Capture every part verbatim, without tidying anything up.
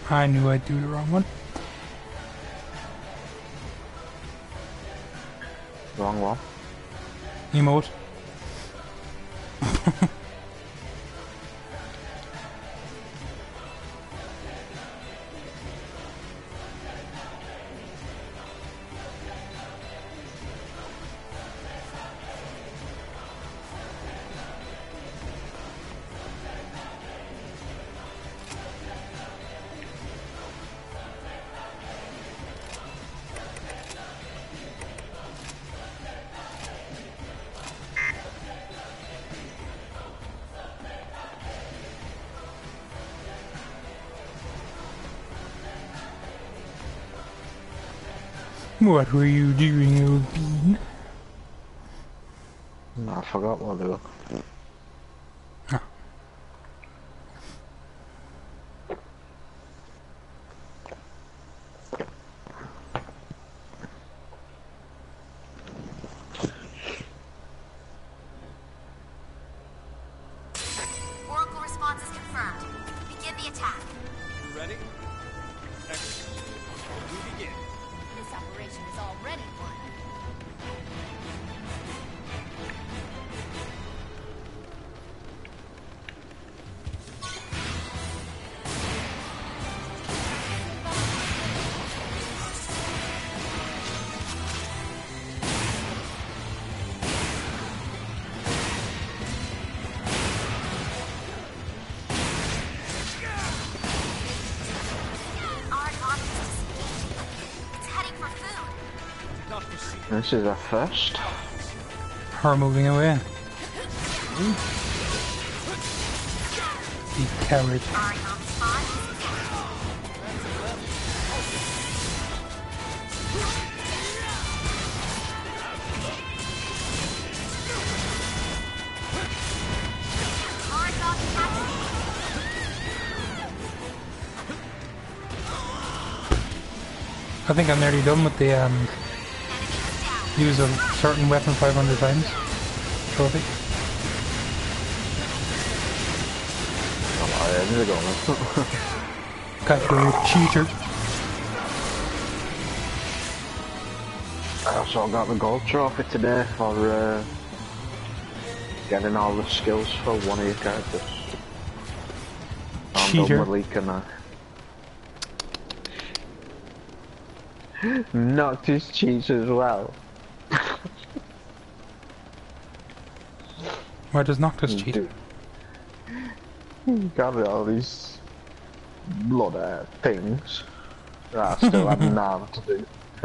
I knew I'd do the wrong one. Wrong one. Emote. What were you doing, old bean? No, I forgot what they were. Ah. Oracle response is confirmed. Begin the attack. You ready? Execute. We begin. This operation is already won. Our army is disengaging. It's heading for food. Not proceed. This is a first. Her moving away. The coward. Arion spot is down. Horizon activated. I think I'm nearly done with the um, Enemy is down. use a certain weapon five hundred times trophy. Oh, I ended going. Got you, cheater. I also got the gold trophy today for uh, getting all the skills for one of your characters. I'm Cheater. done with leaking now. Noctis cheats as well. Why does Noctis cheat? Dude. Got all these bloody things that I still have now to do.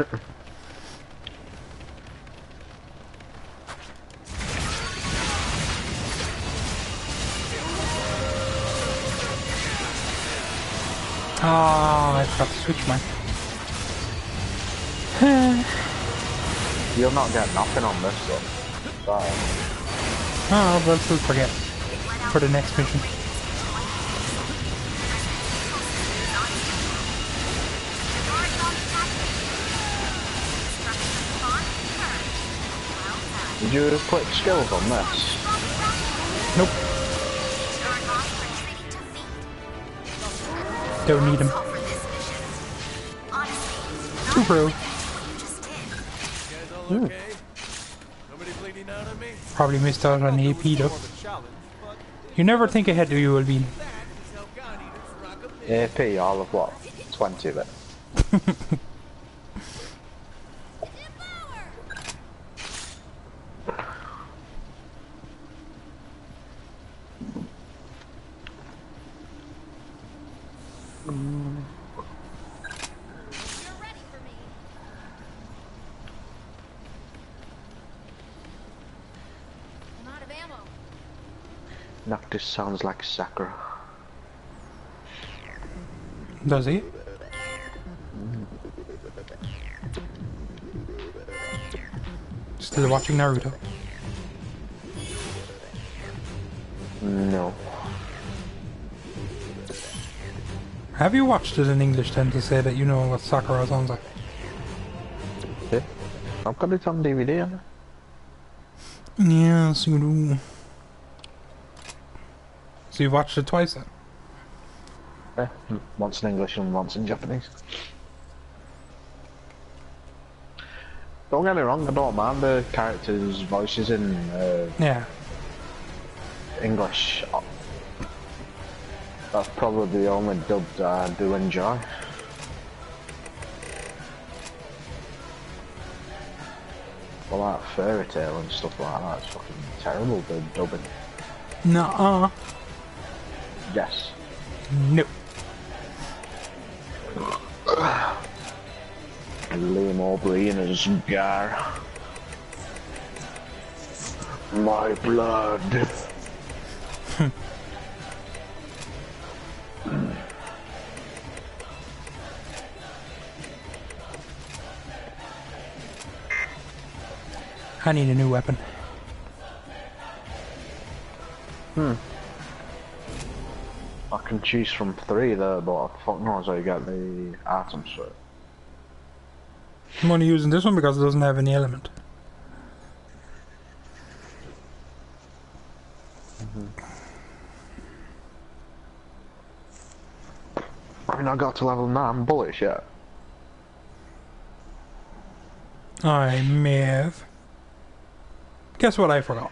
Oh, I forgot to switch mine. You'll not get nothing on this one. Sorry. Oh, but I'll still forget. For the next mission. Did you just put skills on this? Nope, don't need him. Too bro. You guys all okay? Nobody bleeding out on me? Probably missed out on the A P though. More of a challenge, but You never think ahead, do you, will be? that is how God eaters rock a bit. A P, all of what? twenty of it. You're ready for me. I'm out of ammo. Noctis sounds like Sakura. Does he? Still watching Naruto? No. Have you watched it in English then to say that you know what Sakura sounds like? Yeah. I've got it on D V D, haven't I? Yes, you do. So you've watched it twice then? Yeah, once in English and once in Japanese. Don't get me wrong, I don't mind the characters' voices in uh, Yeah. English. That's probably the only dub that I do enjoy. Well, like Fairy Tale and stuff like that, it's fucking terrible, the dubbing. Nuh-uh. Yes. No. Liam O'Brien as Gar. My blood. I need a new weapon. Hmm. I can choose from three there, but fuck knows how you get the items for it. I'm only using this one because it doesn't have any element. Mm-hmm. I mean, I got to level nine bullets yet. I may have. Guess what I forgot?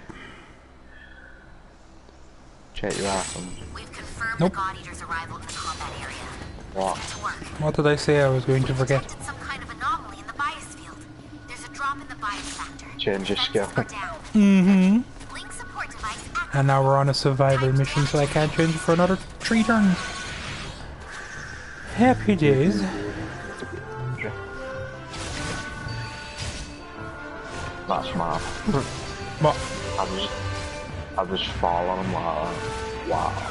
Check your items. We've confirmed Nope. the God Eater's arrival in the combat area. What? Get to work. What did I say I was going to forget? Detected some kind of anomaly in the bias field. There's a drop in the bias factor. Change your skill. Defenses are down. Mm-hmm. Link support device active. And now we're on a survival mission, so I can't change it for another three turns. Happy days. That's mad. What? I just, I just fall on him like that. Wow.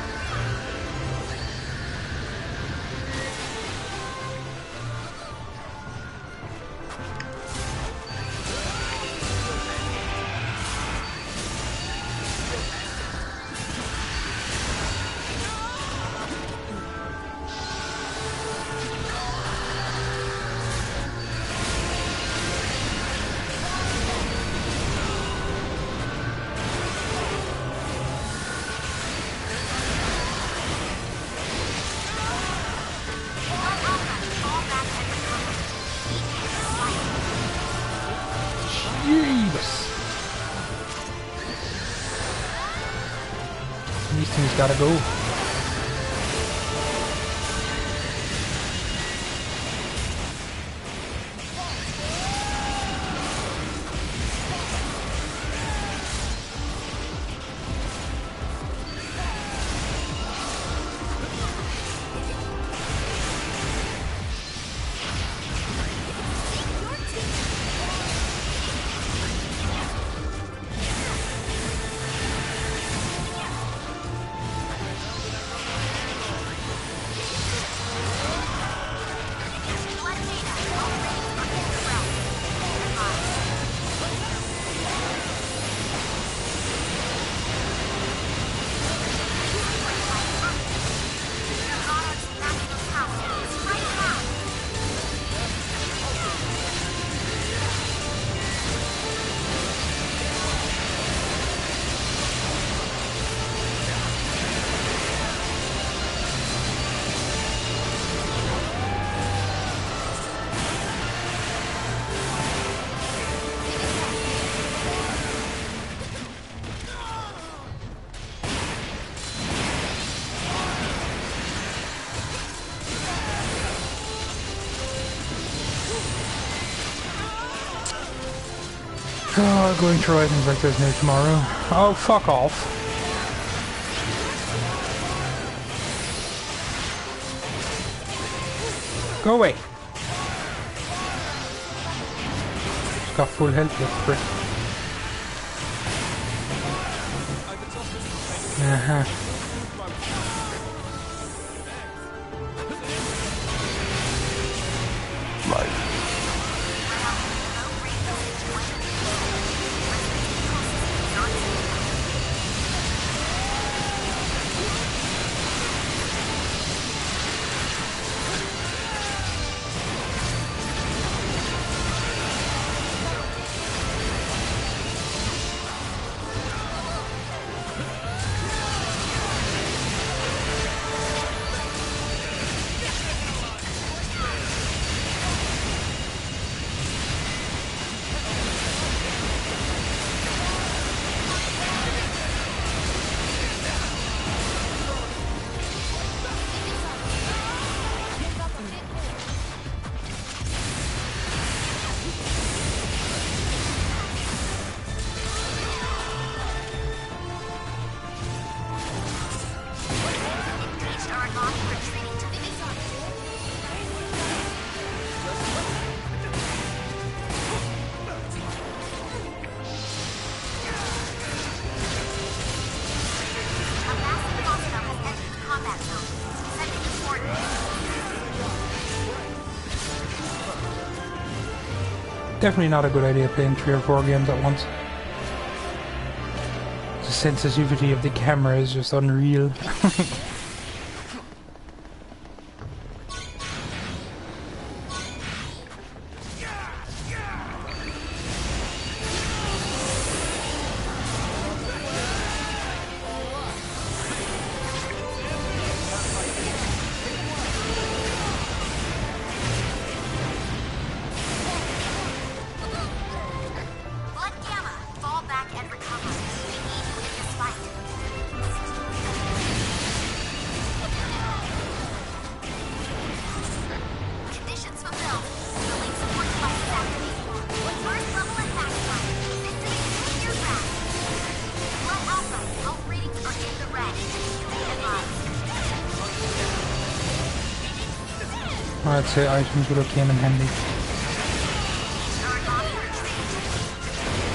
Jeebus. These things gotta go. Oh, going through items like there's no tomorrow. Oh, fuck off. Go away. Just got full health left, prick. Uh-huh. Definitely not a good idea playing three or four games at once. The sensitivity of the camera is just unreal. Blood Gamma, fall back and recover. We need you in this fight. Conditions fulfilled. Building support devices activated. First level attack time. Victory is in your grasp. Blood Alpha, health ratings are in the red. You may advise. I'd say items would have came in handy. Aragami retreat.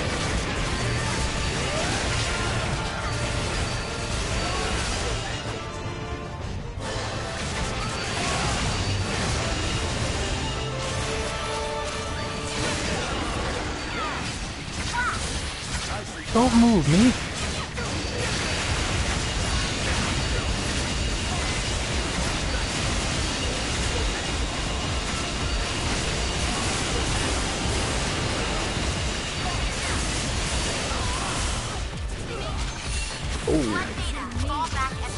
Don't move me. Blood Beta, fall back and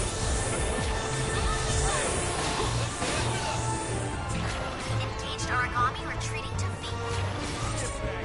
engaged Aragami retreating to feet.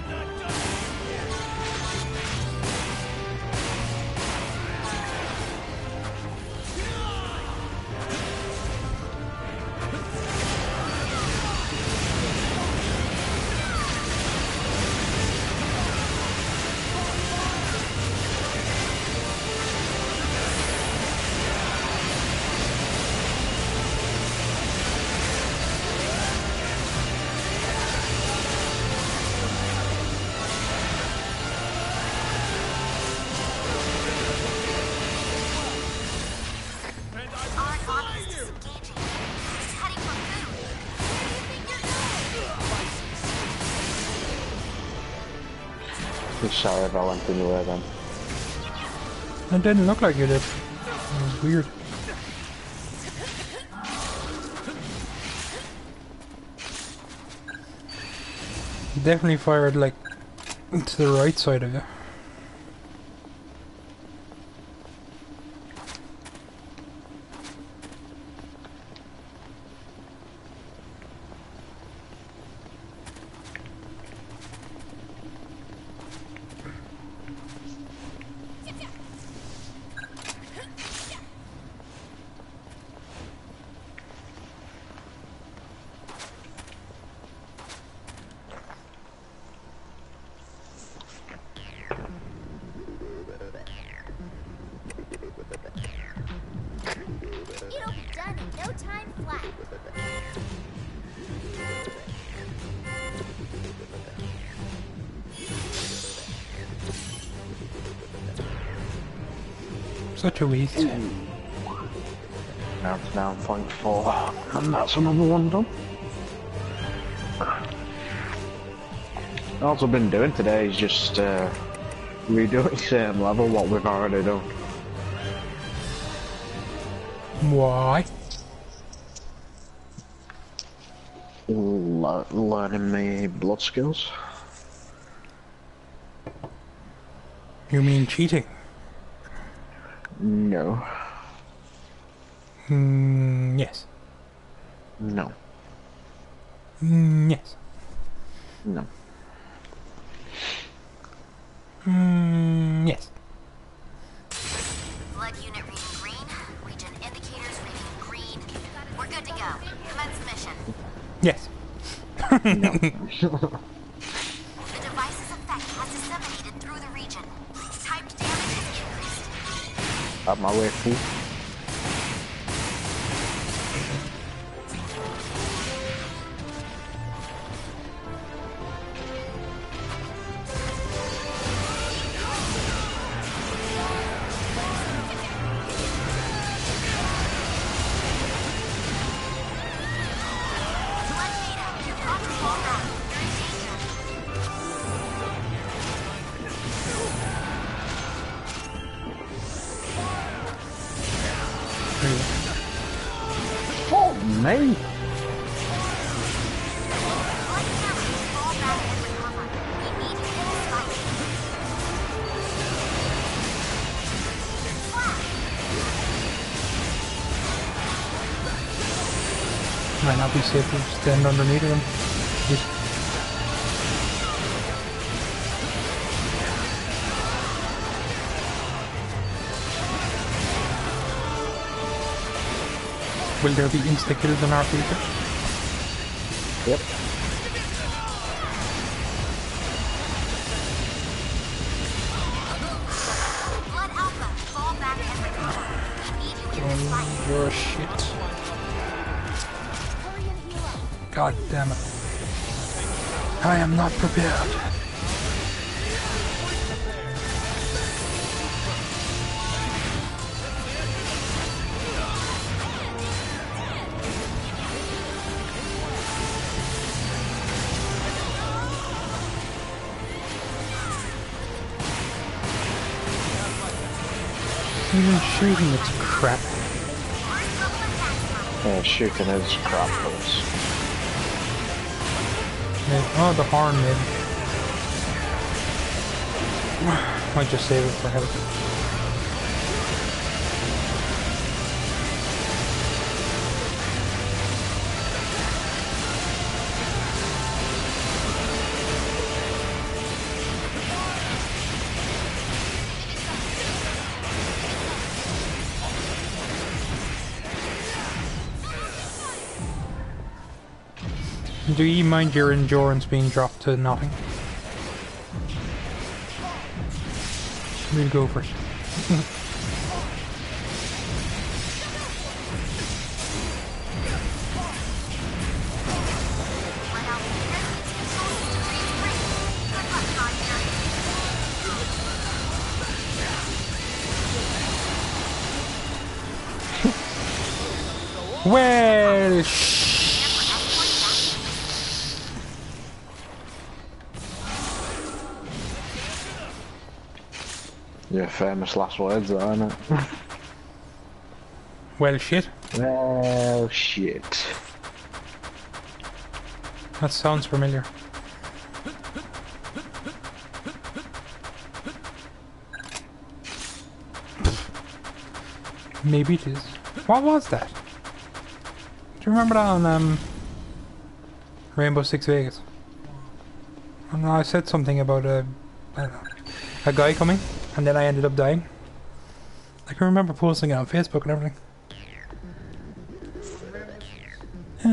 Aragami is disengaging. He's heading for food. I'm sorry if I went in the way then. It didn't look like you did. It was weird. You definitely fired like to the right side of you. It'll be done in no time flat. Such a waste. Now it's nine point four, and that's another one done. All I've been doing today is just uh, redoing same level what we've already done. Why? Le learning me blood skills. You mean cheating? No. Mm, yes. No. Mm, yes. No. Mm, yes. Blood unit reading green. Region indicators reading green. We're good to go. Commence mission. Yes. The device's effect has disseminated through the region. Typed damage has increased. Up my way, fool. Blood Beta, you're about to fall back. You're in danger. Me? Blood cameras, fall back and recover. We need to end this fight. Flash! Might not be safe to stand underneath him. Will there be insta kills in our future? Yep. Blood Alpha, fall back and recover. We need you in this fight. Your shit. God damn it. I am not prepared. Even shooting, it's crap. Yeah, shooting is crap for us. Oh, the horn maybe. Might just save it for health. Do you mind your endurance being dropped to nothing? We'll go first. Well, sh Your famous last words, though, aren't it? well, shit. Well, shit. That sounds familiar. Maybe it is. What was that? Do you remember that on um, Rainbow Six Vegas? I don't know, I said something about a, I don't know, a guy coming, and then I ended up dying. I can remember posting it on Facebook and everything. Yeah.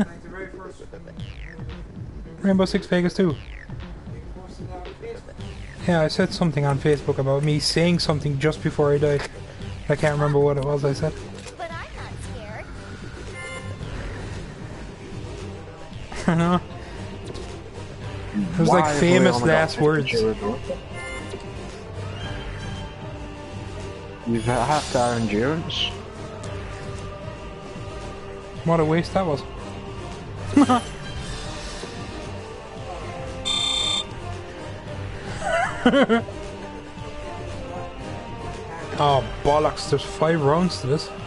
Rainbow Six Vegas too. Yeah, I said something on Facebook about me saying something just before I died. I can't remember what it was I said. But I'm not scared. I know. It was Why like have we famous only got last fifty words. children? You've halved our endurance. What a waste that was. Oh bollocks, there's five rounds to this.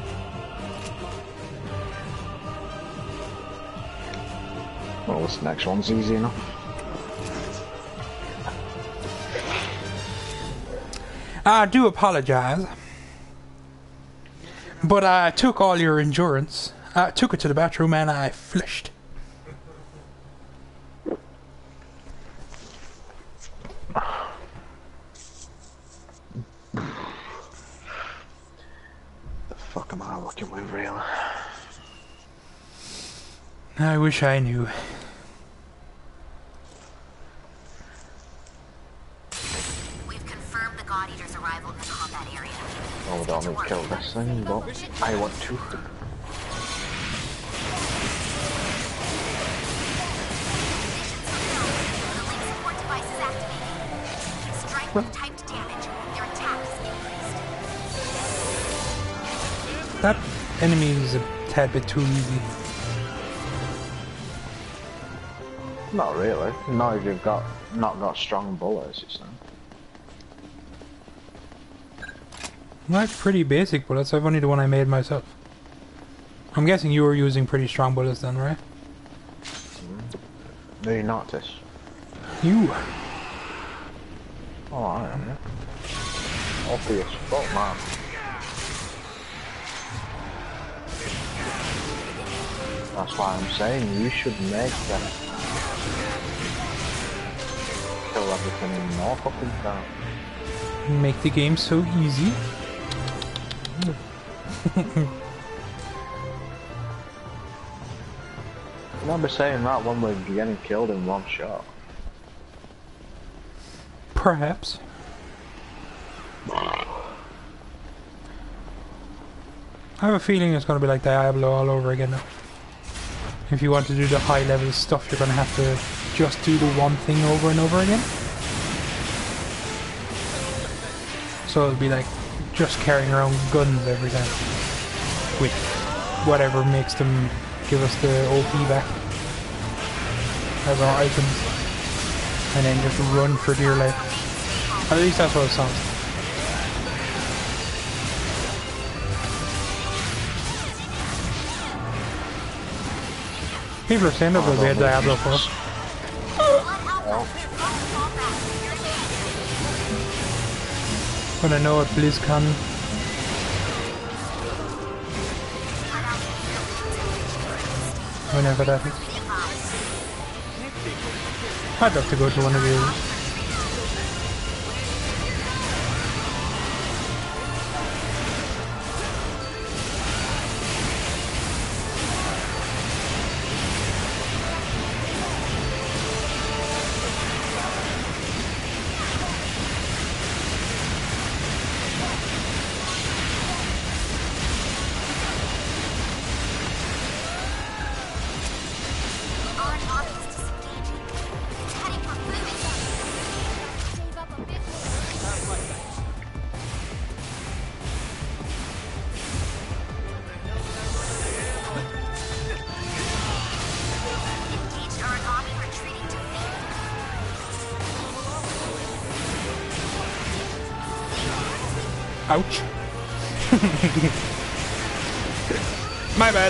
Well, this next one's easy enough. I do apologize, but I took all your endurance. I took it to the bathroom and I flushed. The fuck am I looking with, really? I wish I knew. We've confirmed the God Eater's arrival in the combat area. Oh, we don't need to kill this thing, but I want to. The link support device is activated. Strike with typed damage. Their attack is increased. That enemy is a tad bit too easy. Not really. Not if you've got not got strong bullets, it's not. That's pretty basic bullets. I've only the one I made myself. I'm guessing you were using pretty strong bullets then, right? Do you notice? You. Oh, I am, yeah. Obvious fuck, man. That's why I'm saying you should make them kill everything in no fucking time. Make the game so easy. I remember saying that when we're getting killed in one shot. Perhaps. I have a feeling it's going to be like Diablo all over again now. If you want to do the high level stuff, you're going to have to just do the one thing over and over again. So it'll be like just carrying around guns every time. With whatever makes them give us the O P back as our items. And then just run for dear life. At least that's what it sounds like. People are saying that there'll be a Diablo for us. But I know at BlizzCon whenever that is. I'd love to go to one of these. Ouch. My bad.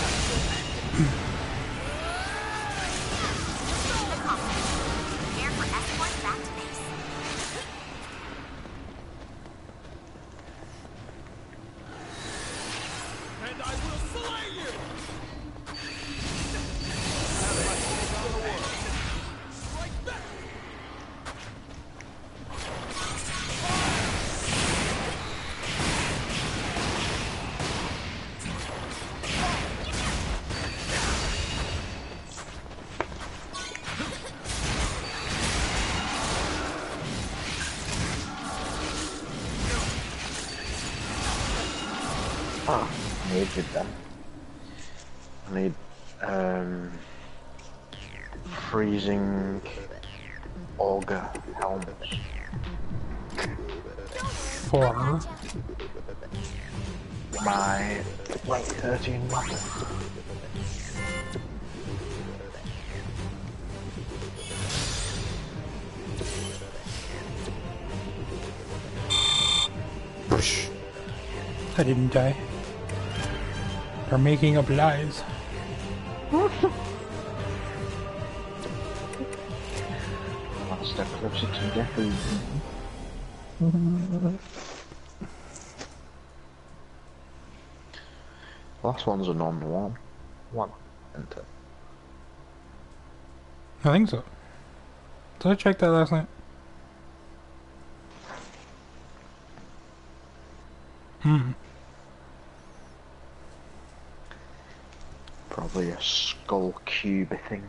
Ah, I needed them. I need um freezing auger helmets. For My like thirteen weapon. push. I didn't die. They're making up lies. One step closer to death. Last one's a non-one. One. Enter. I think so. Did I check that last night? Hmm. Probably a skull cube thing.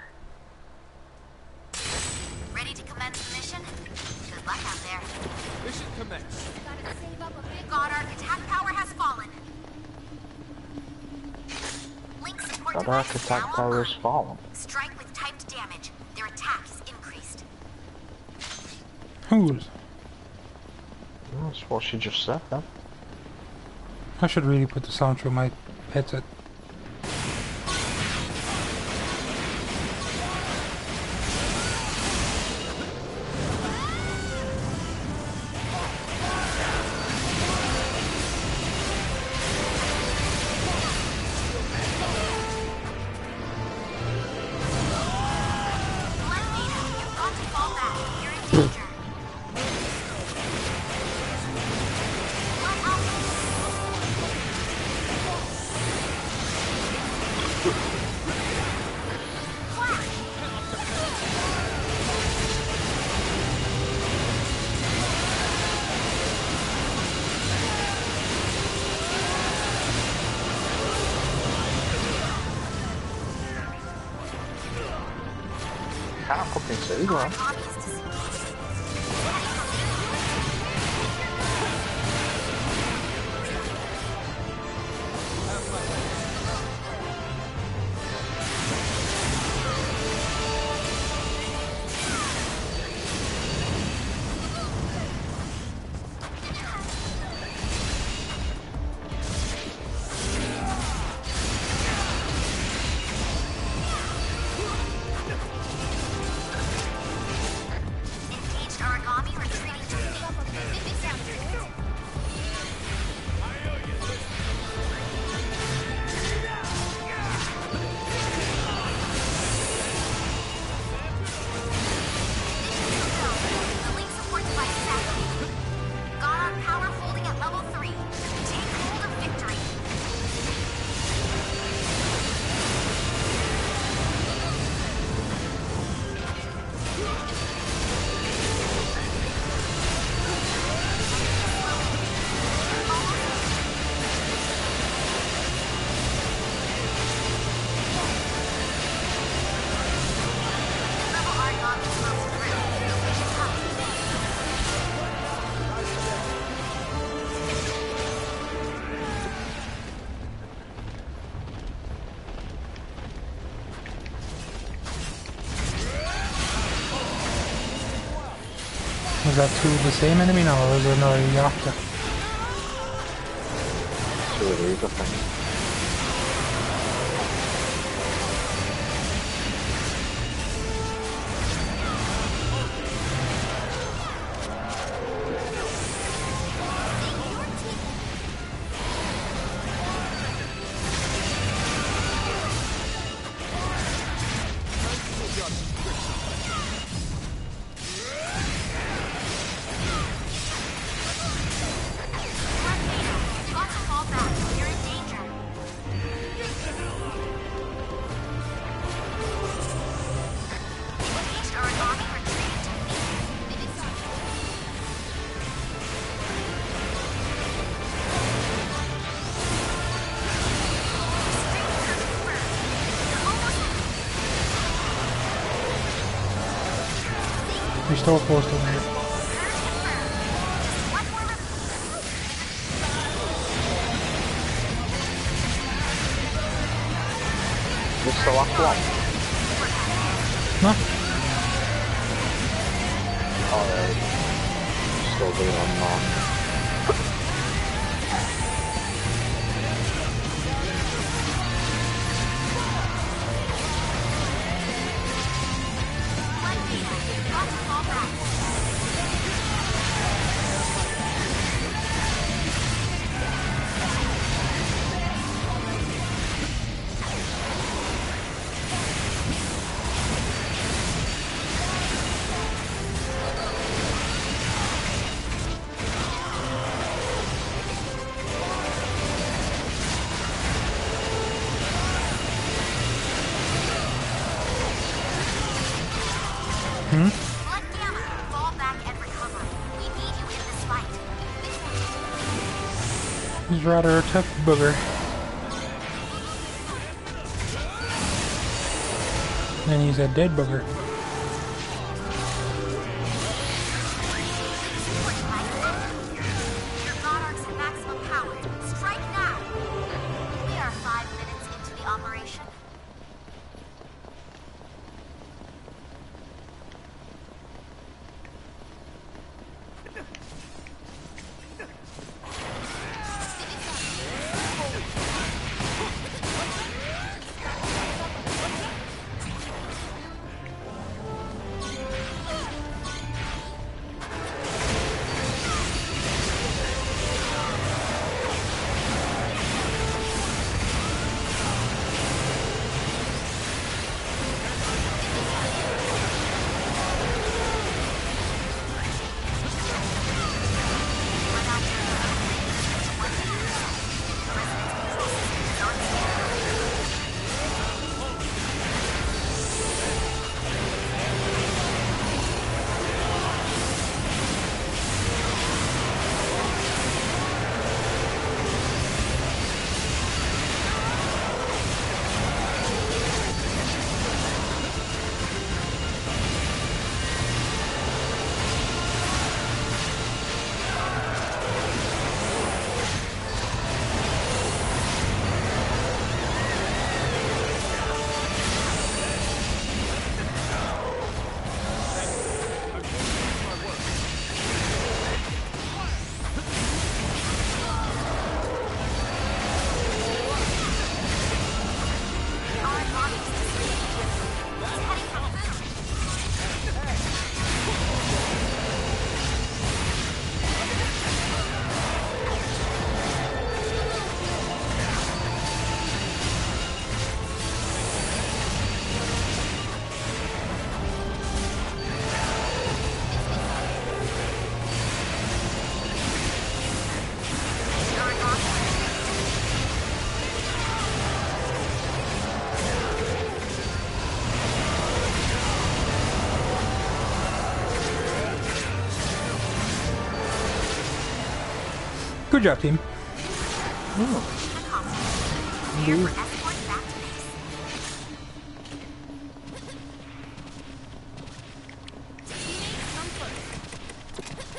Ready to commence the mission? Good luck out there. Mission commence. Goddard, attack power has fallen. Link support That device arc is attack now power is online. fallen. Strike with typed damage. Their attack is increased. Who's? That's what she just said then. I should really put the sound through my headset. can't fucking see, man. Army is disengaged. Engaged origami retreating to feet. The link supports by Saturday. Got our power holding at level three. Take hold of victory. Level origami close through. Vision coming. Was that two of the same enemy now, or was there another Yakuza? Two of these, I think. Got to fall back. You're in danger. Engaged origami retreating to feet. Restore post over here. One more rep- This is the last one. No? Alright. Still doing on now. One beta. Got to fall back. Hmm? Blood Gamma, fall back and recover. We need you in this fight. He's rather a tough booger. And he's a dead booger. Your Monarch's at maximum power. Strike now. We are five minutes into the operation. Good job, team. Prepare for escort back to base. Teammates come first.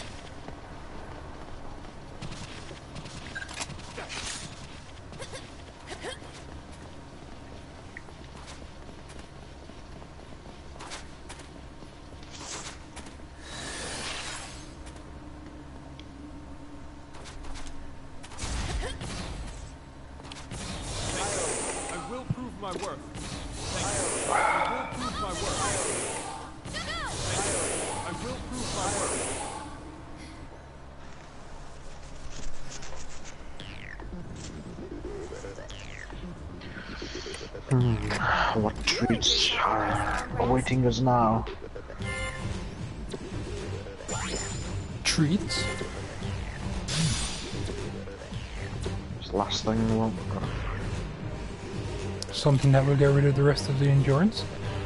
I will prove my worth. Thank you. I will prove my worth. Thank you. I will prove my worth. What treats are awaiting us now? Treats? It's the last thing we want. Something that will get rid of the rest of the endurance?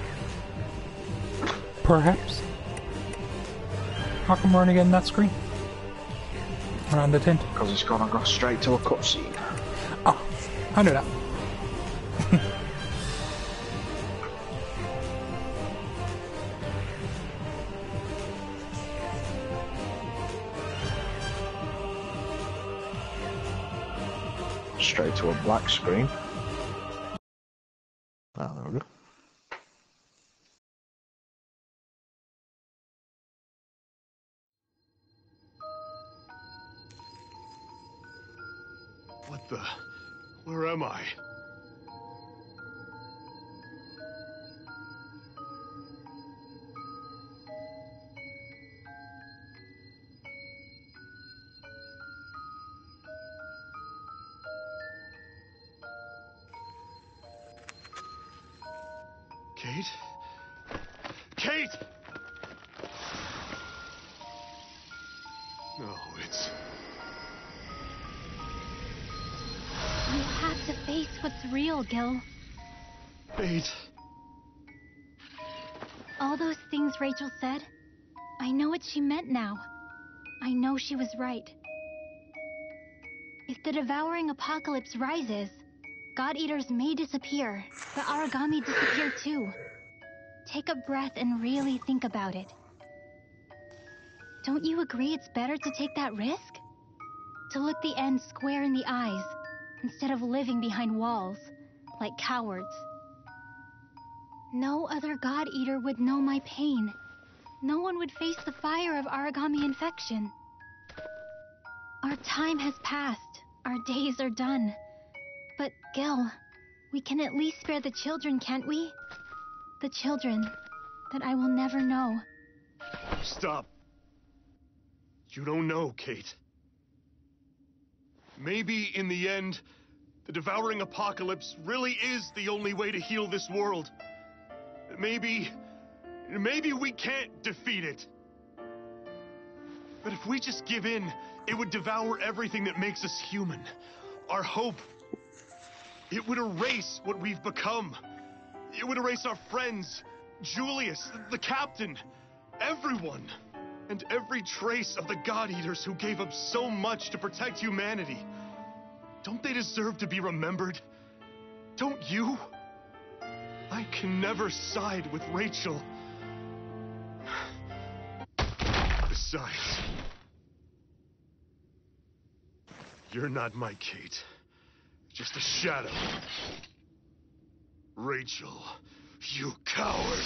Perhaps? How come we're only getting that screen? Around the tent. Because it's gonna go straight to a cutscene. Oh, I knew that. Straight to a black screen. Ah, there we go. What the? Where am I? Kate? Kate! No, it's... You have to face what's real, Gil. Kate. All those things Rachel said, I know what she meant now. I know she was right. If the devouring apocalypse rises, God Eaters may disappear, but Aragami disappear too. Take a breath and really think about it. Don't you agree it's better to take that risk? To look the end square in the eyes, instead of living behind walls, like cowards. No other God Eater would know my pain. No one would face the fire of Aragami infection. Our time has passed. Our days are done. But, Gil, we can at least spare the children, can't we? The children that I will never know. Stop. You don't know, Kate. Maybe, in the end, the devouring apocalypse really is the only way to heal this world. Maybe... maybe we can't defeat it. But if we just give in, it would devour everything that makes us human. Our hope. It would erase what we've become. It would erase our friends, Julius, the captain, everyone. And every trace of the God Eaters who gave up so much to protect humanity. Don't they deserve to be remembered? Don't you? I can never side with Rachel. Besides, you're not my Kate. Just a shadow. Rachel, you coward.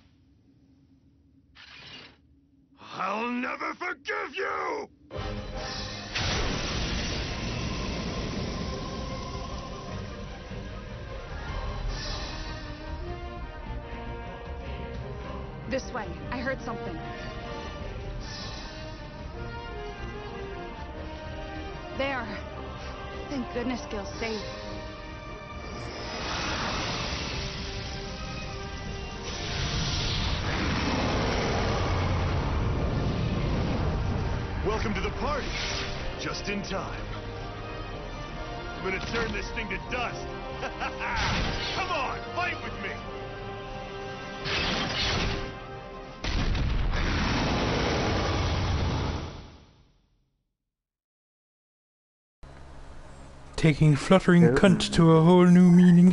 I'll never forgive you! This way. I heard something. There. Thank goodness Gil's safe. Welcome to the party. Just in time. I'm gonna turn this thing to dust. Come on, fight with me. Taking fluttering cunt to a whole new meaning.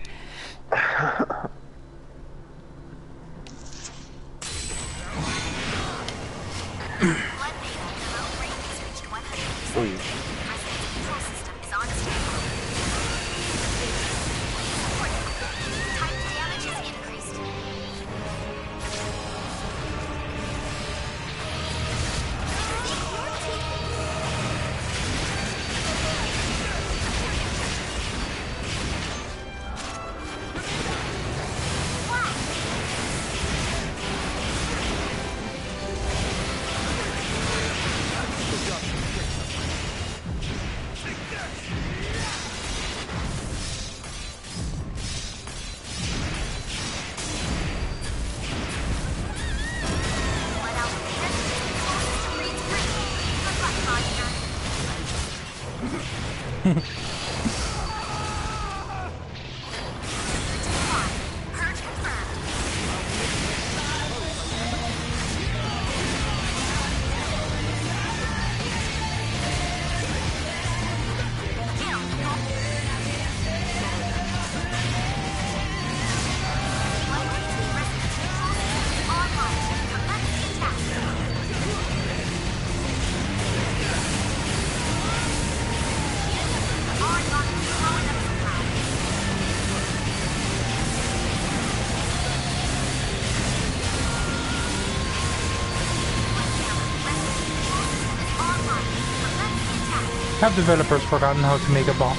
Have developers forgotten how to make a boss?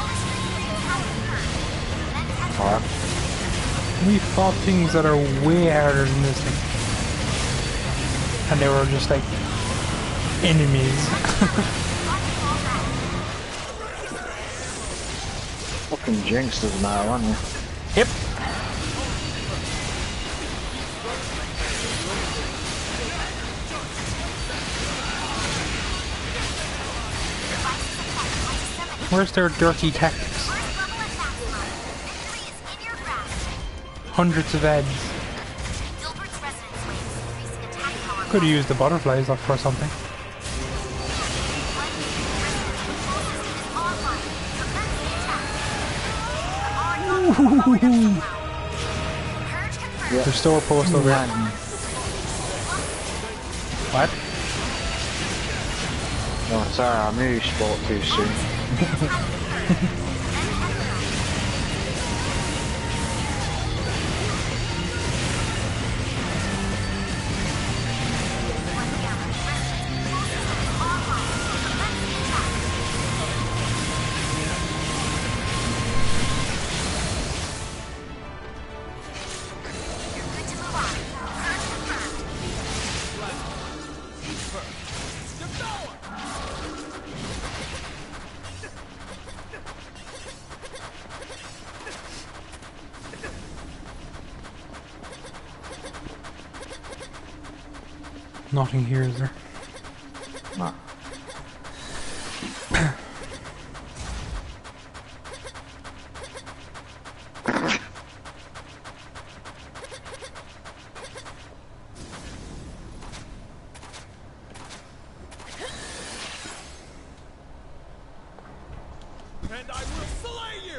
Alright. We fought things that are way harder than this thing. And they were just like enemies. Fucking jinxed us now, aren't you? Yep. Where's their dirty tactics? Hundreds of ads. Could have used the butterflies up for something. Yep. There's still a post over here. What? No, sorry, I knew you spoke too soon. Nothing here, is there? No. And I will slay you!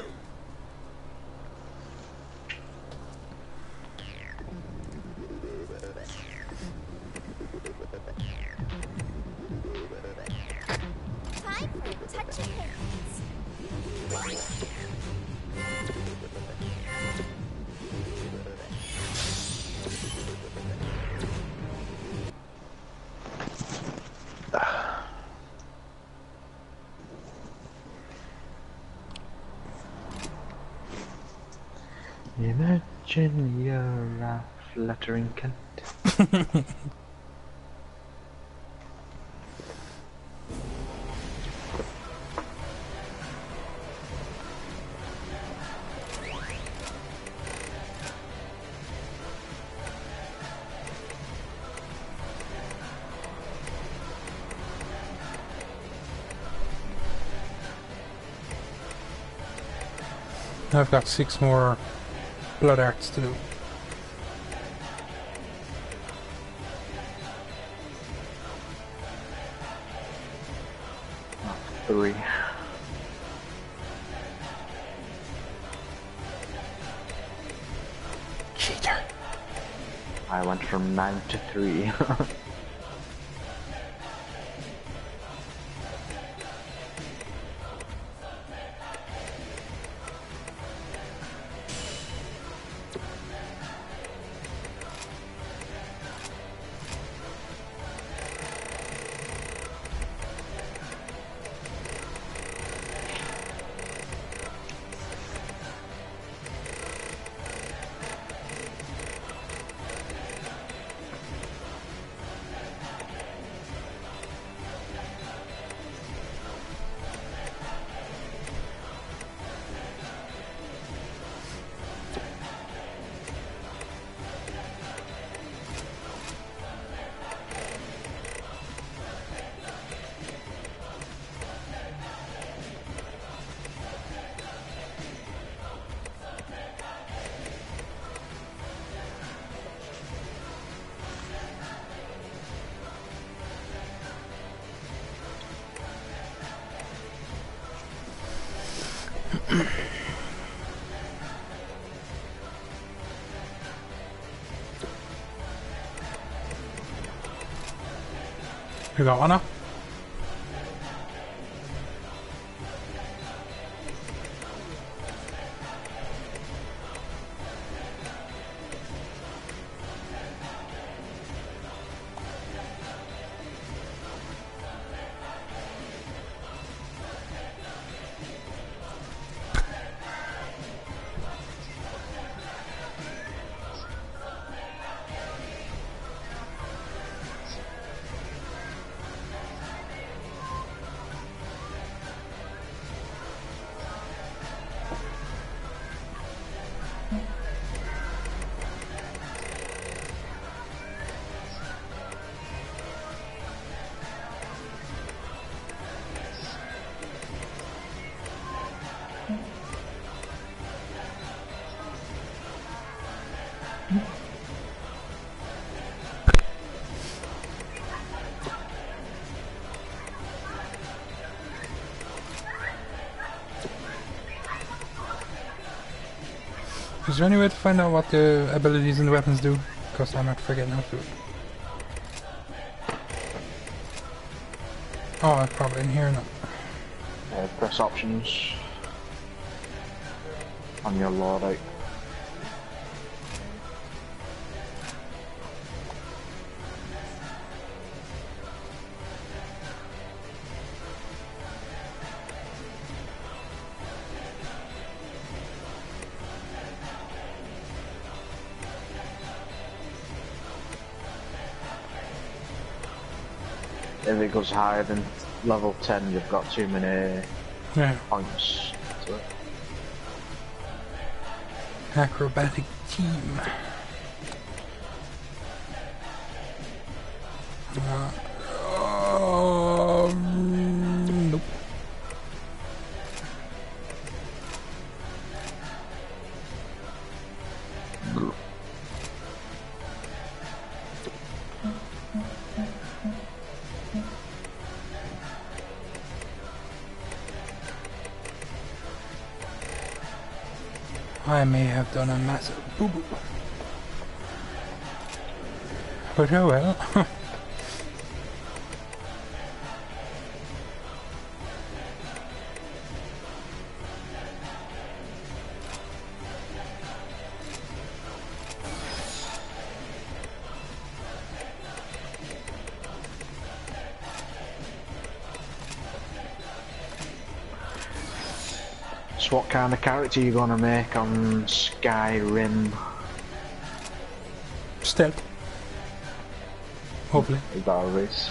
Time for a touch of happiness. Imagine you're a fluttering can. I've got six more blood arts to do. Three. Cheater. I went from nine to three. You got one now? Is there any way to find out what the abilities and the weapons do? Because I'm not forgetting how to do it. Oh, it's probably in here now. Uh, press options on your loadout. If it goes higher than level ten, you've got too many Yeah. points to it. Acrobatic team. Uh, um, nope. I may have done a massive boo-boo. But oh well. So what kind of character are you gonna make on Skyrim? Stealth. Hopefully. We got a race.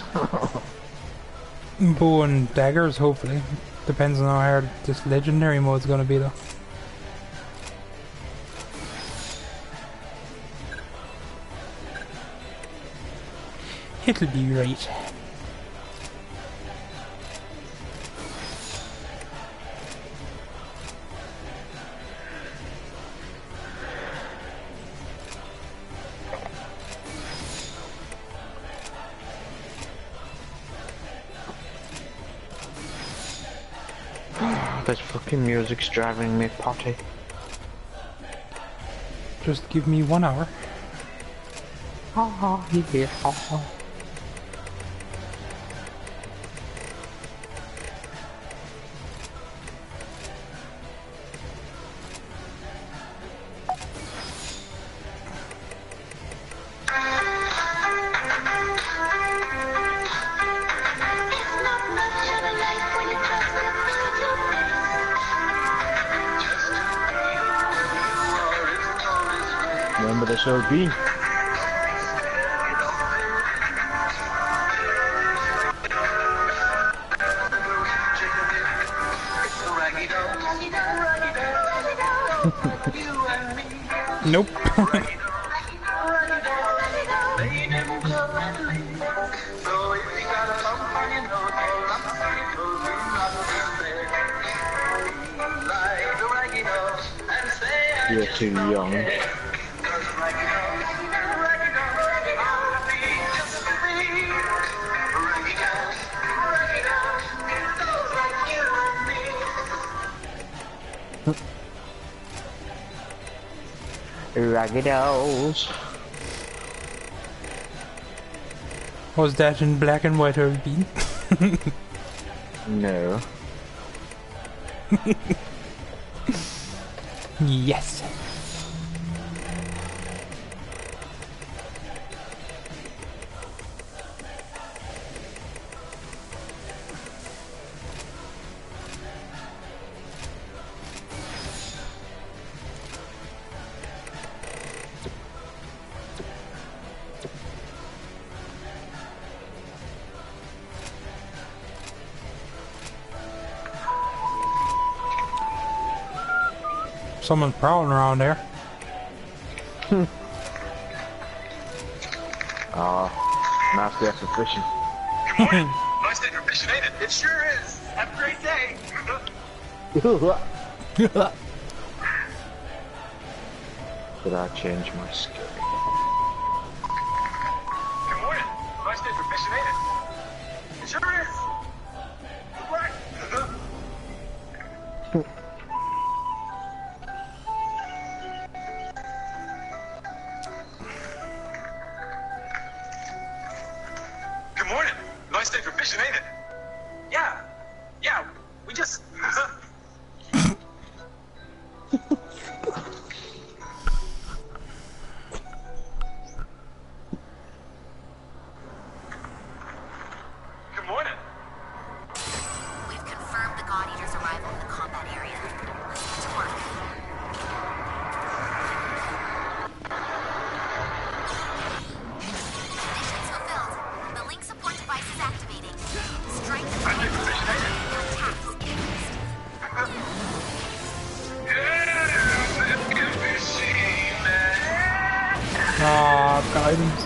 Bow and daggers, hopefully. Depends on how hard this legendary mode's gonna be though. It'll be right. This fucking music's driving me potty. Just give me one hour. Ha ha, yeah, ha ha. Remember this O B? Nope. You're too young. Raggy-dolls. Was that in black and white or bean? No. Yes. Someone's prowling around there. Ah, uh, nasty after fishing. Good morning. Nice day for fishing, ain't it? It sure is. Have a great day. Did I change my skill? Good morning. Nice day for fishing, ain't it? It sure is. Good luck. Good morning. Nice day for fishing, ain't it? Yeah. Yeah. We just. Good morning. We've confirmed the God Eater's arrival in the combat area. Let's get to work. Missions fulfilled. The link support device is activating. Strength and Nice day for fishing, ain't it? attacks increased. Ah, I've got items.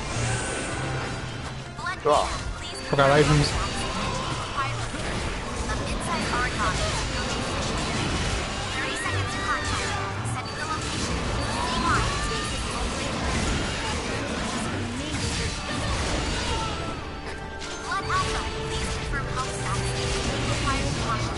Blood Oh. please I've got items. inside Origami. thirty seconds to contact. Send me the location. Stay on. Blood Alpha, please confirm health status. Requires caution.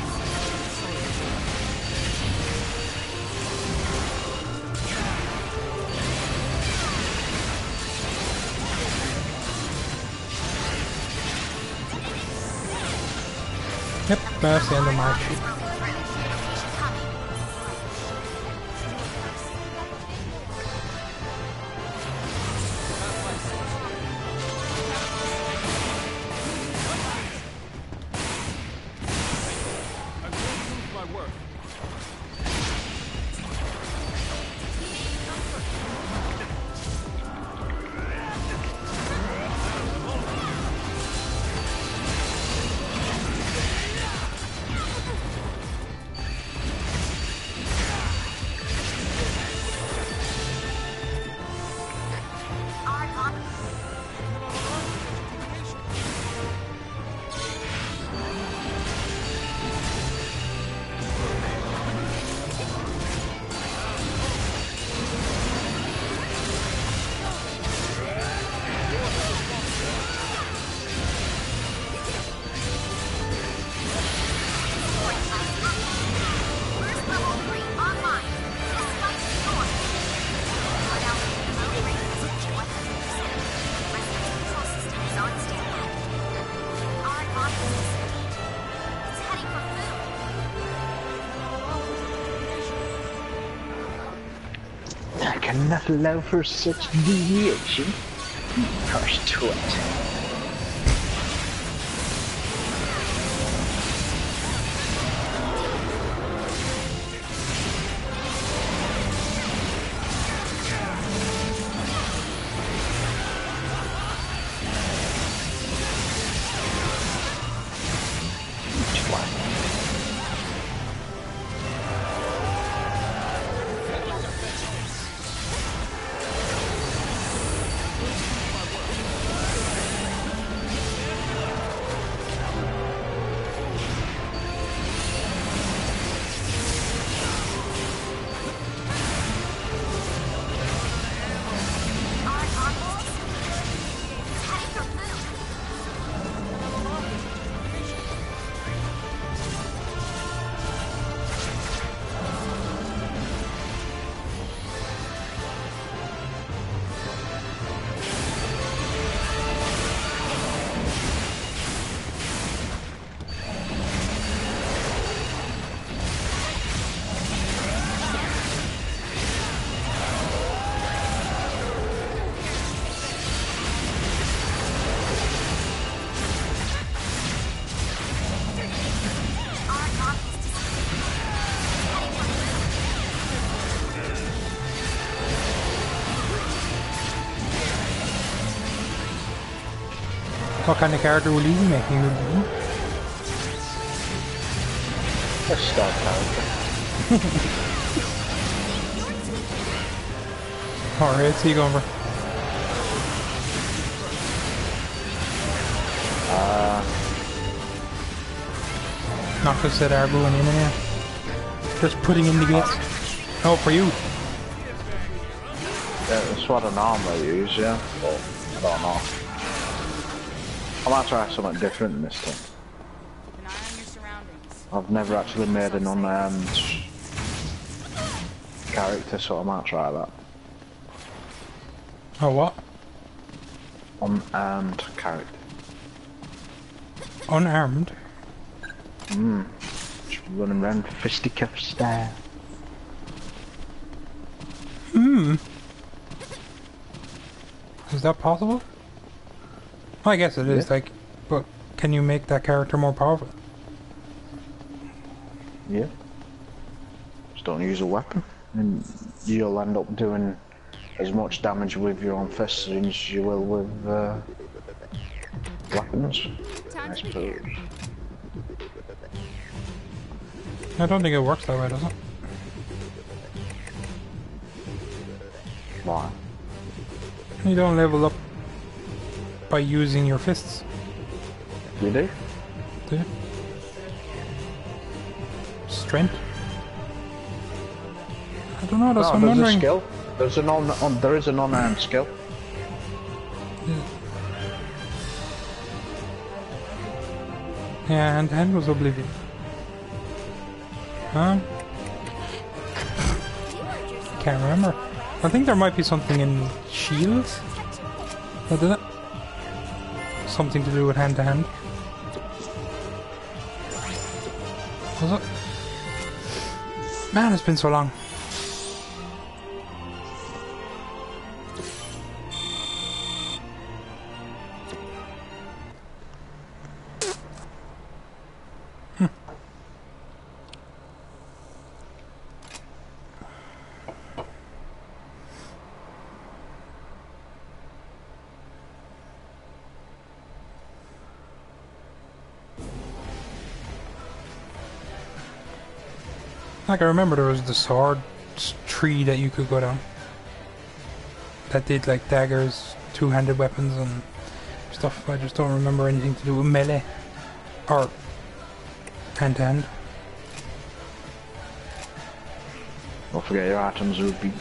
Yep, that's the end of my sheet. Location coming. I will prove my work. cannot allow for such deviation. Curse to it. What kind of character will you be making? A star character. Alright, so you going for? Uh, Not just said Argo and in here. Just putting in the gates. Oh, for you. yeah, that's what I normally use, yeah. But I don't know. I might try something different this time. Keep an eye on your surroundings. I've never actually made an unarmed character, so I might try that. Oh, what? Unarmed character. Unarmed? Hmm. Just running around fisticuff style. Hmm. Is that possible? I guess it is, Yeah. like, but can you make that character more powerful? Yeah. Just don't use a weapon, and you'll end up doing as much damage with your own fists as you will with uh, weapons, I suppose. I don't think it works that way, does it? Why? You don't level up by using your fists, You do? do you? Strength? I don't know, that's No, what I'm there's wondering. a skill. There's an on, on there is an unarmed skill. Yeah, hand to hand was Oblivion. Huh? Can't remember. I think there might be something in Shields. That did it? Something to do with hand to hand. Was it? Man, it's been so long. Like, I remember there was the sword tree that you could go down. That did, like, daggers, two-handed weapons and stuff. I just don't remember anything to do with melee. Or hand-to-hand. Don't forget your items would be.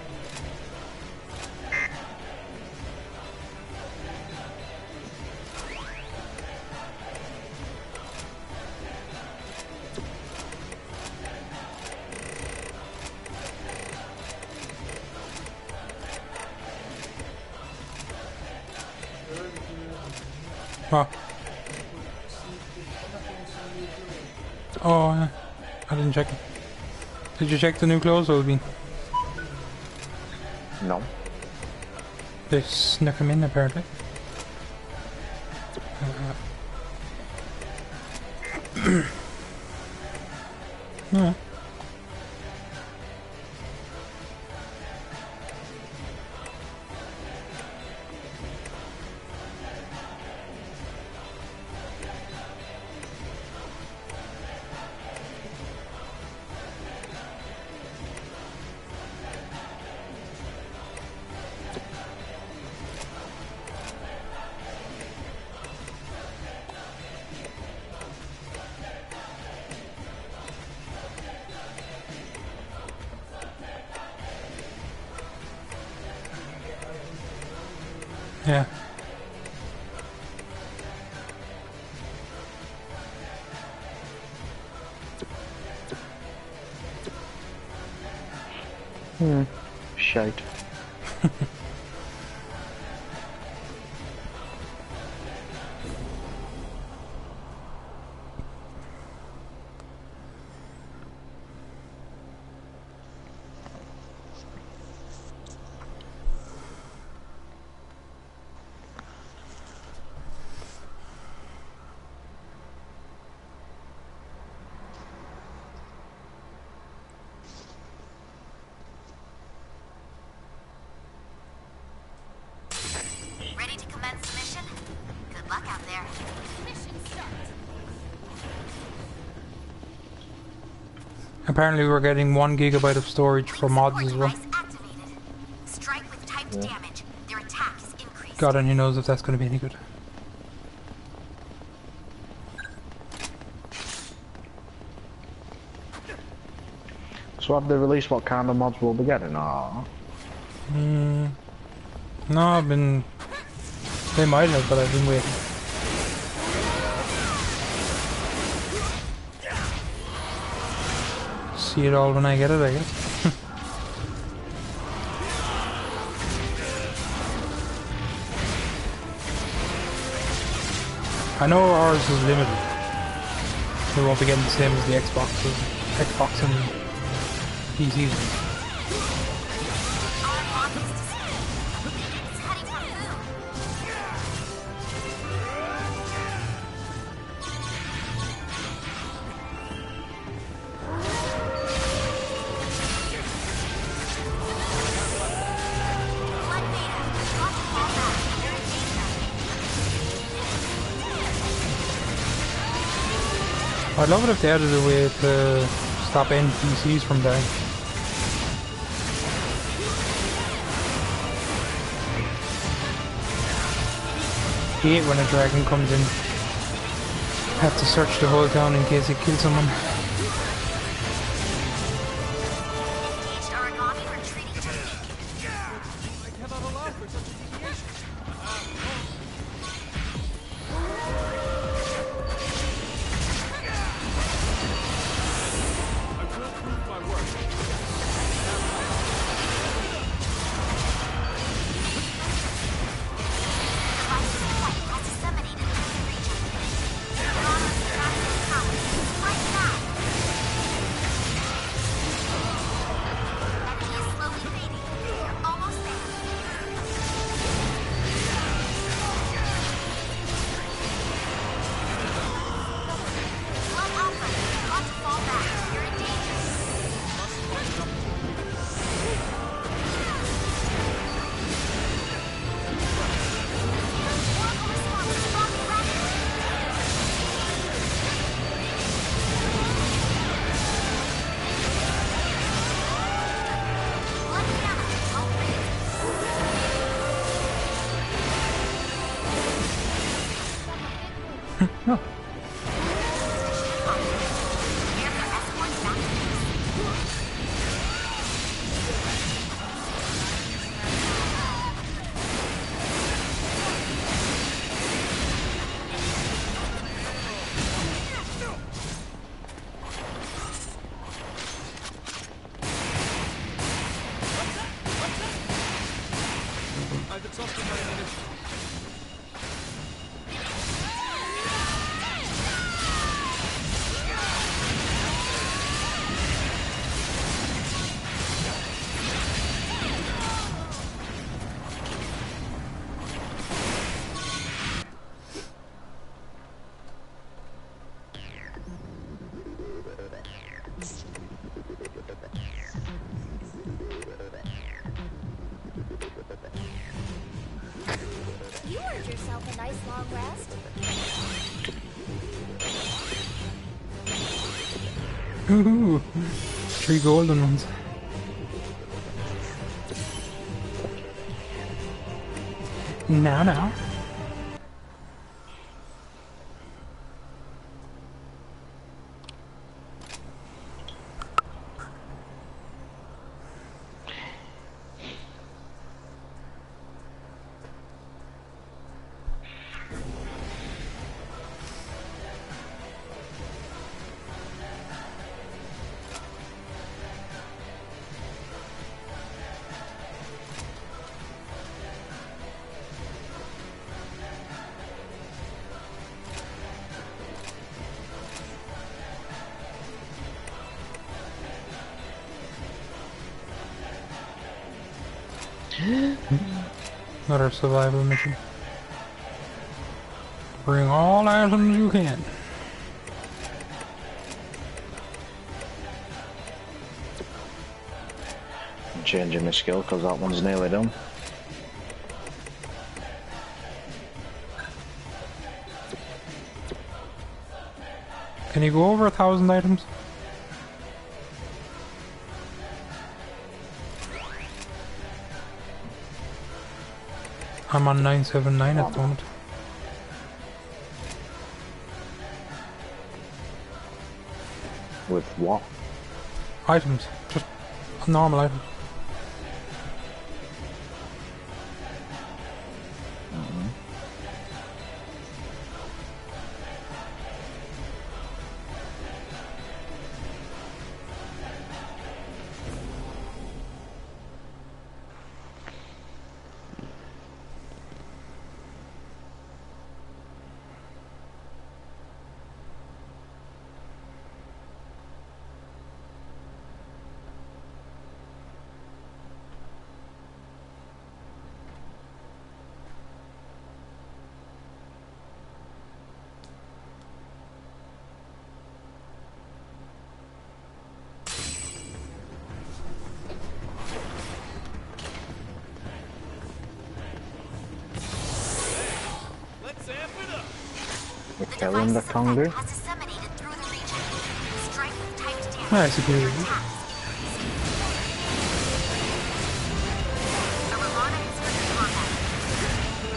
What? Oh, yeah. I didn't check it. Did you check the new clothes, Olvin? No. They snuck him in apparently. Uh, yeah. Yeah. Hmm. Shite. Ready to commence the mission? Good luck out there. Mission start. Apparently we're getting one gigabyte of storage for mods as well. Device activated. Strike with typed damage. Their attack is increased. God only knows if that's going to be any good. So have they released what kind of mods we'll be getting? Or... Hmm. No, I've been... They might have, but I've been waiting. See it all when I get it, I guess. I know ours is limited. We won't be getting the same as the Xboxes, Xbox and P Cs. I'd love it if they added a way to stop N P Cs from dying. Hate when a dragon comes in. Have to search the whole town in case it kills someone. Engaged Aragami retreating to the beacon. I cannot allow for such a deviation. I will prove my worth. Device's flight has disseminated into the region. Aragami's maximum power. Right now. Enemy is slowly fading. You're almost there. Blood Alpha, you've got to fall back. You're in danger. Oracle response is dropping rapidly. Blood Gamma, upgrade. Prepare for escort back to base. I've exhausted my ammunition. yourself a nice long rest? Ooh, three golden ones. Now, now. Another survival mission. Bring all items you can. I'm changing my skill because that one's nearly done. Can you go over a thousand items? I'm on nine seven nine at the moment. With what? Items. Just normal items. Let's amp it up. We're killing the Kongu. Has disseminated through the region. Strike with typed damage. Nice, okay. Attacks. A Ramana is here for combat.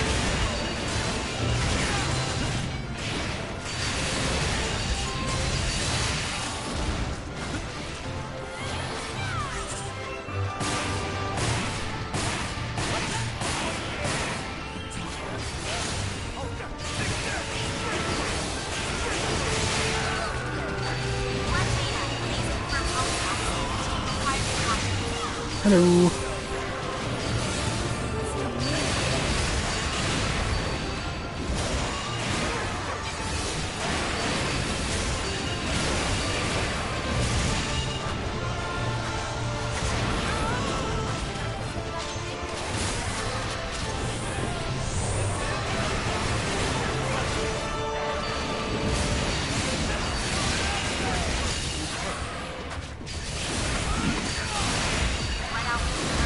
Hello. Let out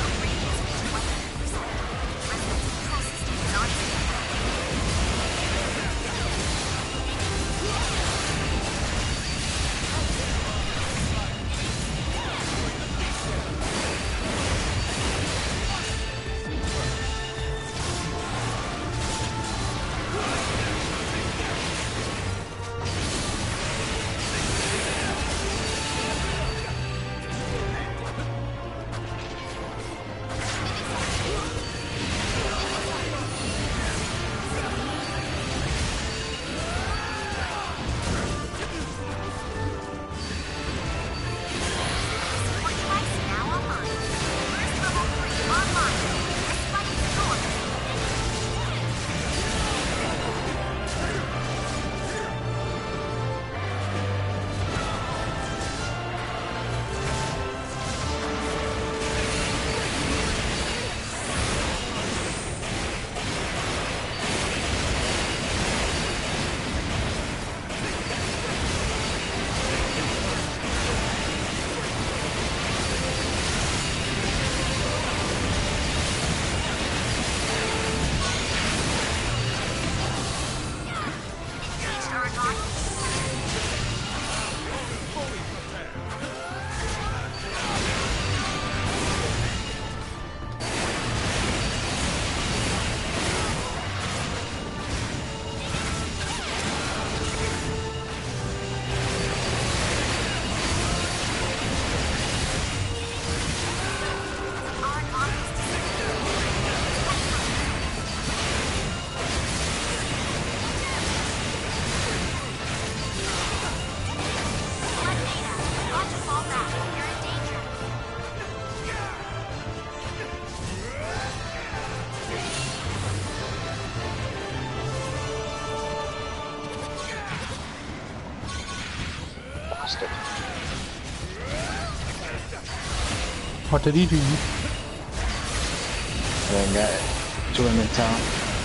bastard. What did he do? I didn't get it to him in time.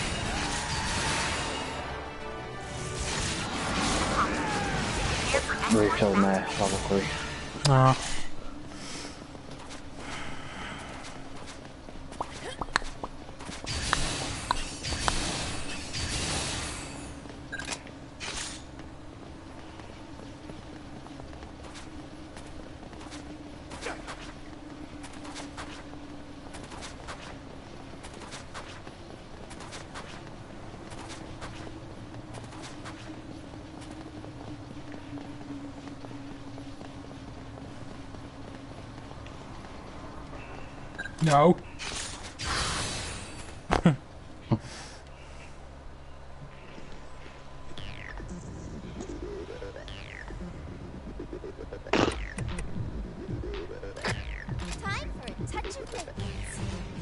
Rekill me, probably. Ah. No. Time for a touch of fitness.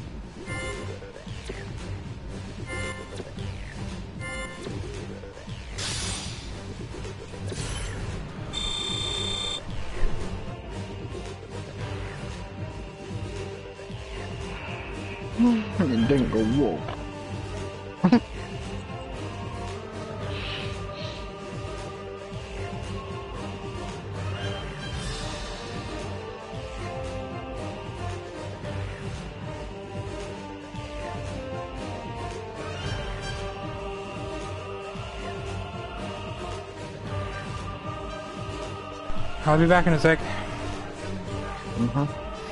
It didn't go whoop. I'll be back in a sec. Mm-hmm.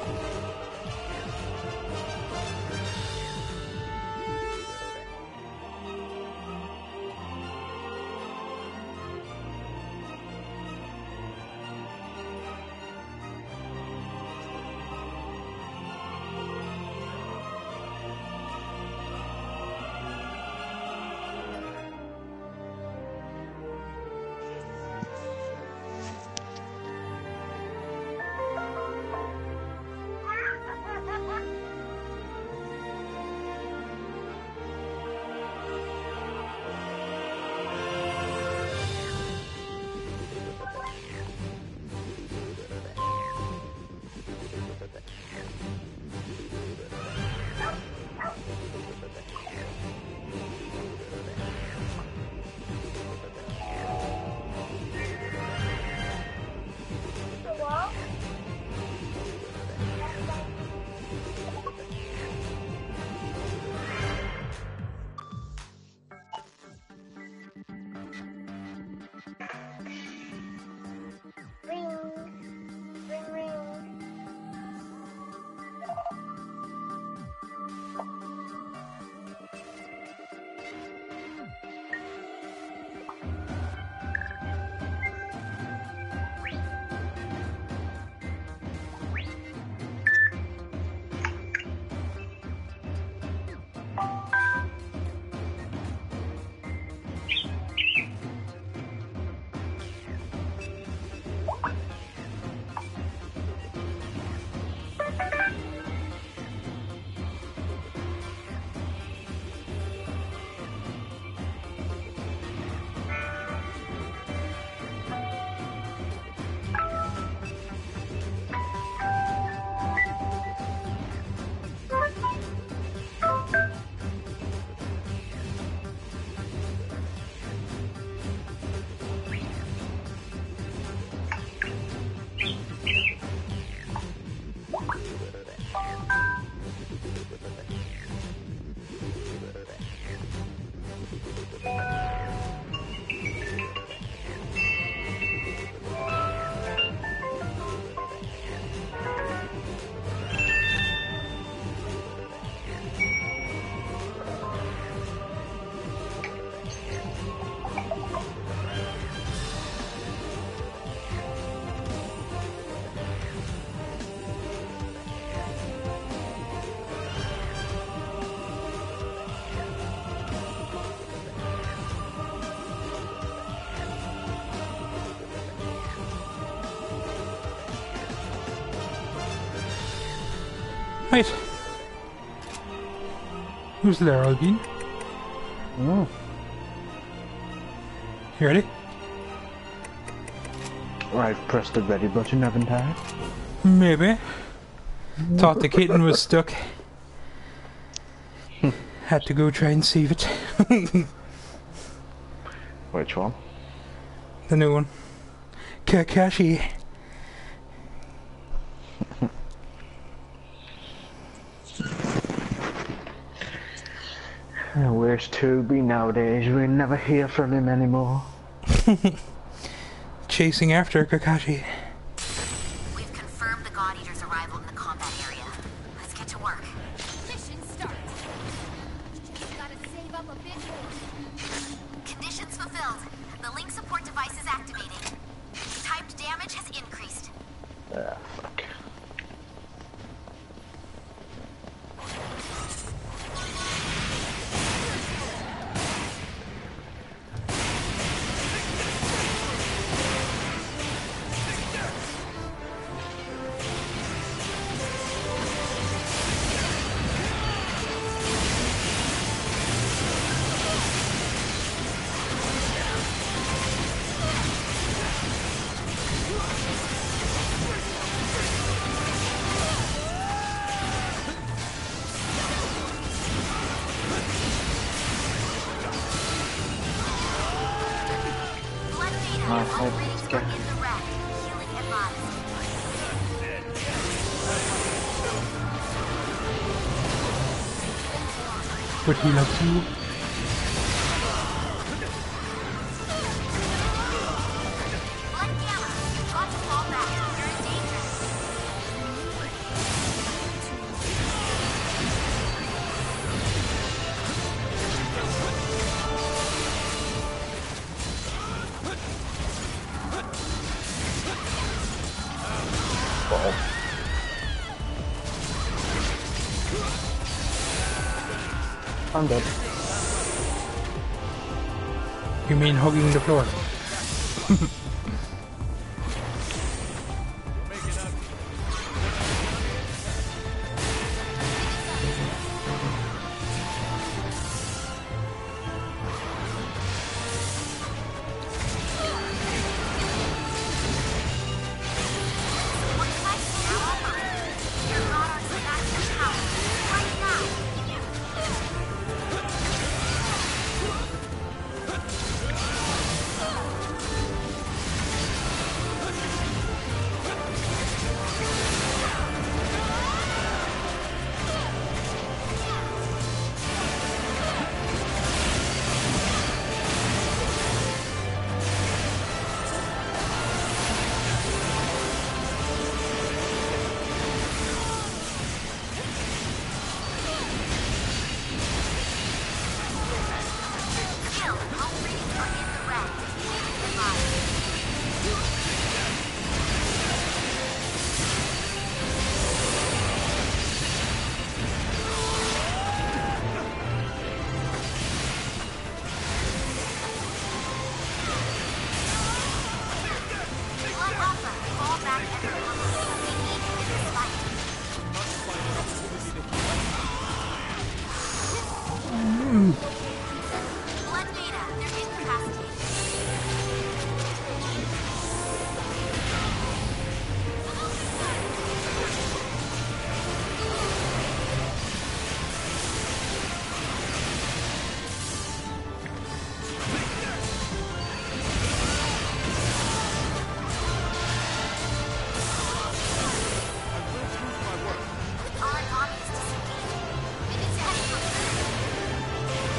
Right. Who's there, Alvin? Oh. You ready? I've pressed the ready button, haven't I? Maybe. Thought the kitten was stuck. Had to go try and save it. Which one? The new one. Kakashi. Where's Toby nowadays? We never hear from him anymore. Chasing after Kakashi. We've confirmed the God Eater's arrival in the combat area. Let's get to work. Mission start. Just gotta save up a bit more. Conditions fulfilled. The link support device is activating. Typed damage has increased. Ah, fuck. Blood beta. Ah, All okay. readings are in the red. Healing advised. Would he love to? Blood gamma. You've got to fall back. You're in danger. I'm dead. You mean hugging the floor? What device is now online? Your God Art's maximum power. Right now. Kill. All readings are in the red. Healing advised. Blood Alpha. Fall back and recover. We need you in this fight. Blood beta. They're incapacitated. Our army is disengaged. It's heading for food.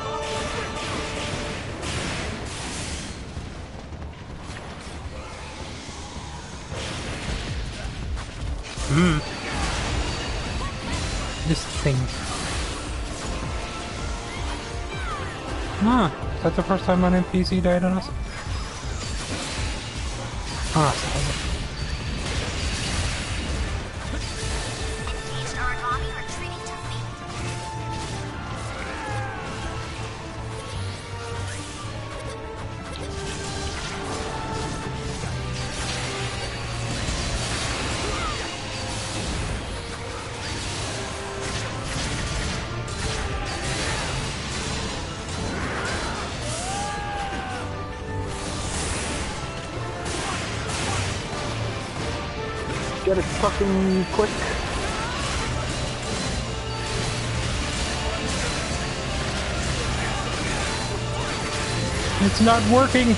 This thing. Ah, is that the first time an N P C died on us? Ah, so- Engaged Aragami retreating to fleet. get it fucking quick. It's not working.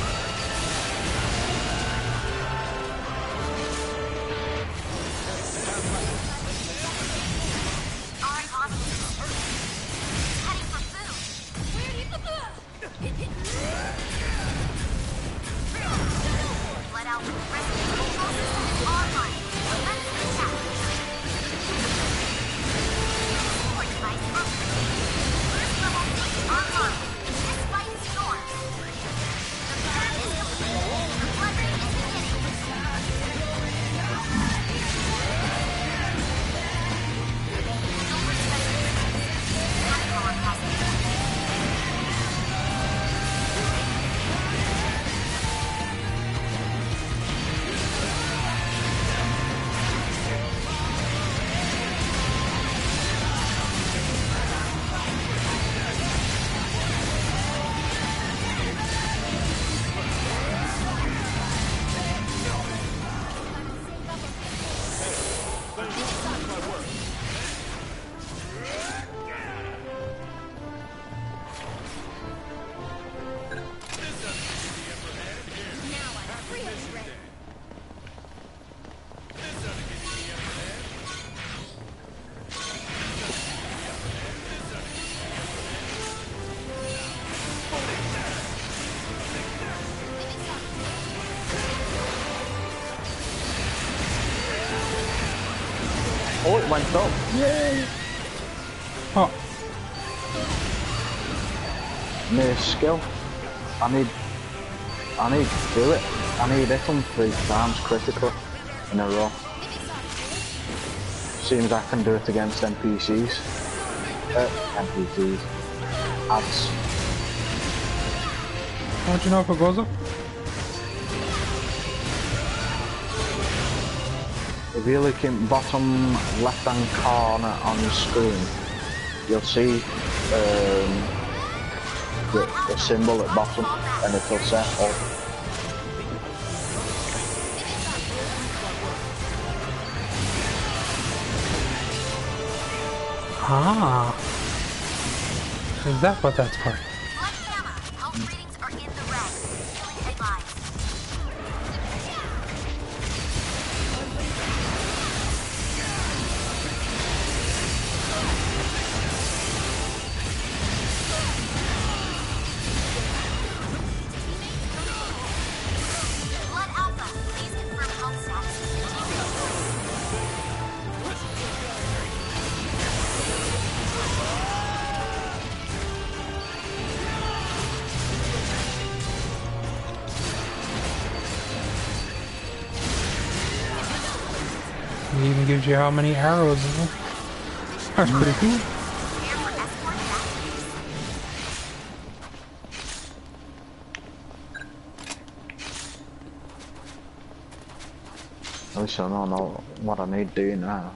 Oh, it went up. Yay! Oh, No skill. I need... I need to do it. I need it on three times critical in a row. Seems I can do it against N P Cs. Uh, N P Cs. Ads. how'd you know if it goes up? If you look in bottom left hand corner on your screen, you'll see um, the, the symbol at bottom and it'll say up. Ah. Is that what that's for? Blood gamma. Health ratings are in the red. Healing advised. Blood alpha. Please confirm health status. It even gives you how many arrows is it? That's pretty cool. Prepare for escort evacuation. At least I don't know what I need to do now.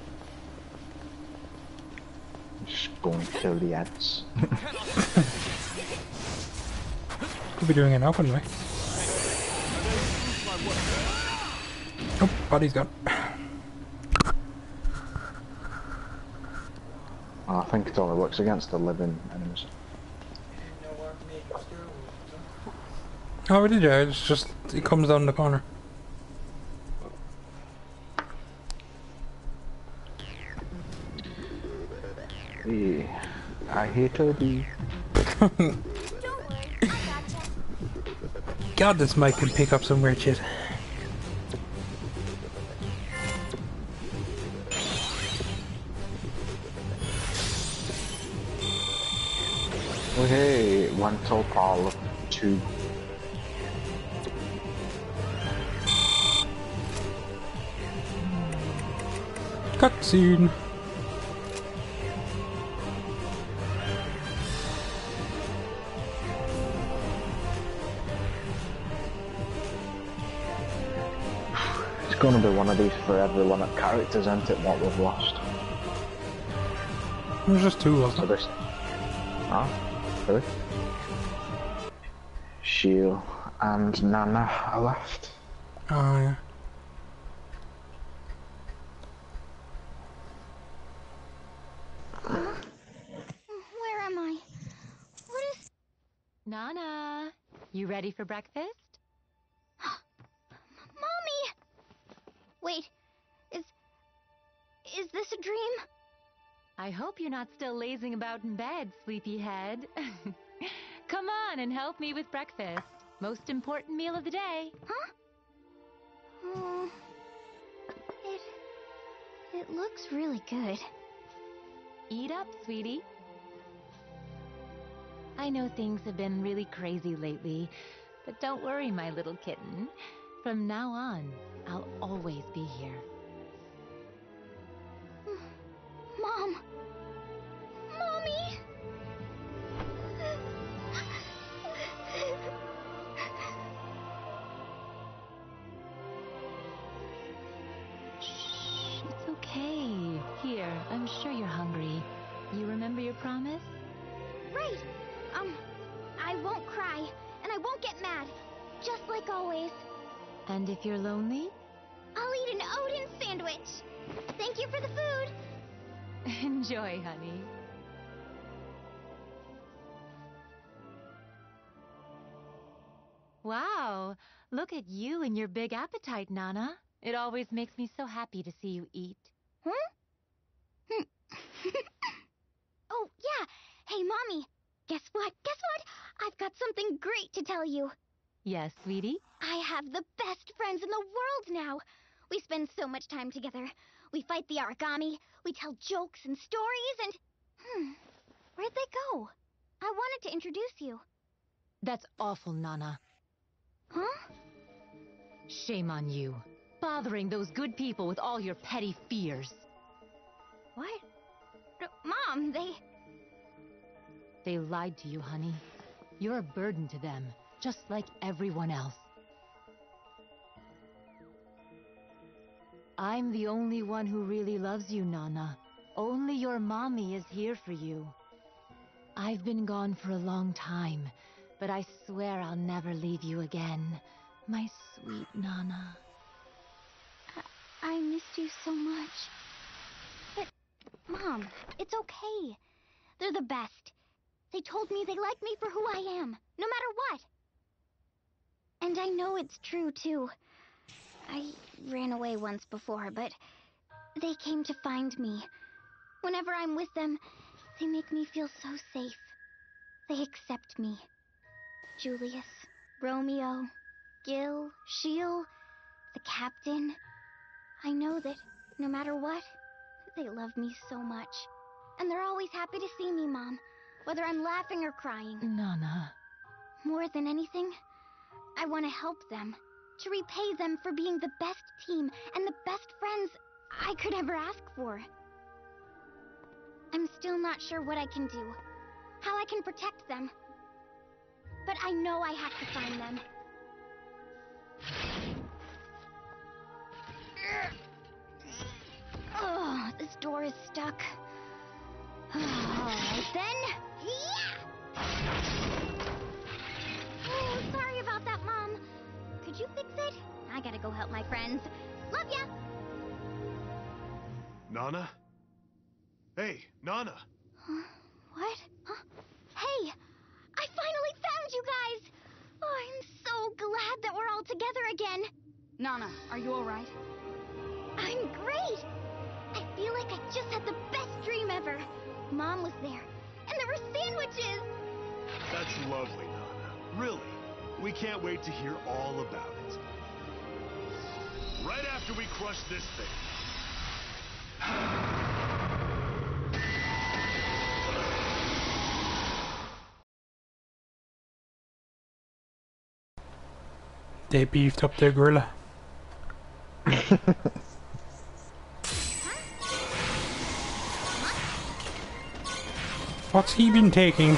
Just go and kill the ads. Could be doing it now, couldn't we? Oh, body's gone. I think it only works against the living enemies. Oh, we did, yeah. It's just, it comes down the corner. Yeah, I hate to be. Don't worry, I gotcha. God, this mic can pick up some weird shit. Oh hey, one top all two. Cutscene. It's gonna be one of these for everyone at characters, isn't it? What we've lost. There's just two of So them. this. Ah, really? Shield and Nana are left. Oh, yeah. You ready for breakfast? Mommy! Wait, is... is this a dream? I hope you're not still lazing about in bed, sleepyhead. Come on and help me with breakfast. Most important meal of the day. Huh? Oh, it... it looks really good. Eat up, sweetie. I know things have been really crazy lately, but don't worry, my little kitten. From now on, I'll always be here. Mom! Mommy! Shh, it's okay. Here, I'm sure you're hungry. You remember your promise? Right! Um, I won't cry, and I won't get mad. Just like always. And if you're lonely? I'll eat an Odin sandwich. Thank you for the food. Enjoy, honey. Wow, look at you and your big appetite, Nana. It always makes me so happy to see you eat. Huh? Hmm. Oh, yeah. Hey, Mommy. Guess what? Guess what? I've got something great to tell you. Yes, sweetie? I have the best friends in the world now. We spend so much time together. We fight the origami, we tell jokes and stories, and... Hmm, where'd they go? I wanted to introduce you. That's awful, Nana. Huh? Shame on you. Bothering those good people with all your petty fears. What? Uh, Mom, they... They lied to you, honey. You're a burden to them, just like everyone else. I'm the only one who really loves you, Nana. Only your mommy is here for you. I've been gone for a long time, but I swear I'll never leave you again. My sweet Nana. I, I missed you so much. But, Mom, it's okay. They're the best. They told me they like me for who I am, no matter what. And I know it's true, too. I ran away once before, but they came to find me. Whenever I'm with them, they make me feel so safe. They accept me. Julius, Romeo, Gil, Shiel, the captain. I know that no matter what, they love me so much. And they're always happy to see me, Mom, whether I'm laughing or crying. Nana. More than anything, I want to help them. To repay them for being the best team and the best friends I could ever ask for. I'm still not sure what I can do, how I can protect them. But I know I have to find them. Oh, this door is stuck. Alright then. Yeah! Oh, sorry about that, Mom. Could you fix it? I gotta go help my friends. Love ya! Nana? Hey, Nana! Huh? What? Huh? Hey! I finally found you guys! Oh, I'm so glad that we're all together again. Nana, are you alright? I'm great! I feel like I just had the best dream ever. Mom was there, and there were sandwiches! That's lovely, Nana. Really. We can't wait to hear all about it. Right after we crush this thing. They beefed up their gorilla. What's he been taking?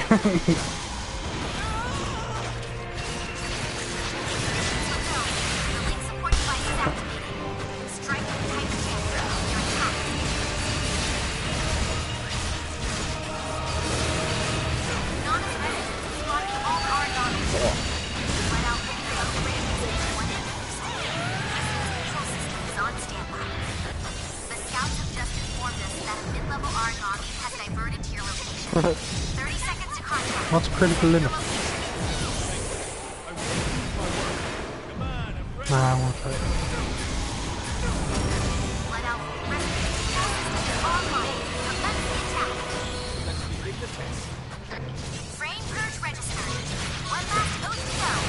thirty seconds to contact. What's critical limit? I Nah, I won't try it. Let out online. Commence the attack. Let's begin the test. Frame purge registered. One last oath to go.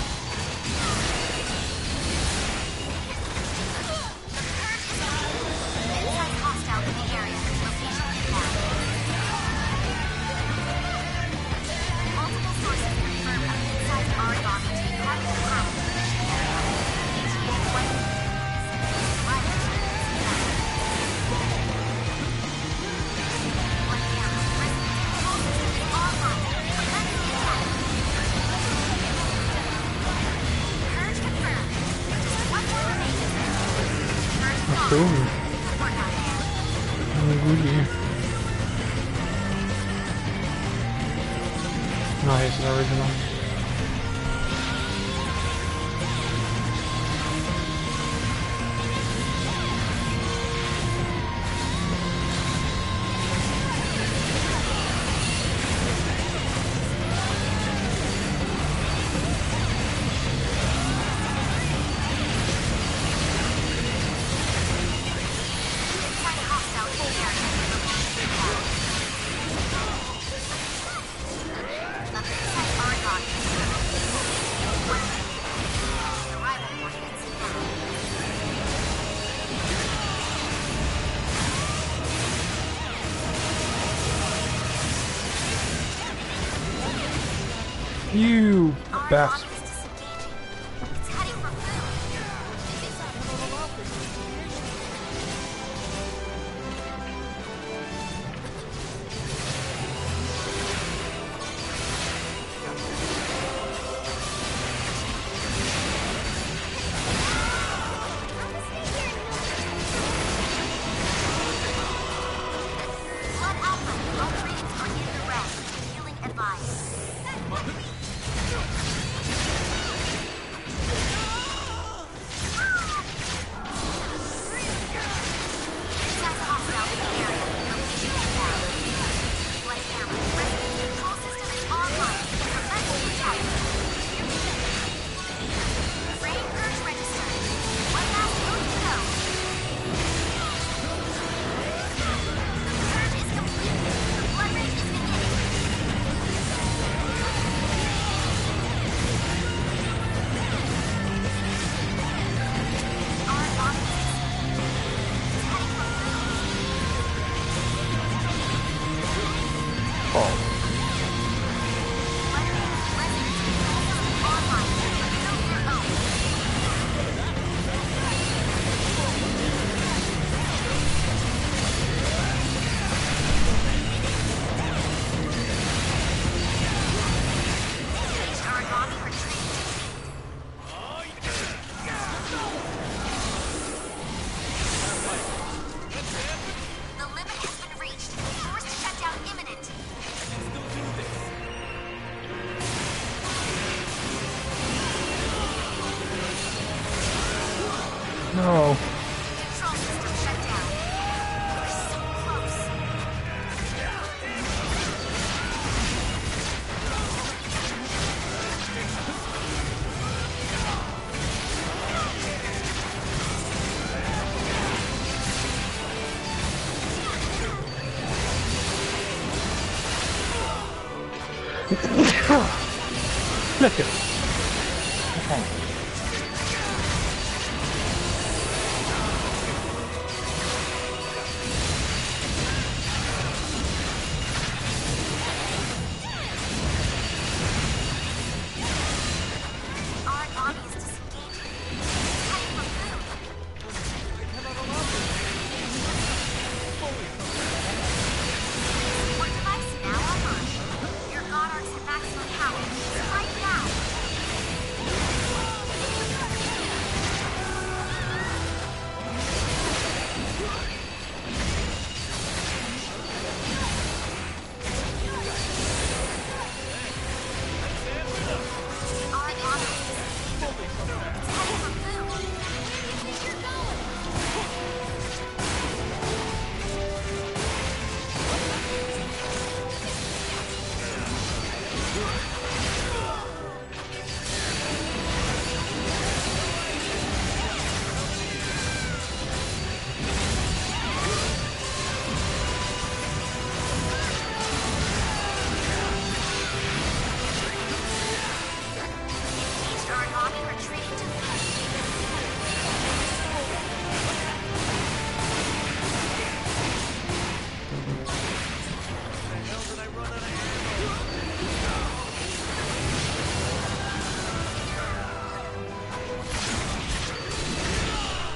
The purge is complete. Inside hostile in the area. Location confirmed. Multiple sources confirm an inside Aragami to be part of the path. Each game one. Survivors are one down. Resident control system is online. Commence the attack. Purge confirmed. Just one more remaining. Purge gone. Boom. Good work out there. Oh, goody. Nice, original. Inside hostile in the area. Location confirmed. Inside Aragami. One minute. Survival coordinates now. You Aragami bastard. is disengaging. It's heading for food. Blood Alpha, all ratings are in the red. Healing advised. Inside hostile in the area. Location confirmed. Blood Gamma, resident control system is online. Prevent the attack. Frame purge registered. One last move to go. The purge is complete. The blood rage is beginning. Our body is it's heading for food. Oh, Blood rage, resident control system online. Fulfill your oath. Engage Aragami retreat. The limit has been reached. Forced shutdown imminent. No. Control system shut down. We're so close. Look at Aragami is disengaging. It's heading for food. Support device now online. Your God Arcs at maximum power. Strike now.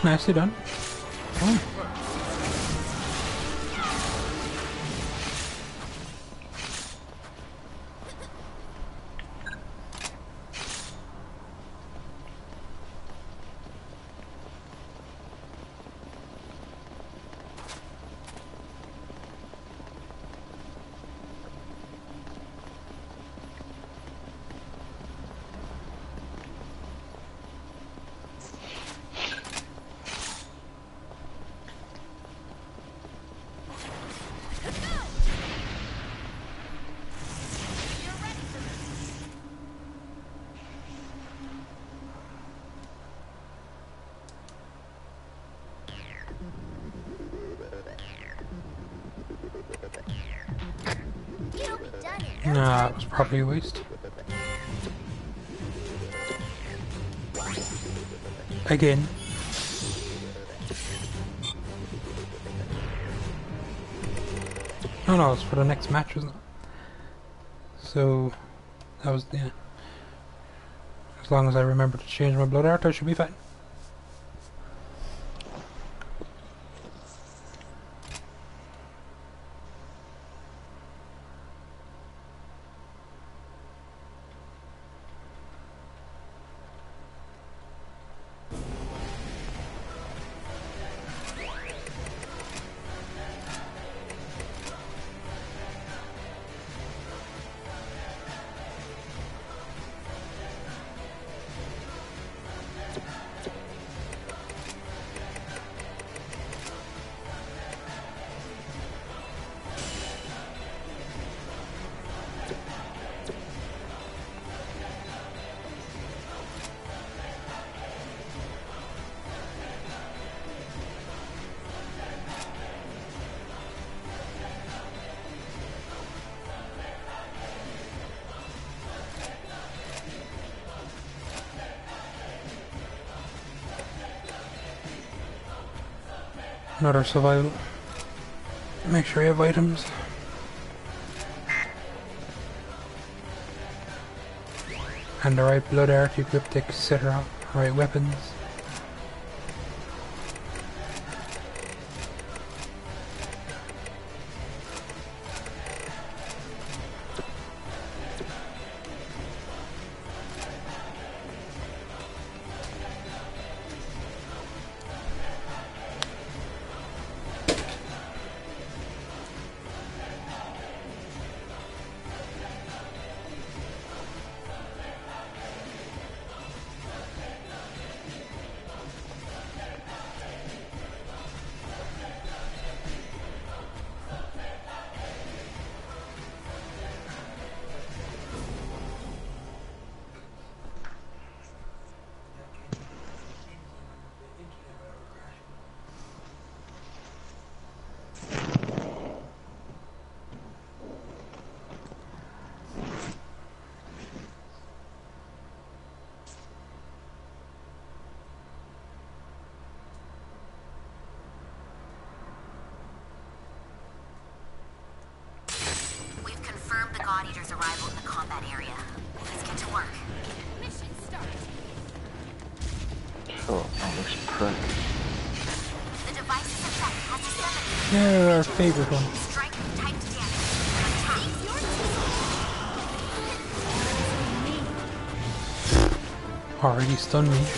Nicely done. Oh. Nah, that was probably a waste. Again. No, no, it's for the next match, wasn't it? So, that was, yeah. As long as I remember to change my blood art, I should be fine. Another survival. Make sure you have items. And the right blood art equipped, et cetera. Right weapons. God Eater's arrival in the combat area. Let's get to work. Mission start. Oh, that looks pretty. The device's effect has disseminated. Yeah, our favorite one. Strike type damage. Attack. Already stunned me.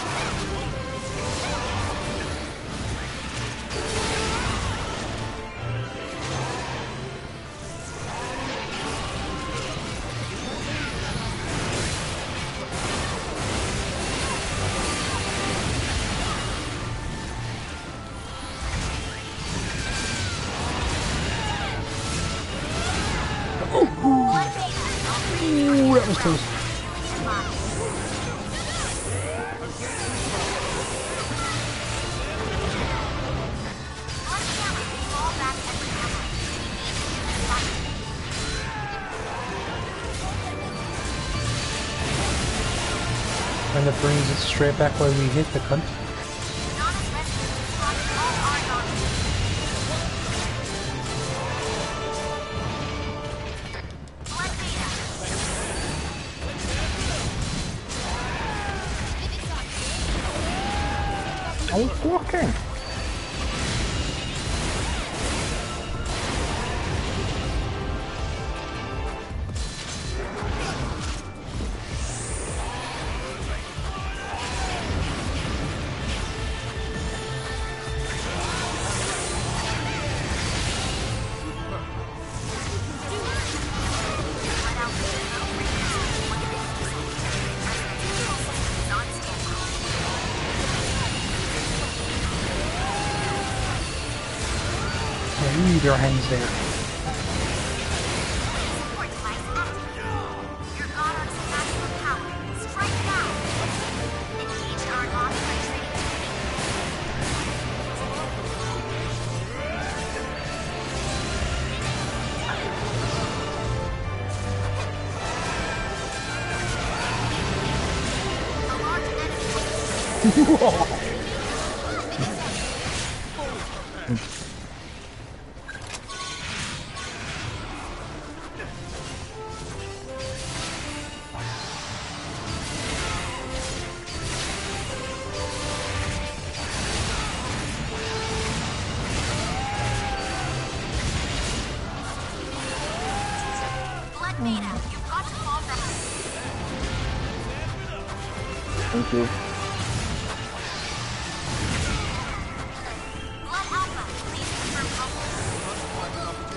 Ooh, that was close. And it brings it straight back where we hit the cunt. I was blocking. Yeah, you need your hands there. Support device activated. Your god arcs maximum power. Strike now. Engage our authorized training technique. A large enemy. Blood Beta, you've got to fall back. Thank you. Blood Alpha, please confirm focus.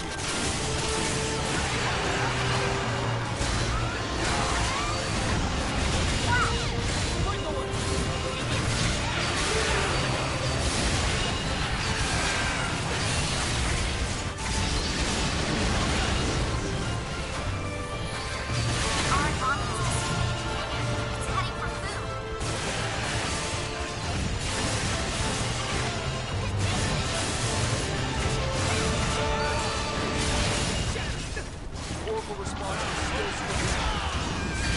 Our army is disengaging. It's heading for food. Oracle response is still slow.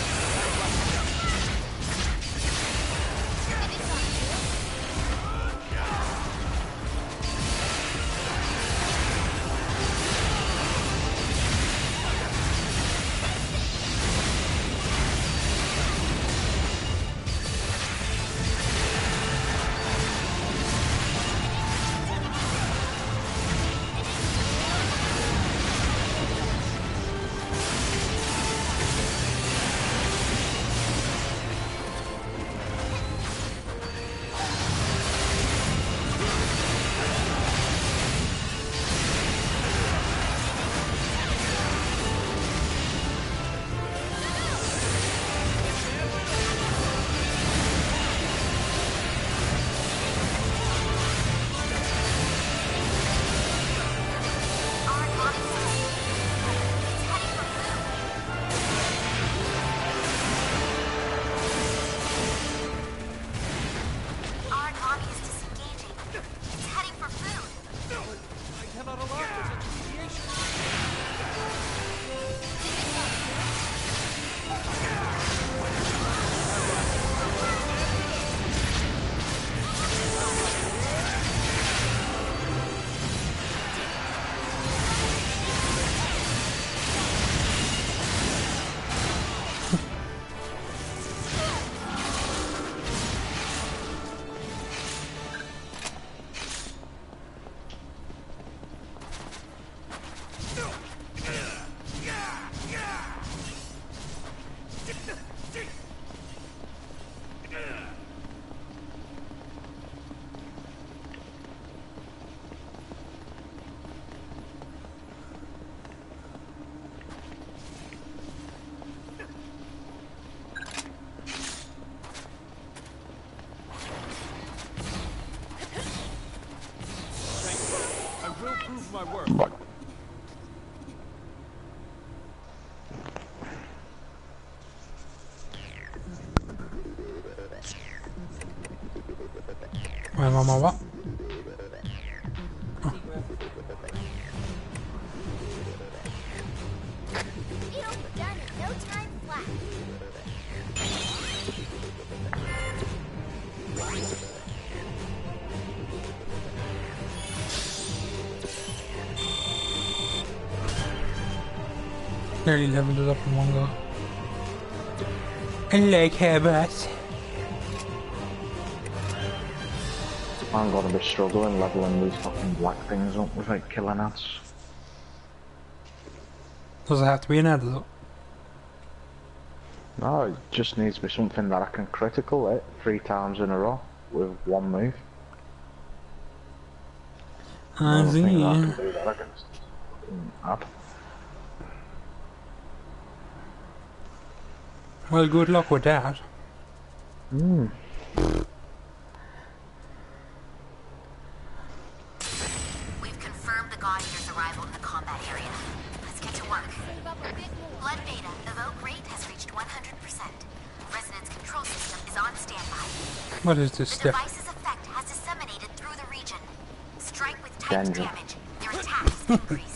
Our army is disengaging. It's heading for food. Our army is disengaging. It's heading for food. I cannot allow for such deviation. Thank you. I will prove my worth. Right. Ouais, maman va. It'll be done in no time flat. Nearly leveled it up in one go. I like hair boss. I'm gonna be struggling leveling these fucking black things up without killing ants. Does it have to be an edit though? No, it just needs to be something that I can critical hit three times in a row with one move. I don't think see. that I can do that against ad. Well, good luck with that. Hmm. We've confirmed the God Eater's arrival in the combat area. Let's get to work. Save up a bit more. Blood beta evoke rate has reached one hundred percent. Resonance control system is on standby. What is this The step? device's effect has disseminated through the region. Strike with typed Danger. damage. Their attack is increased.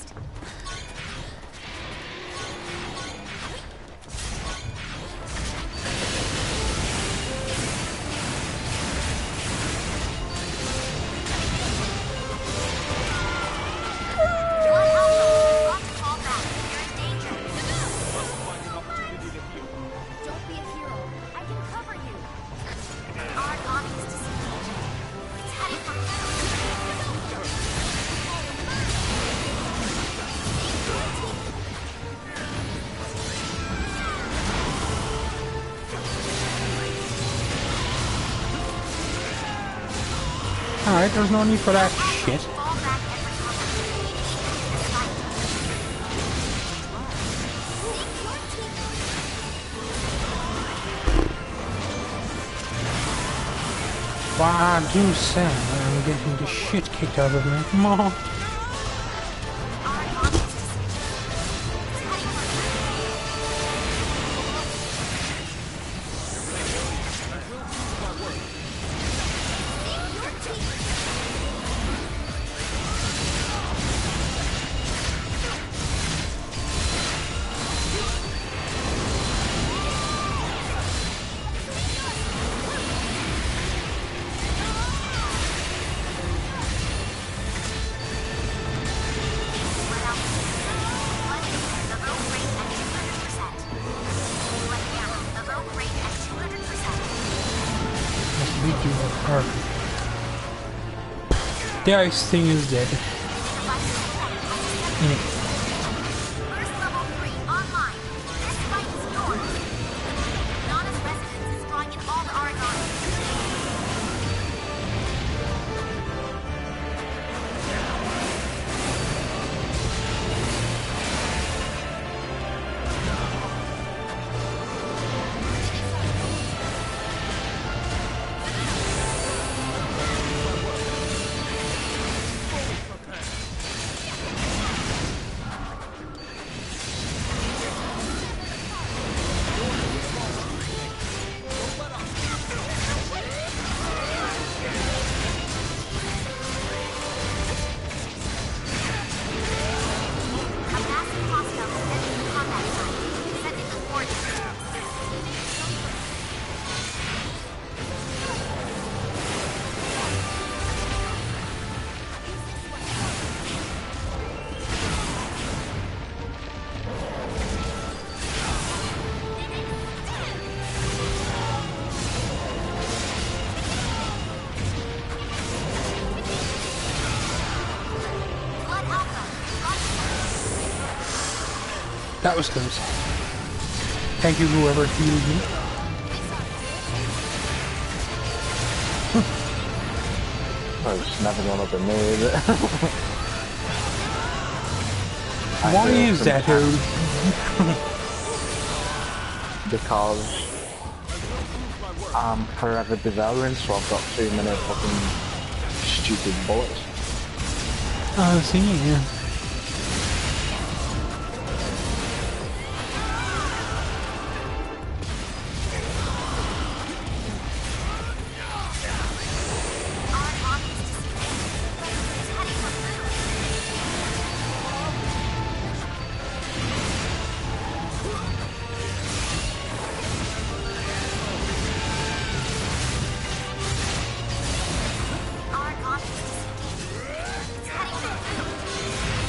Blood Alpha, got to fall back. You're in danger. Find an opportunity to heal. Don't be a hero. I can cover you. Our army is disengaged. It's heading for food. Alright, there's no need for that shit. Fall back and recover. We need this fight. Wow, do sound. I'm getting the shit kicked out of me. Come on. Our army is disengaged. It's heading for food. Blood Alpha. Blood Beta evoke rate at two hundred percent. Blood Gamma evoke rate at two hundred percent. Must be doing perfect. The ice thing is dead. Device's effect has disseminated. First level three online. This fight is yours. Nana's resonance is drawing in all the Aragami. A massive hostile is entering the combat zone. Sending the coordinates. Blood Alpha, got That was close. Thank you, whoever healed me. Oh, it's never gonna be me, is it? I Why do is that, sometimes dude? Because I'm forever devouring, so I've got too many fucking stupid bullets. I see. Yeah. Our army is disengaged. It's heading for food. Our army is disengaged. It's heading for food.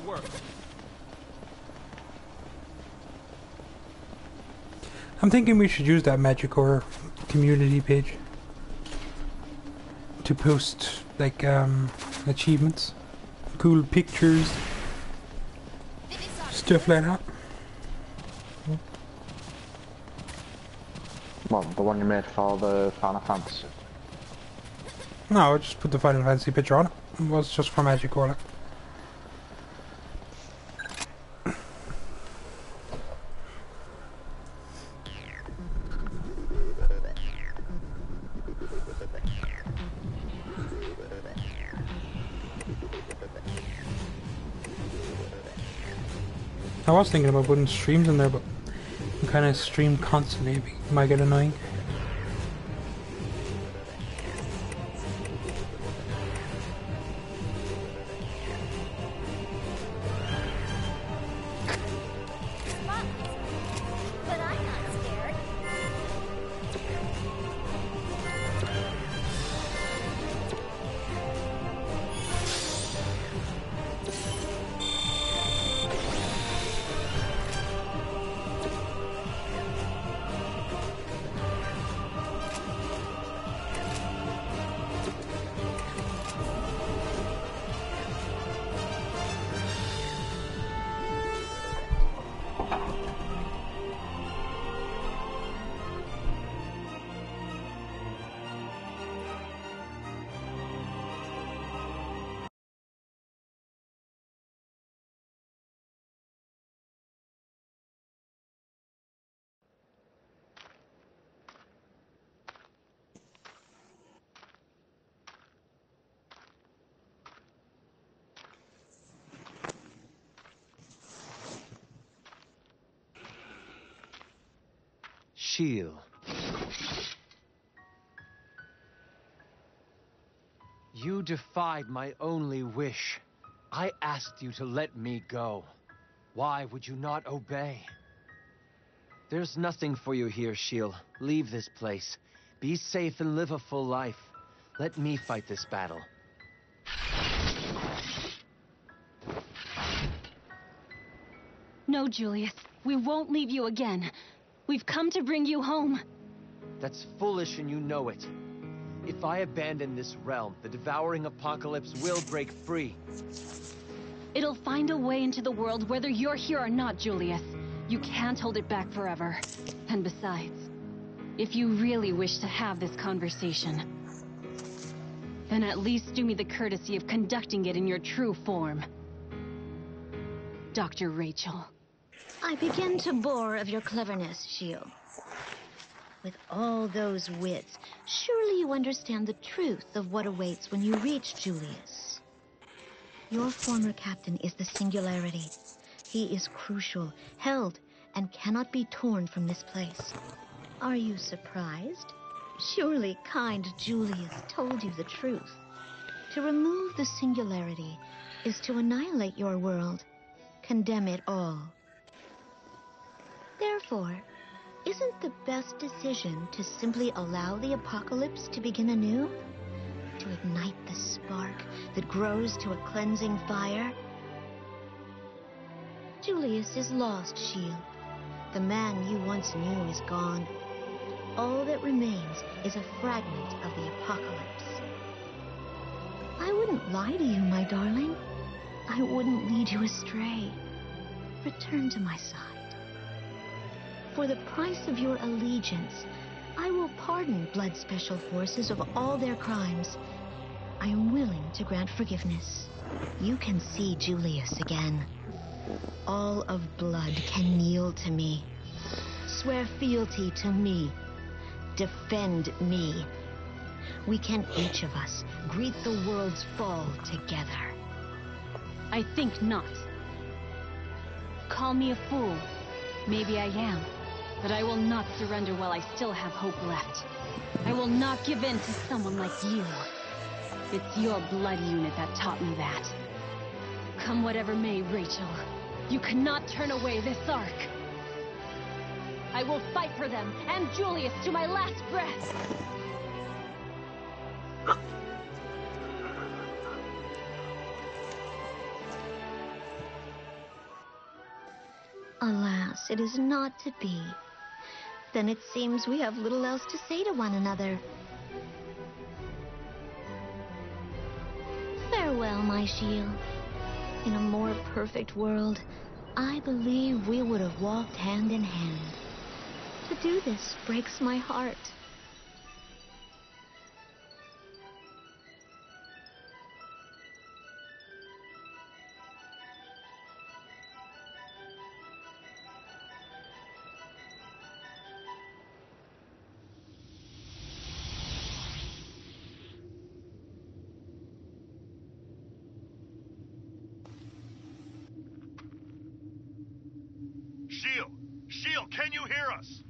work. I'm thinking we should use that Magicore community page to post like um, achievements, cool pictures, stuff like that. Well, the one you made for the Final Fantasy. No, I just put the Final Fantasy picture on it. It was just for Magicore. I was thinking about putting streams in there, but I'm kind of stream constantly. It might get annoying. But I'm not scared. Shield. You defied my only wish. I asked you to let me go. Why would you not obey? There's nothing for you here, Shield. Leave this place. Be safe and live a full life. Let me fight this battle. No, Julius. We won't leave you again. We've come to bring you home. That's foolish and you know it. If I abandon this realm, the devouring apocalypse will break free. It'll find a way into the world whether you're here or not, Julius. You can't hold it back forever. And besides, if you really wish to have this conversation, then at least do me the courtesy of conducting it in your true form. Doctor Rachel. I begin to bore of your cleverness, Shield. With all those wits, surely you understand the truth of what awaits when you reach Julius. Your former captain is the Singularity. He is crucial, held, and cannot be torn from this place. Are you surprised? Surely kind Julius told you the truth. To remove the Singularity is to annihilate your world, condemn it all. Therefore, isn't the best decision to simply allow the apocalypse to begin anew? To ignite the spark that grows to a cleansing fire? Julius is lost, Shield. The man you once knew is gone. All that remains is a fragment of the apocalypse. I wouldn't lie to you, my darling. I wouldn't lead you astray. Return to my side. For the price of your allegiance, I will pardon Blood Special Forces of all their crimes. I am willing to grant forgiveness. You can see Julius again. All of Blood can kneel to me. Swear fealty to me. Defend me. We can each of us greet the world's fall together. I think not. Call me a fool. Maybe I am. But I will not surrender while I still have hope left. I will not give in to someone like you. It's your blood unit that taught me that. Come whatever may, Rachel. You cannot turn away this Ark. I will fight for them and Julius to my last breath. Alas, it is not to be. Then it seems we have little else to say to one another. Farewell, my Shield. In a more perfect world, I believe we would have walked hand in hand. To do this breaks my heart. Shield! Shield, can you hear us?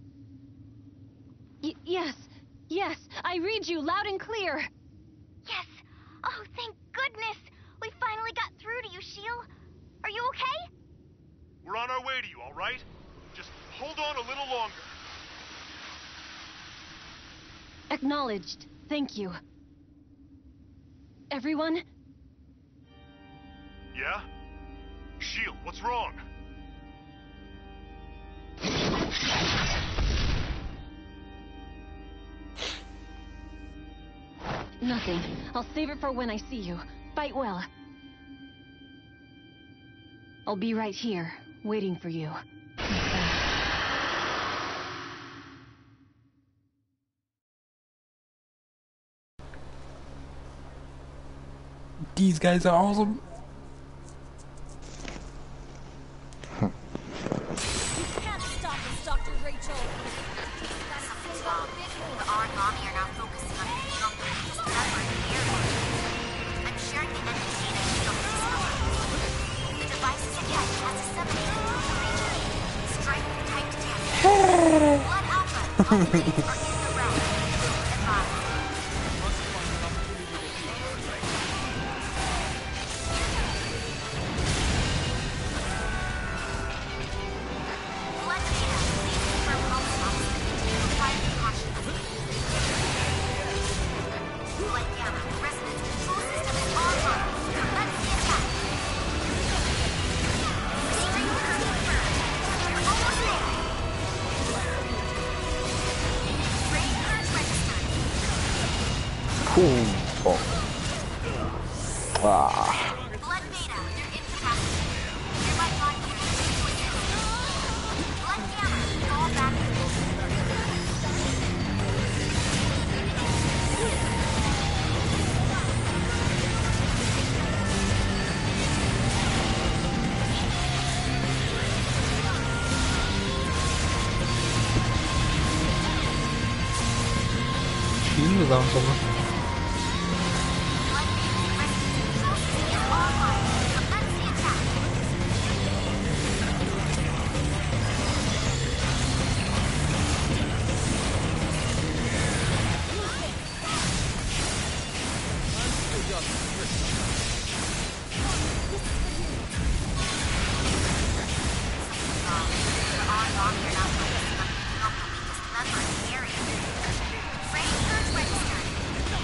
Y yes, yes, I read you loud and clear. Yes. Oh, thank goodness. We finally got through to you, Shield. Are you okay? We're on our way to you, all right? Just hold on a little longer. Acknowledged. Thank you. Everyone? Yeah? Shield, what's wrong? Nothing. I'll save it for when I see you. Fight well. I'll be right here, waiting for you. These guys are awesome. You can't stop us, Doctor Rachel. Something's wrong. The Aragami are now focusing on feeding on the weakest member in the area. I'm sharing the enemy data Shield has discovered. The device's tech has disseminated through the region. Strike type detected. Blood Alpha, all readings are in the red. Advise. Blood data, please confirm pulse levels and continue applying precautions. Blood Gamma, resonance control system is online. Commence the attack. Stream curve confirmed. We're almost there. Brain curve registered. Cool. Oh. Ah. Blood Beta, you're incapacitated. Nearby body units to assist. Blood Gamma, fall back. Shield is awesome. Blood Beta, resonance control system is online. Commence the attack. Something's wrong. The Aragami are now focusing on feeding on the weakest member in the area. Brain surge registered.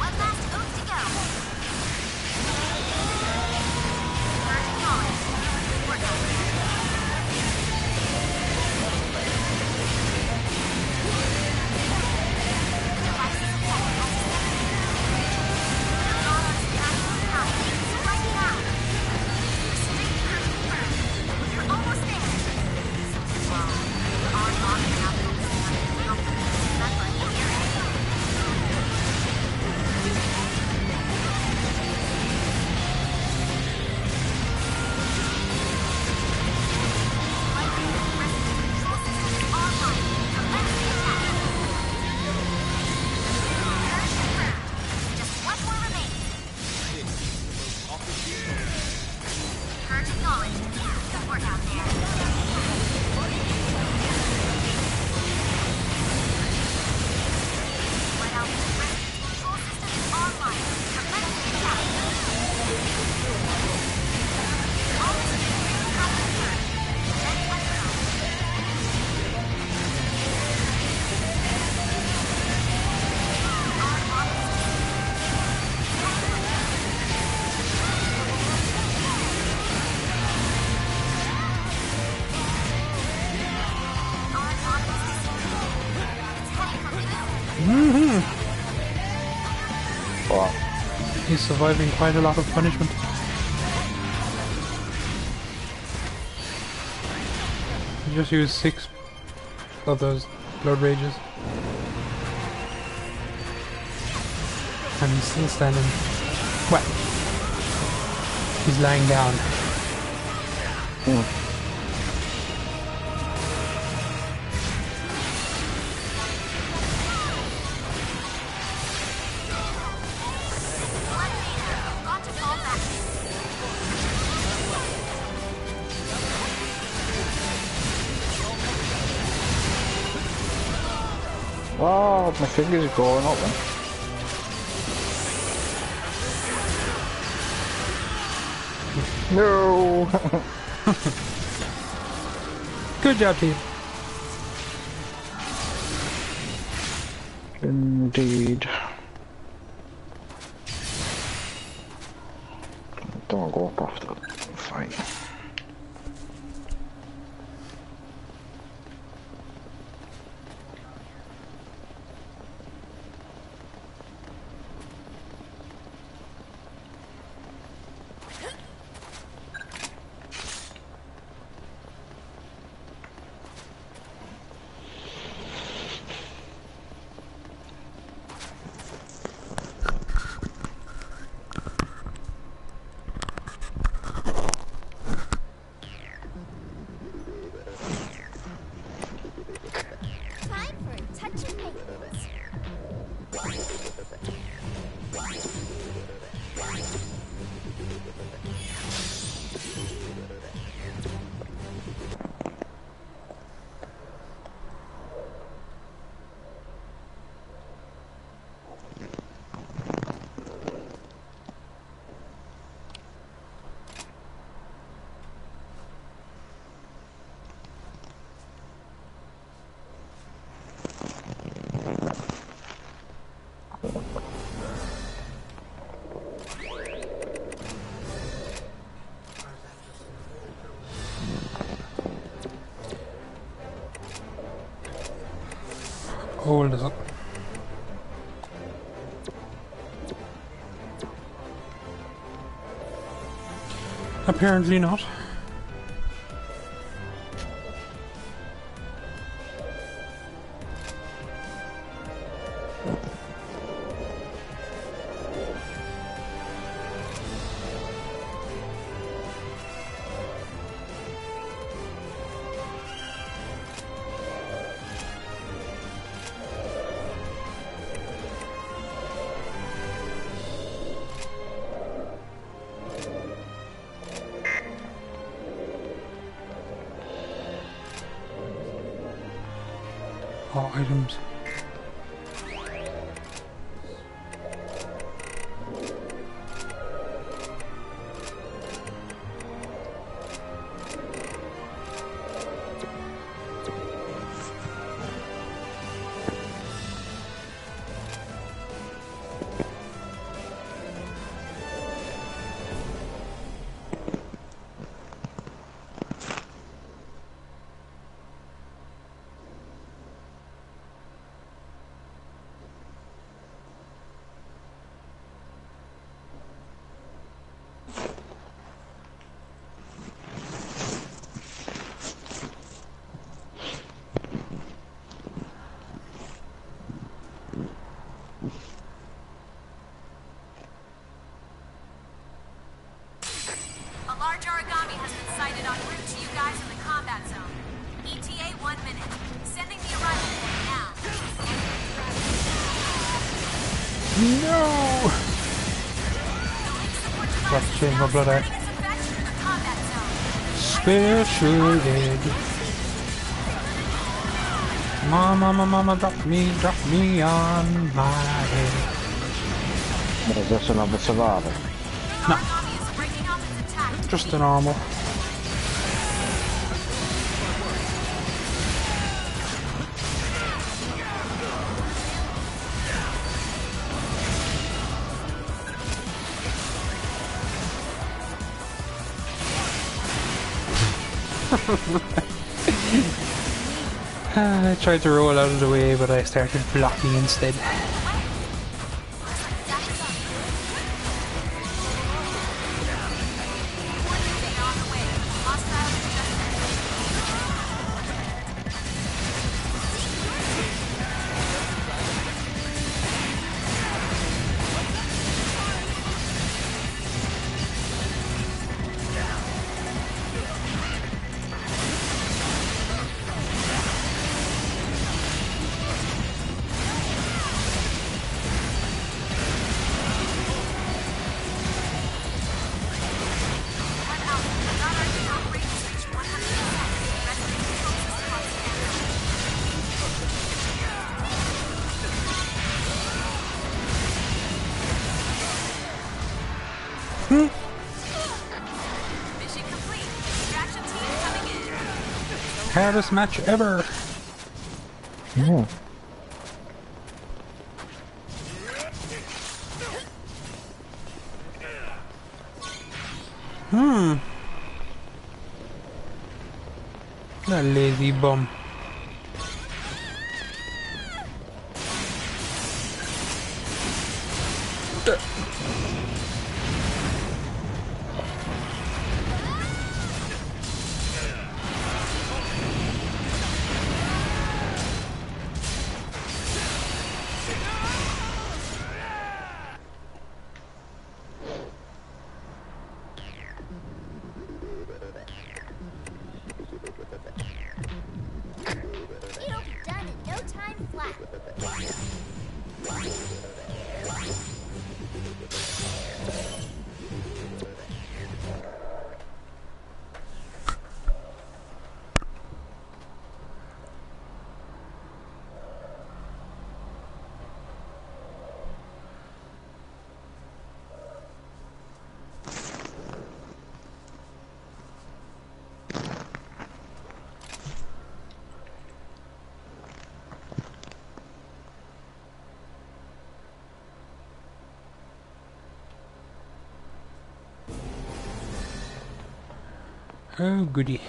Wow. He's surviving quite a lot of punishment. He just used six of those blood rages. And he's still standing. Well, he's lying down. Mm. Oh, my fingers are going up then. No! Good job, team. Indeed. Don't go up after the fight. Time for a touch of maintenance. Hold us up. Apparently not. All items. A large origami has been sighted en route to you guys in the combat zone. E T A one minute. Sending the arrival point now. No! Let's change my blood out. Special ed. Mama, mama, mama, drop me, drop me on my head. Is this another survivor? No. Just a normal. I tried to roll out of the way, but I started blocking instead. Mission complete. Extraction team coming in. Hardest match ever. Yeah. Hmm. That lazy bum. It'll be done in no time flat. Oh, goody.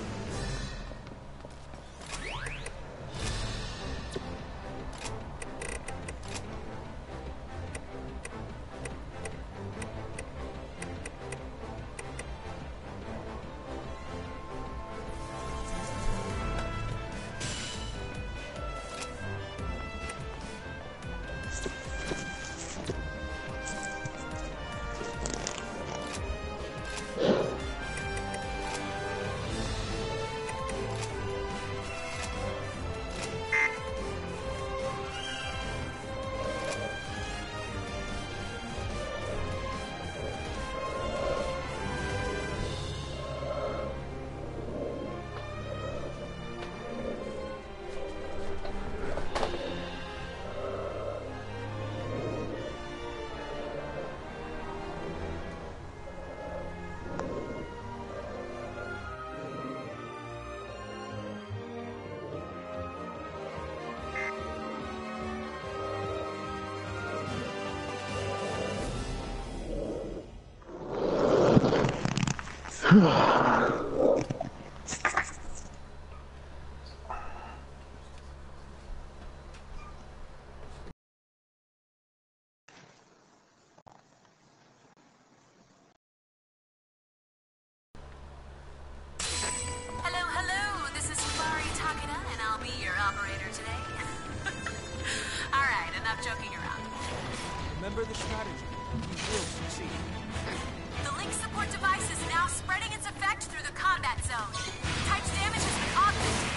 Hello, hello. This is Fari Takeda, and I'll be your operator today. All right, enough joking around. Remember the strategy. We will succeed. The Link support device is now spreading its effect through the combat zone. Type's damage has been augmented.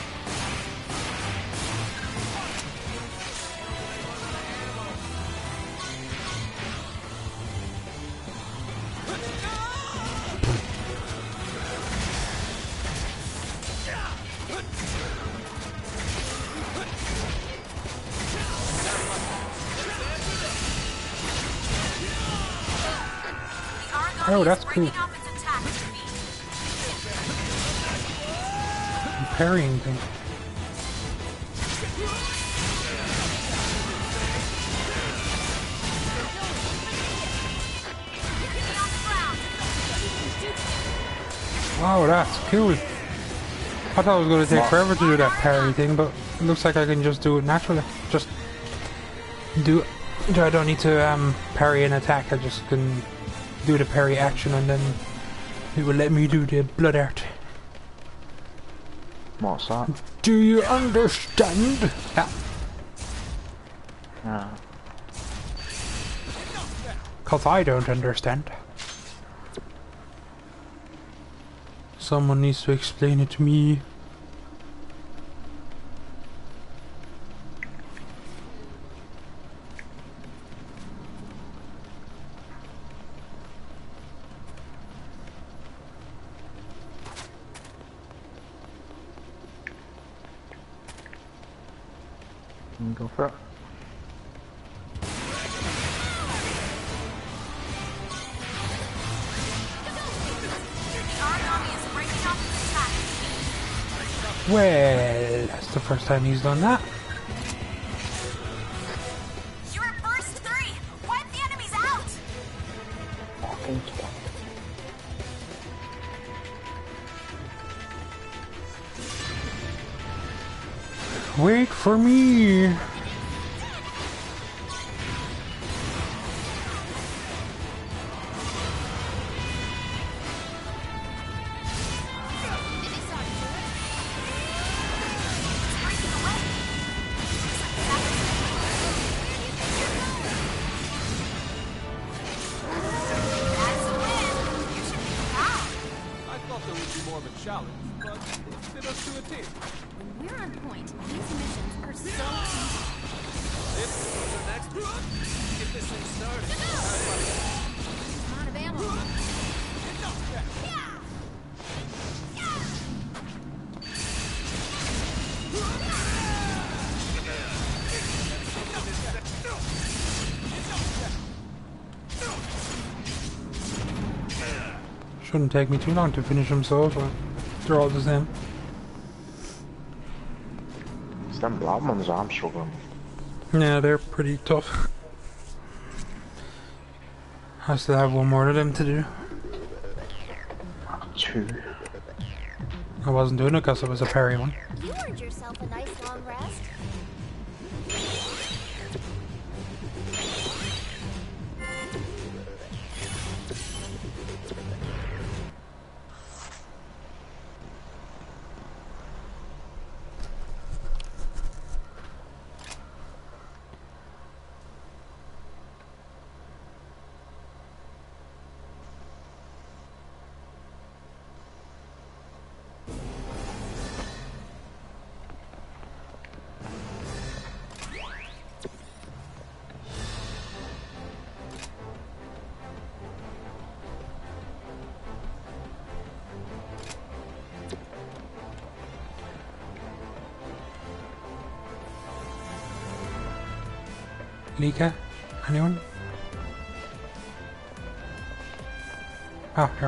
Oh, that's cool. Parrying thing. Oh, that's cool. I thought it was going to take forever to do that parry thing, but it looks like I can just do it naturally. Just do it. I don't need to um, parry an attack, I just can do the parry action and then it will let me do the blood art. What's that? Do you understand? Yeah. Yeah. Cause I don't understand. Someone needs to explain it to me. Go for it. Well, that's the first time he's done that. You're at burst three! Wipe the enemies out! Fucking twat. Wait for me. I thought there would be more of a challenge, but it fit us to a T. When we're on point, these missions are so easy. This is our next run. Get this thing started. I'm out of ammo. Shouldn't take me too long to finish them, so but they're all the same. It's them black ones I'm struggling with. Yeah, they're pretty tough. I still have one more of them to do. Two. I wasn't doing it because it was a parry one. You earned yourself a nice long rest. Lika? Anyone? Ah, here.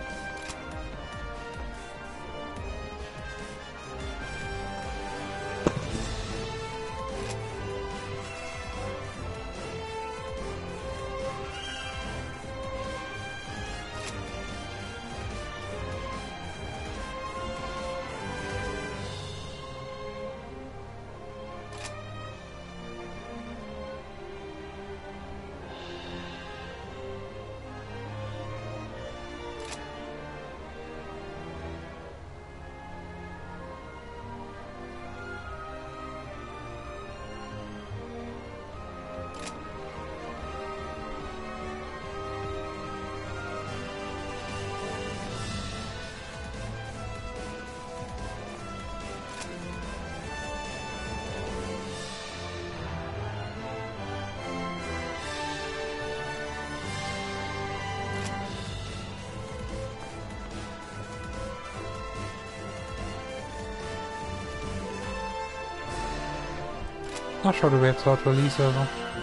Not sure the way it's out to Lisa though.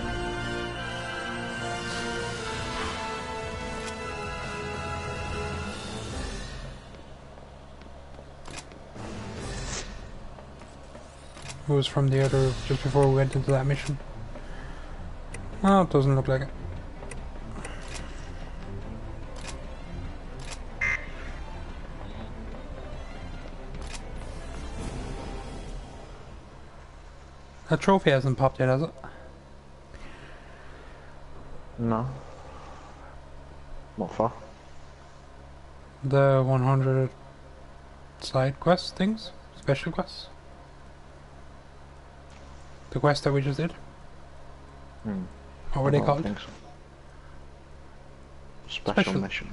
It was from the other, just before we went into that mission. No, it doesn't look like it. That trophy hasn't popped yet, has it? No. What for? The one hundred side quest things? Special quests? The quest that we just did? Hmm. What were I they don't called? think so. Special, Special. missions.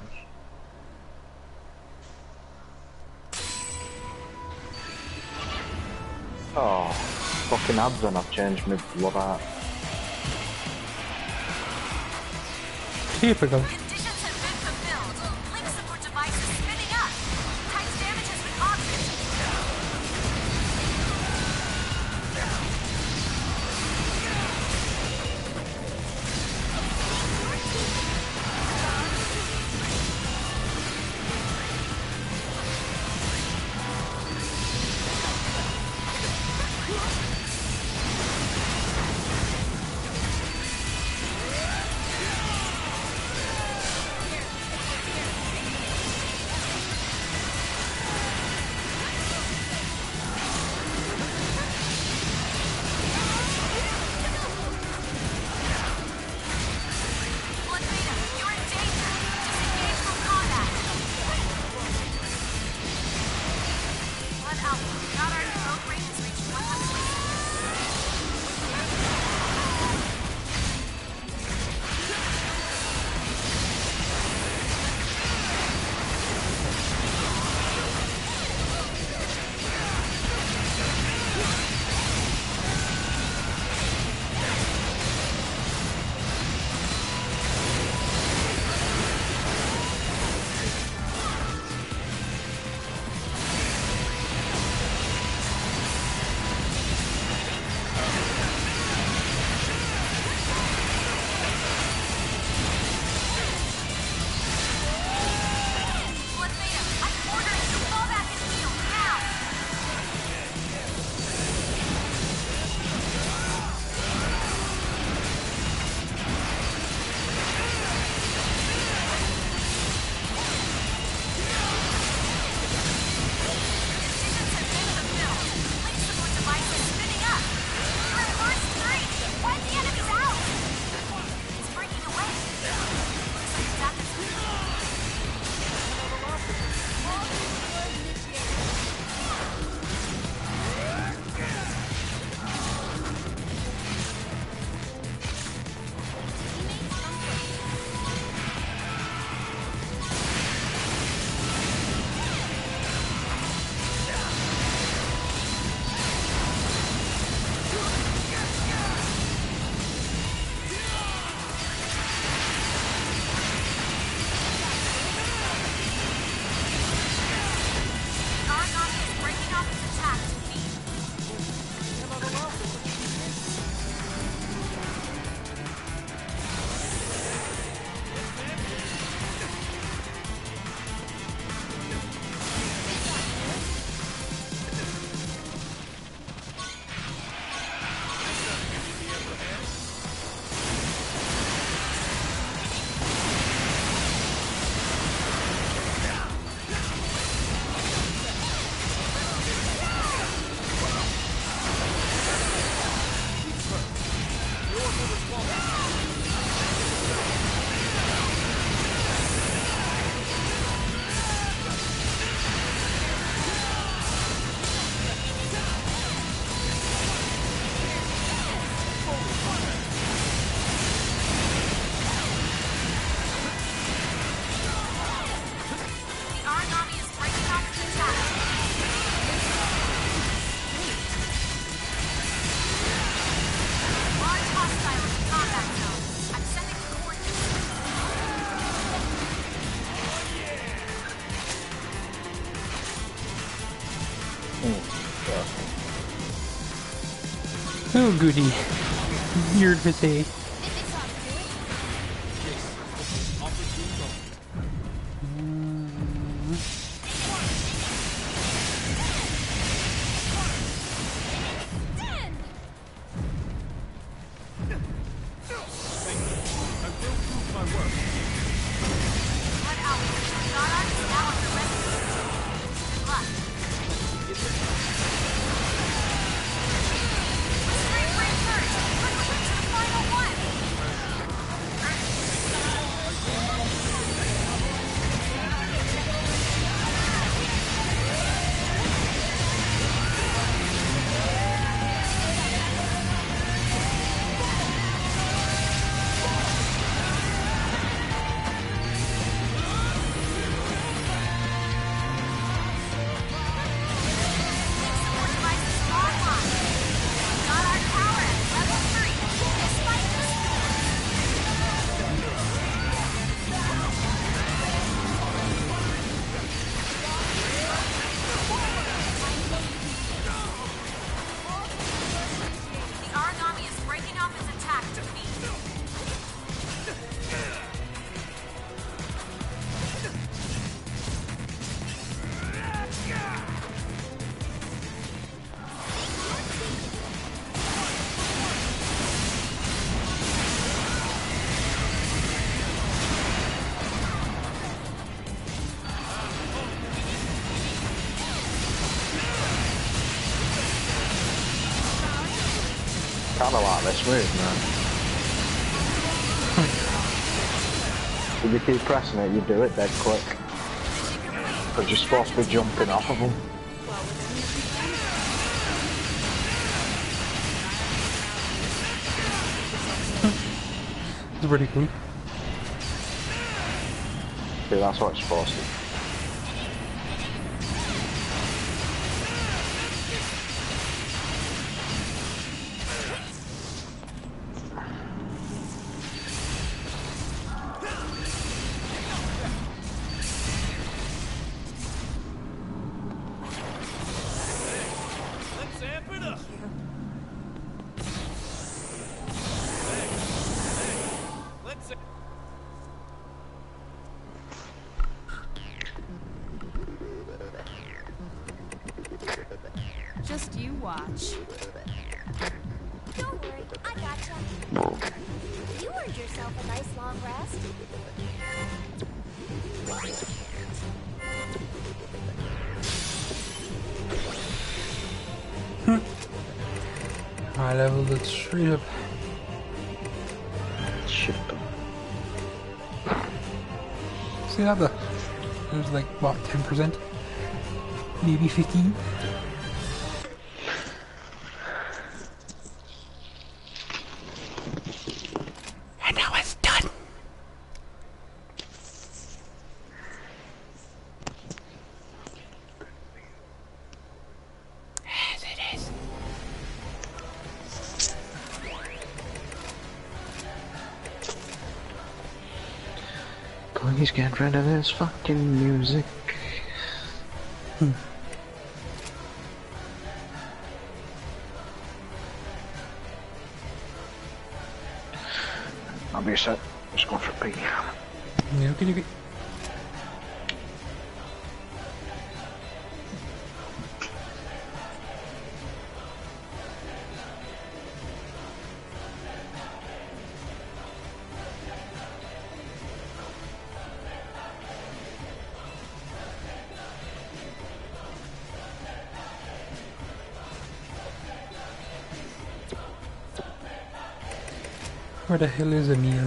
Oh, fucking ads and I've changed my blood art. Typical. Conditions have been fulfilled. Link support device is spinning up. Titan's damage has been augmented. Oh goody. Weird to say. Kinda like this move, man. If you keep pressing it, you do it dead quick. Because you're supposed to be jumping off of them. It's pretty cool. See, that's what it's supposed to. Just you watch. Don't worry, I gotcha. You earned yourself a nice long rest. I leveled it straight up. Shit. See that? The there's like what, ten percent, maybe fifteen. And now it's done. As it is. Please get rid of this fucking music. Hmm. I'll be a sec. Just going for a pee. Yeah, okay, okay. Where the hell is Emil?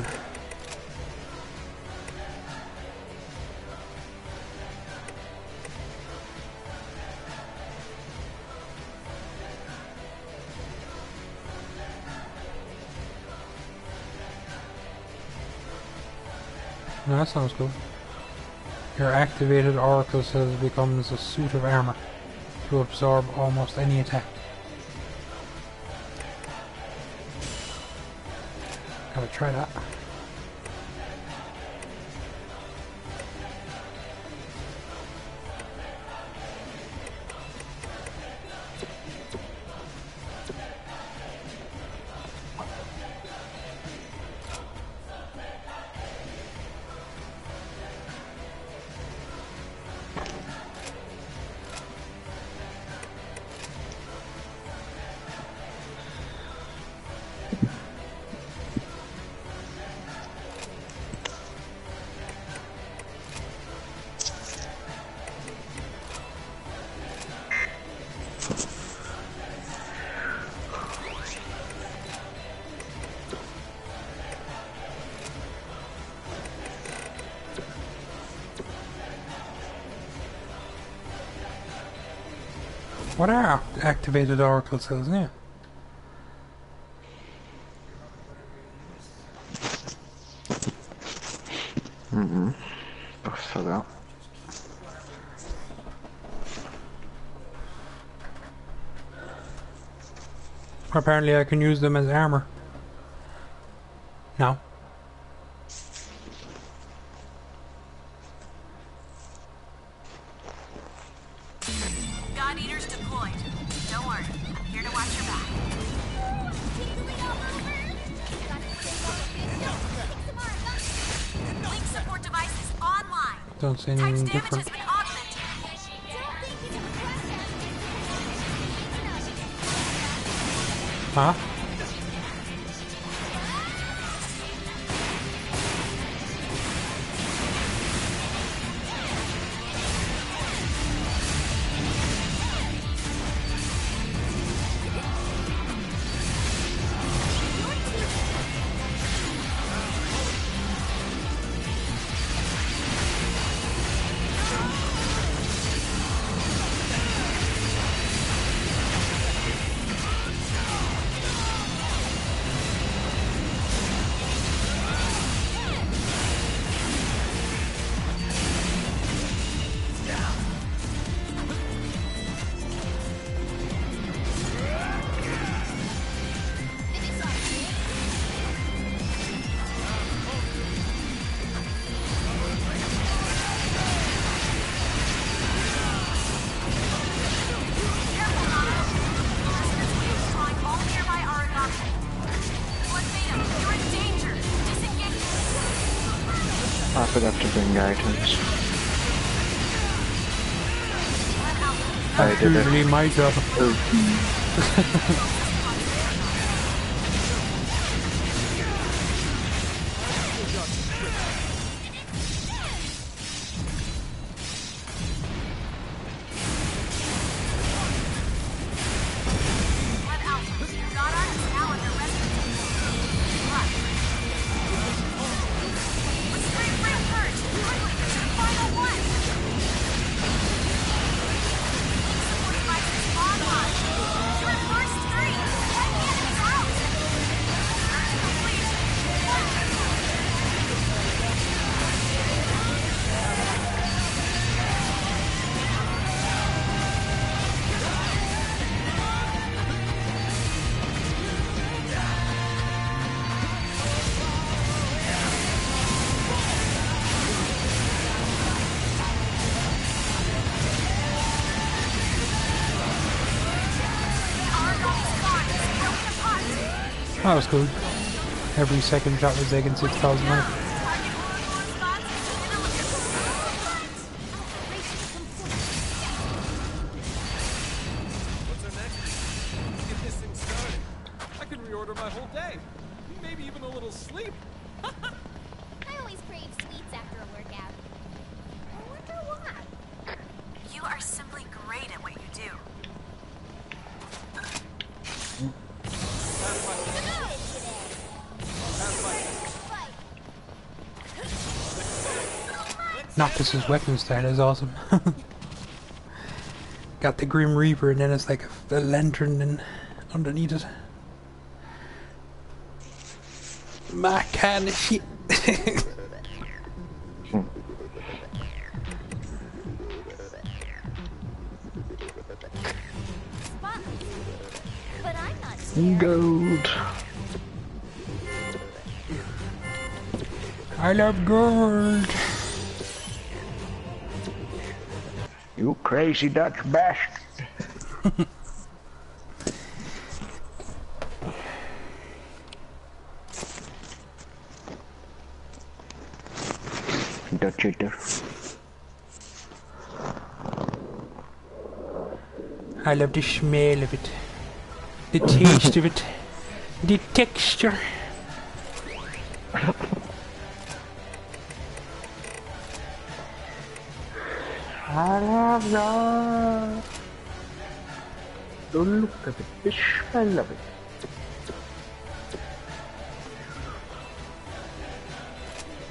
No, that sounds cool. Your activated Oracle Cells becomes a suit of armor to absorb almost any attack. Gotta try that. What are act- activated oracle cells, yeah? Mm-hmm. For that. Apparently I can use them as armor. No. God Eaters deployed. Don't worry, I'm here to watch your back. Link support device is online. Don't say Titan's anything damage different. has been augmented. Huh? I forgot to bring items. I That's did it. usually my job. That was cool. Every second shot was taking six thousand life. What's our next? Let's get this thing started. I can reorder my whole day. Maybe even a little sleep. I always crave sweets after a workout. I wonder why. You are simply great at what you do. Noctis's weapon style is awesome. Got the Grim Reaper and then it's like a, a lantern and underneath it. My kind of shit. But I'm not scared. Gold. I love gold. You crazy Dutch bastard. Dutch eater. I love the smell of it. The taste of it. The texture. I love that. Don't look at it, the smell of it.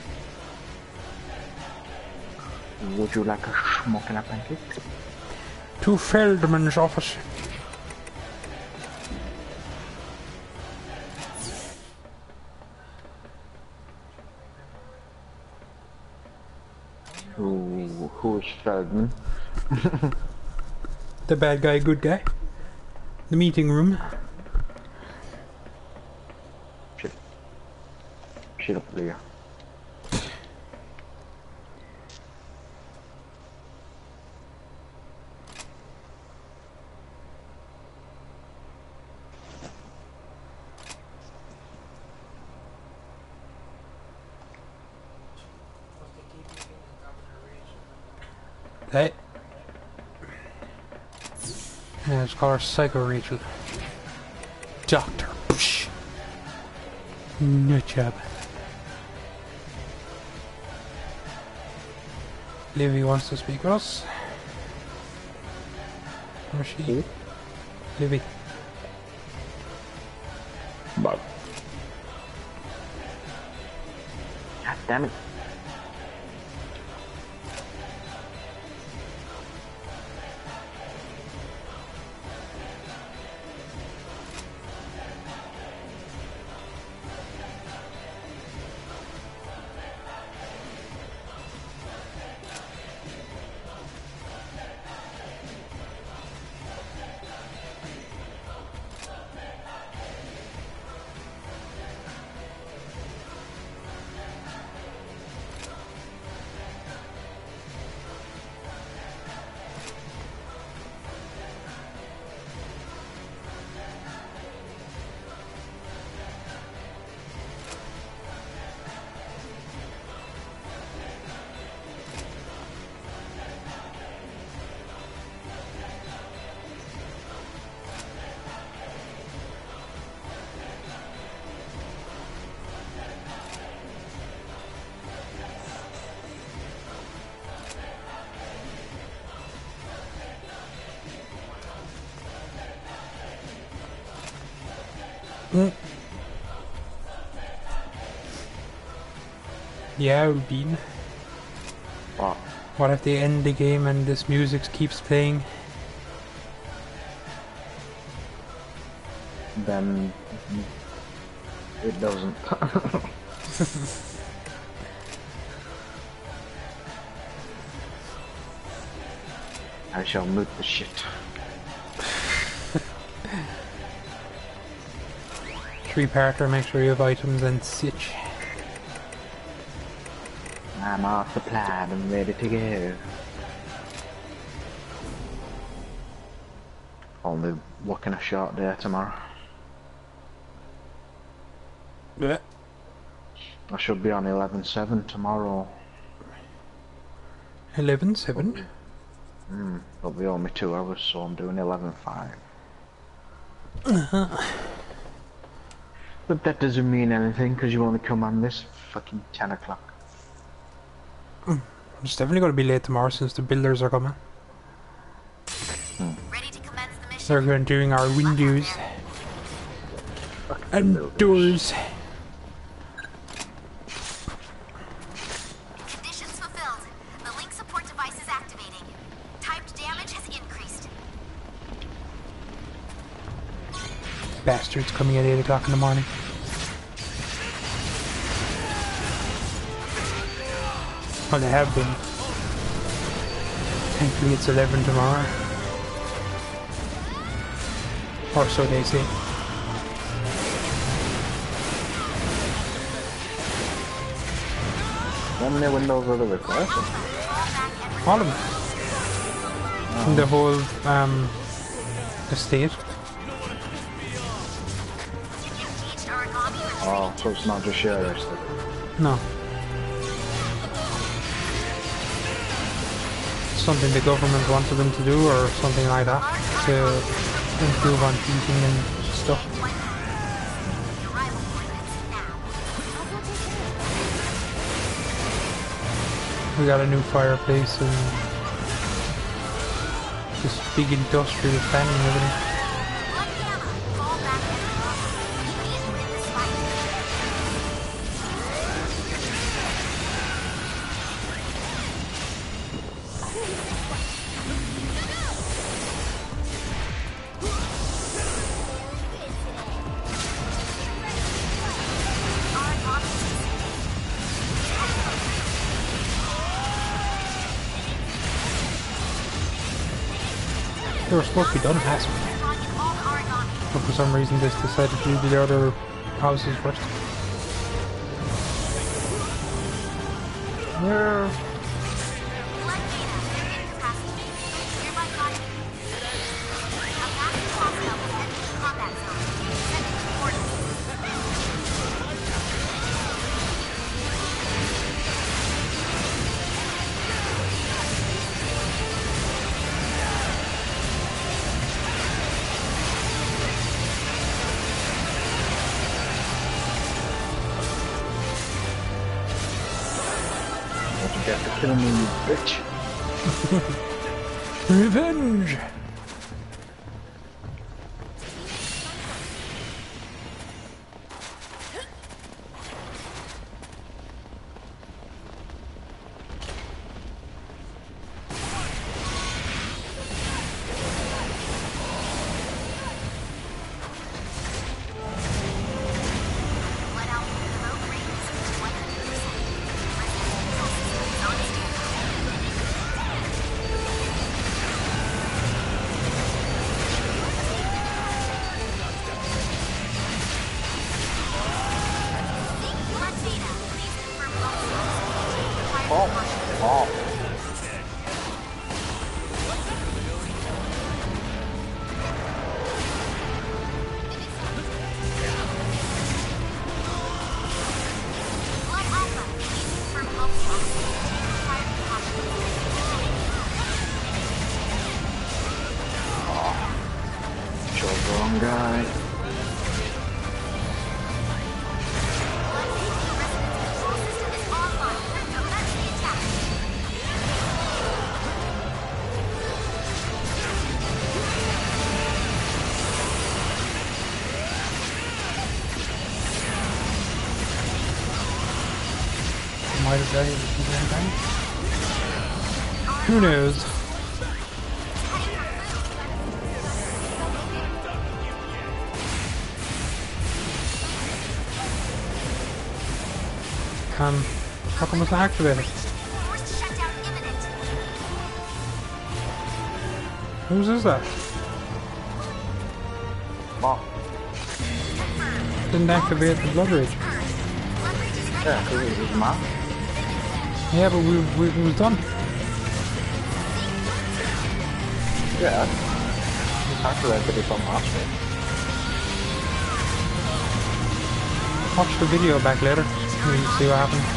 Would you like a smoke and a pancake? To Feldman's office. Who, who's Feldman? The bad guy, good guy. The meeting room. Shit. Shit up there. Hey. Yeah, let's call her Psycho Rachel. Doctor. Psh. No job. Livy wants to speak with us. Where's she? Who? Livy. But. God damn it. Mm. Yeah, Rubin. What? What if they end the game and this music keeps playing? Then it doesn't. I shall mute the shit. Three-parter, make sure you have items and sitch. I'm all supplied and ready to go. Only looking a short day tomorrow. Yeah. I should be on eleven seven tomorrow. eleven seven? Hmm, it'll be only two hours, so I'm doing eleven five. Uh-huh. But that doesn't mean anything, because you only come on this fucking ten o'clock. It's definitely going to be late tomorrow since the builders are coming. Hmm. Ready to commence the mission. They're going to doing our windows and doors. Conditions fulfilled. The link support device is activating. Typed damage has increased. Bastards coming at eight o'clock in the morning. Well, they have been. Thankfully it's eleven tomorrow. Or so they say. How many windows are there required? All of them. Oh. The whole um, estate. Oh, so it's not just your estate. No. Something the government wanted them to do or something like that to improve on heating and stuff. We got a new fireplace and this big industrial fan and everything. They were supposed to be done last week. But for some reason they decided to do the other houses first. Yeah. Get to kill me, you bitch. Revenge! Wrong guy. Might have died at the Who knows? Um, how come it's not activated? Whose is that? What? Didn't activate the Blood Rage. Yeah, because it was mine. Yeah, but we, we, it was done. Yeah. It's activated it on last week. Watch the video back later. We can see what happened.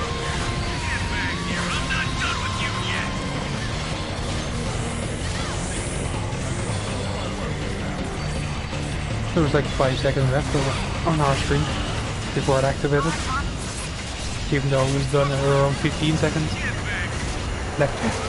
There was like five seconds left on our screen before it activated. Even though it was done at around fifteen seconds left.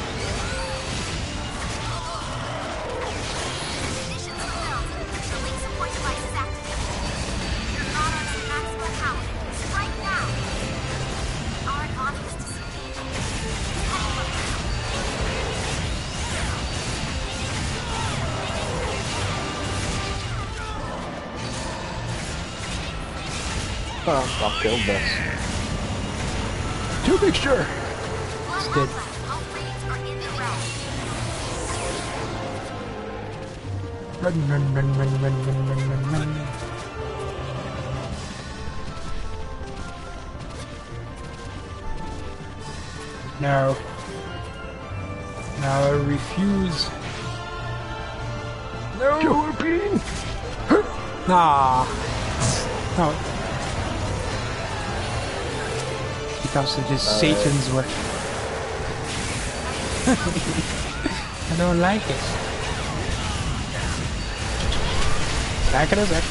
Well, I've killed this. Two mixture! It's dead. Run, run, run, run, run, run, run, run, run. No. No, I refuse. No! European! Nah. No. Because it is uh, Satan's work. I don't like it. Back in a sec.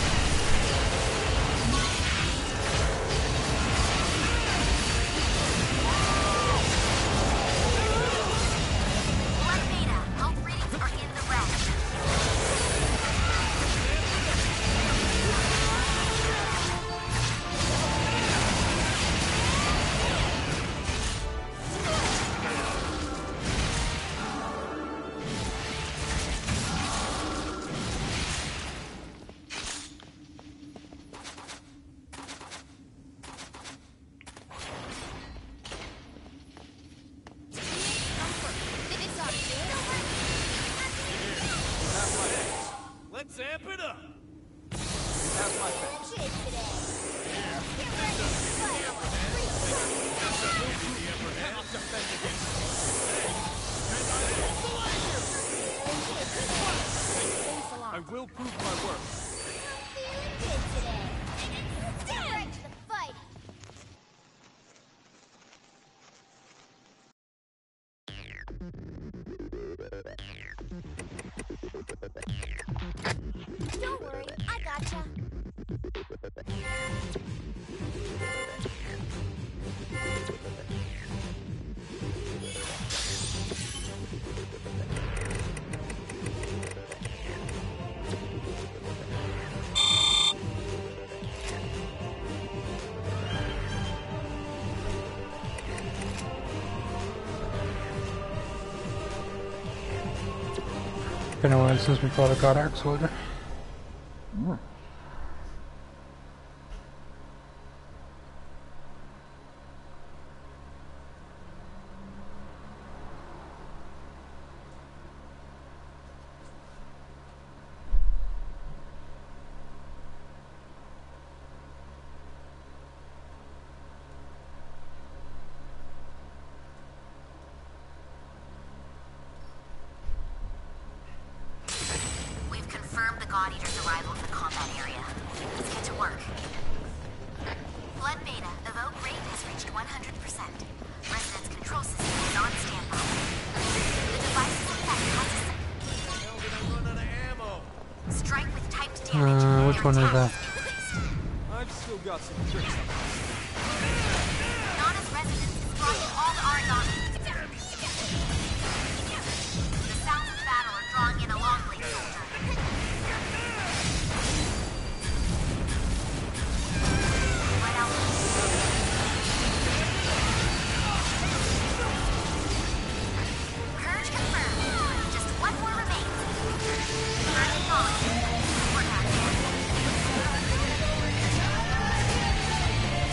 Let's amp it up. Have my thanks. Shit today. Get ready to Cannot defend against I will prove my worth. feeling good today. Get ready to fight. Don't worry, I gotcha. Been a while since we fought a God Arc soldier. Mm. We've confirmed the God Eater's arrival in the combat area. Let's get to work. Blood Beta, evoke rate has reached one hundred percent. Resonance control system is on standby. The device's effect causes Hell, did I run out of ammo? strike with typed damage. Uh, which Their one is attack that? increased. I've still got some tricks up my Nana's resonance is blocking all the origami. The sounds of battle are drawing in a long blade soldier. Right out. Purge confirmed. Just one more remains. Purge acknowledged. Work out, man.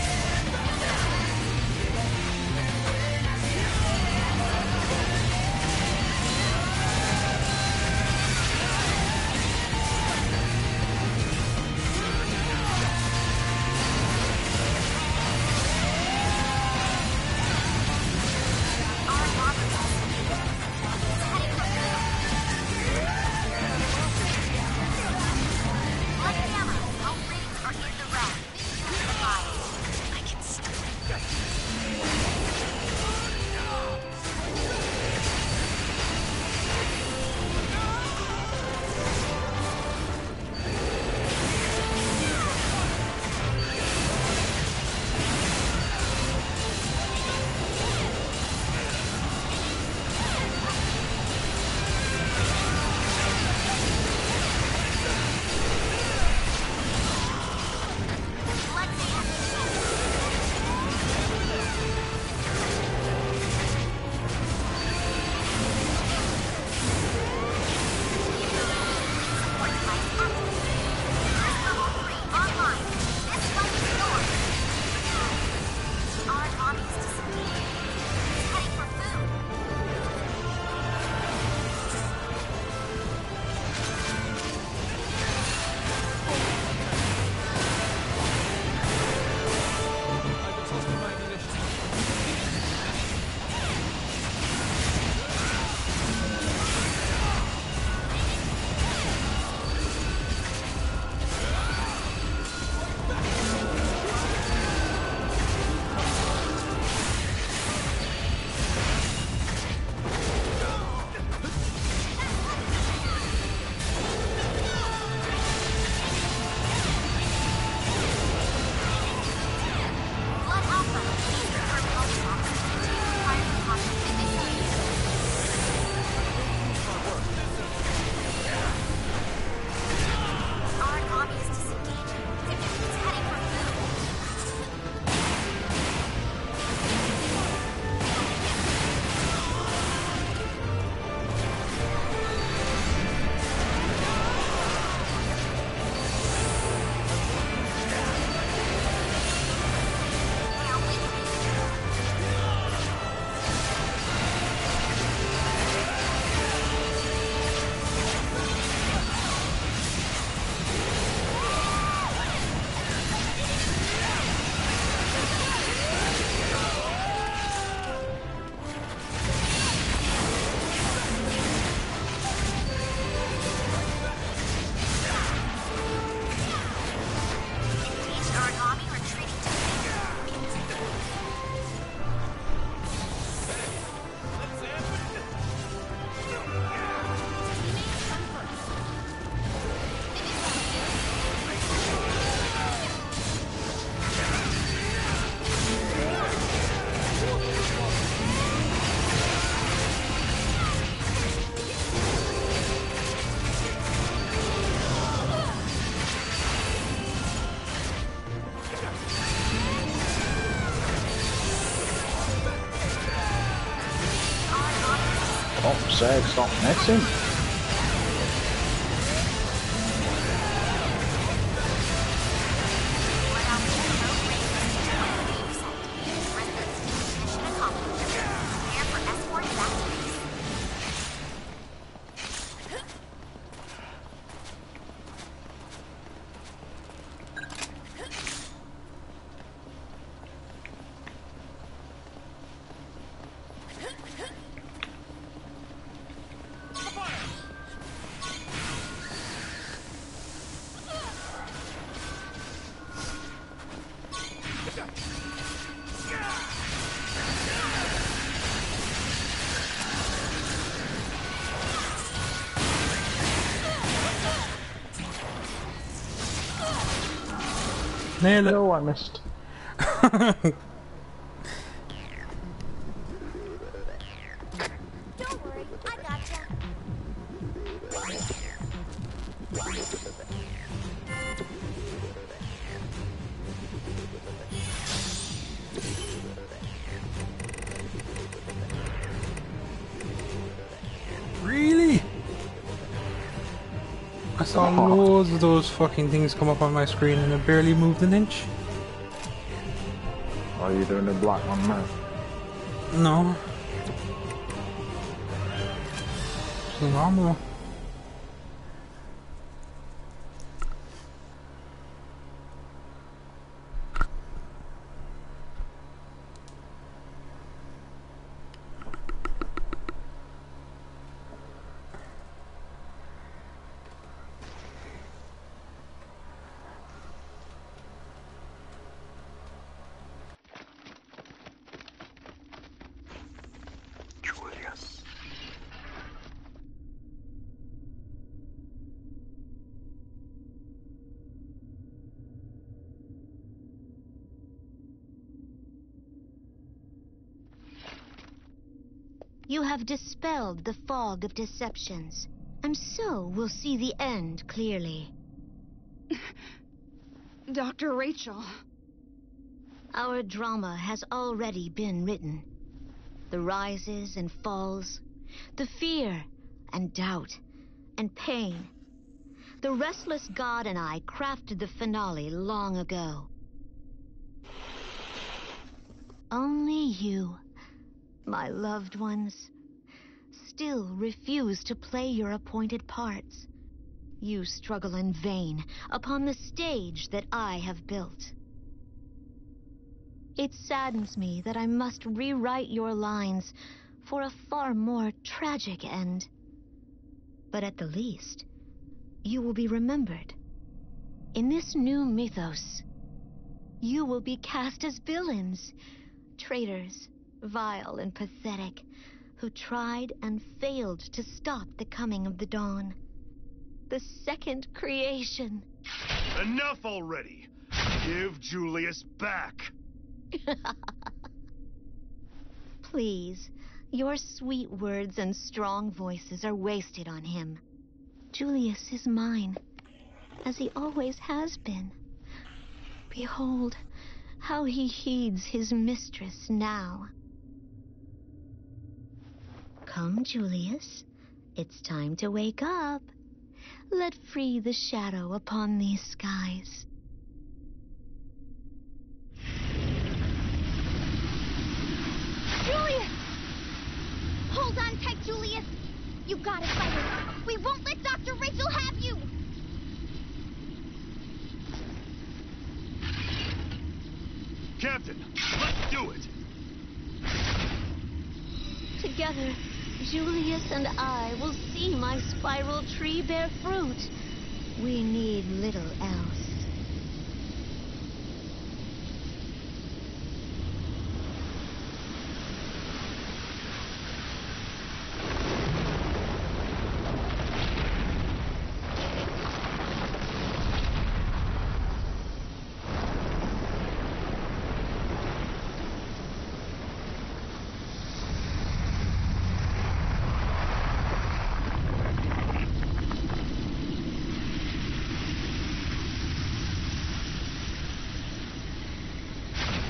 Fuck's sake, stop missing. Mission accomplished. Prepare for escort back to base. Nail it. No, I missed. Don't worry, I gotcha. Really? I saw loads of those fucking things come up on my screen and it barely moved an inch. Are you doing a black one now? No. It's normal. Julius. You have dispelled the fog of deceptions, and so we'll see the end clearly. Doctor Rachel. Our drama has already been written. The rises and falls, the fear and doubt and pain. The restless god and I crafted the finale long ago. Only you, my loved ones, still refuse to play your appointed parts. You struggle in vain upon the stage that I have built. It saddens me that I must rewrite your lines for a far more tragic end. But at the least, you will be remembered. In this new mythos, you will be cast as villains, traitors, vile and pathetic, who tried and failed to stop the coming of the dawn. The second creation. Enough already! Give Julius back! Please, your sweet words and strong voices are wasted on him. Julius is mine, as he always has been. Behold how he heeds his mistress now. Come, Julius. It's time to wake up. Let free the shadow upon these skies. Julius! Hold on tight, Julius! You got it, fighter! We won't let Doctor Rachel have you! Captain, let's do it! Together, Julius and I will see my spiral tree bear fruit. We need little else.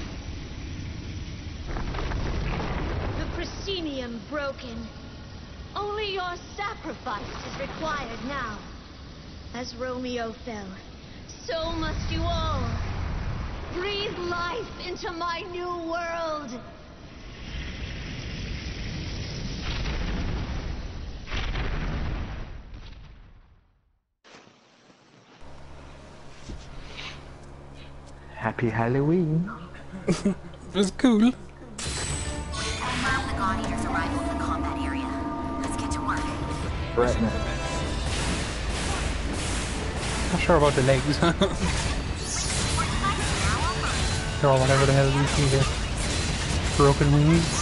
Broken. Only your sacrifice is required now. As Romeo fell, so must you all. Breathe life into my new world. Happy Halloween. It was cool. Confirm the God Eater's arrival in the combat area. Let's get to work. Threaten it. Not sure about the legs. Or whatever the hell you see here. Broken wings.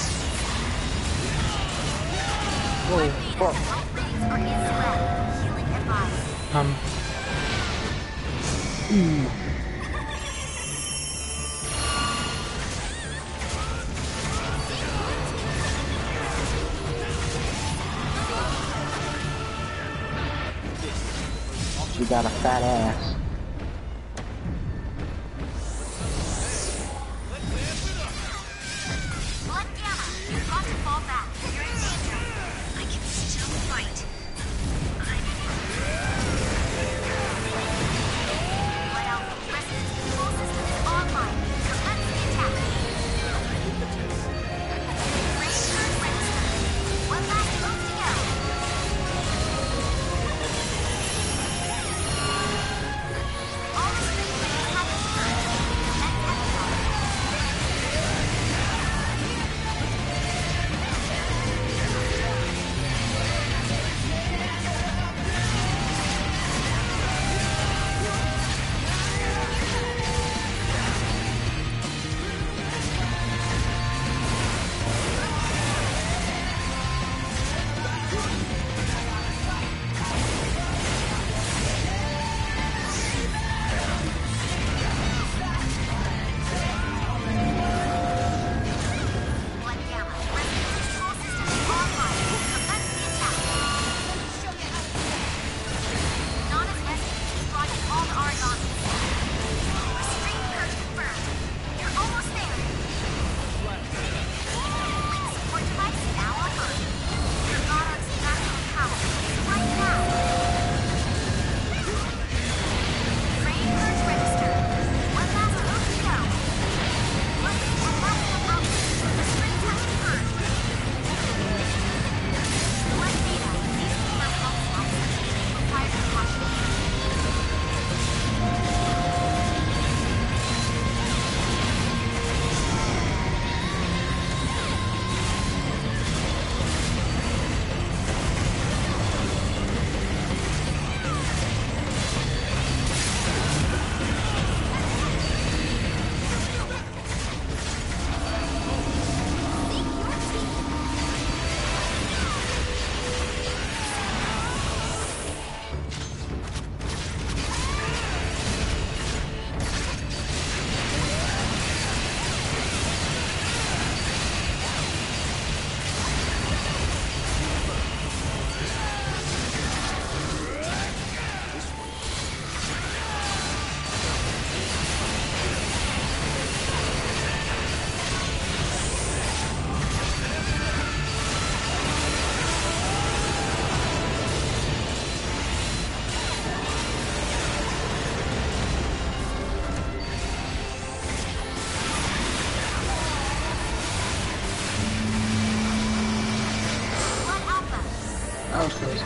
Whoa, fuck. Um. Ooh. She got a fat ass. Blood Gamma, you've got to fall back. You're in danger. I can still fight. I'm Blood Alpha, Resonance control system is online. Commence the attack. Range current register. One last move to go. All restraints may have this turn. Commence exile. Blood Gamma, Resonance control system is online. Commence the attack. Nana's rescue team brought in all the Aragami. Restraint purge confirmed. You're almost there. Link support device now online. Your God's maximum power is right now. Train purge register. One last move to go. Looking at maximum output. Restraint has confirmed. Blood data. Please confirm health status. Required precaution. Blood Alpha. That was close.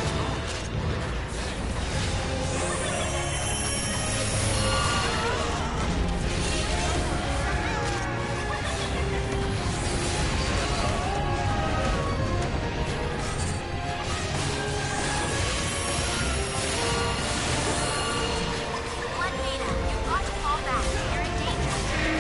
Blood Beta, you've got to fall back. You're in danger.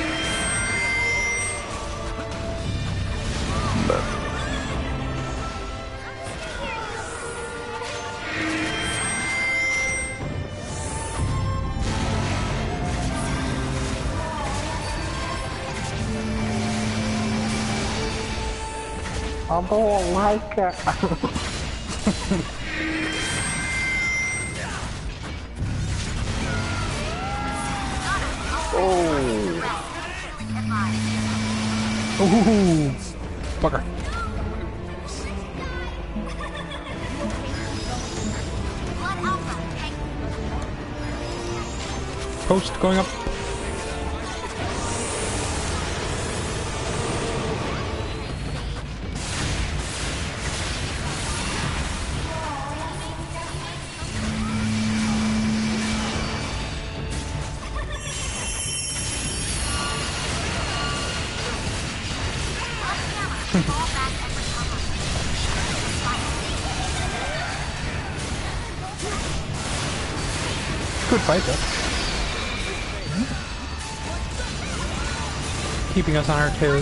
I don't like it. Oh. Ooh, bugger. Post going up. Good fight though. Keeping us on our toes.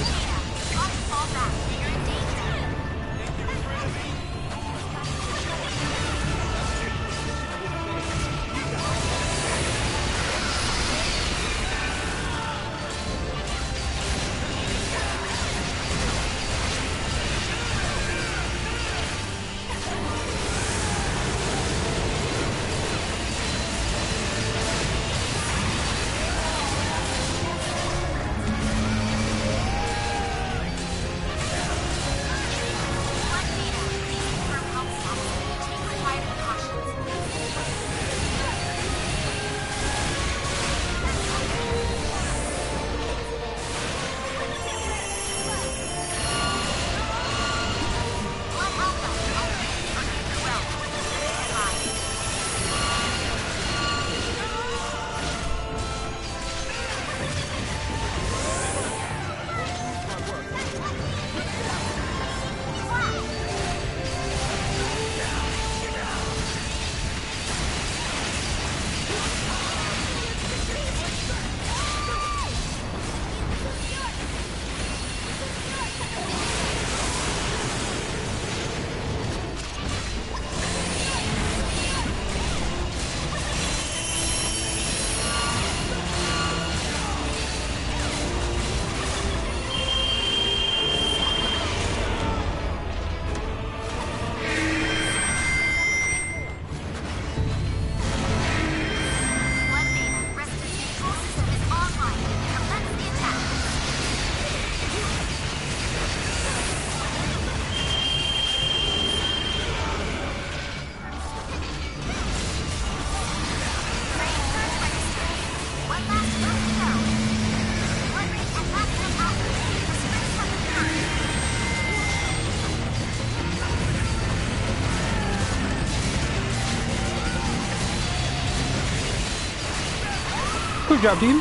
Good job, team.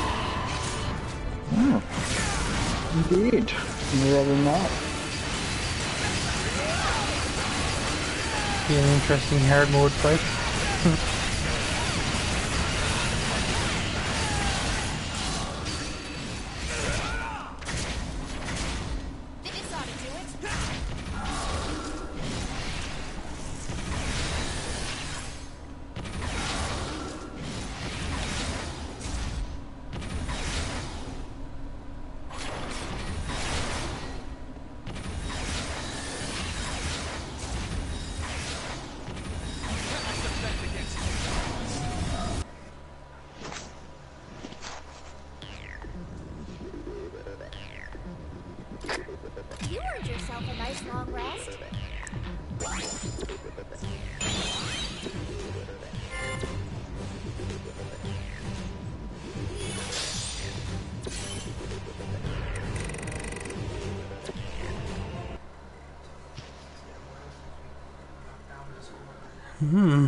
Oh, indeed. Rather not. Be an interesting hard mode fight. You earned yourself a nice long rest. Hmm.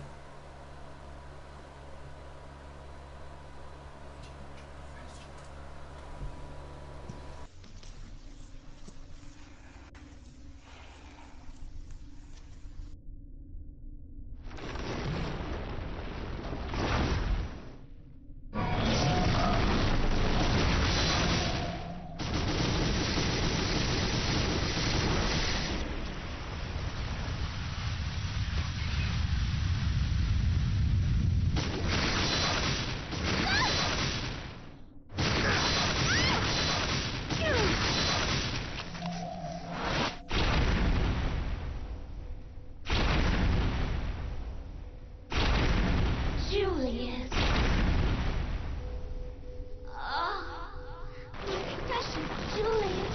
Julius. Oh, my precious Julius.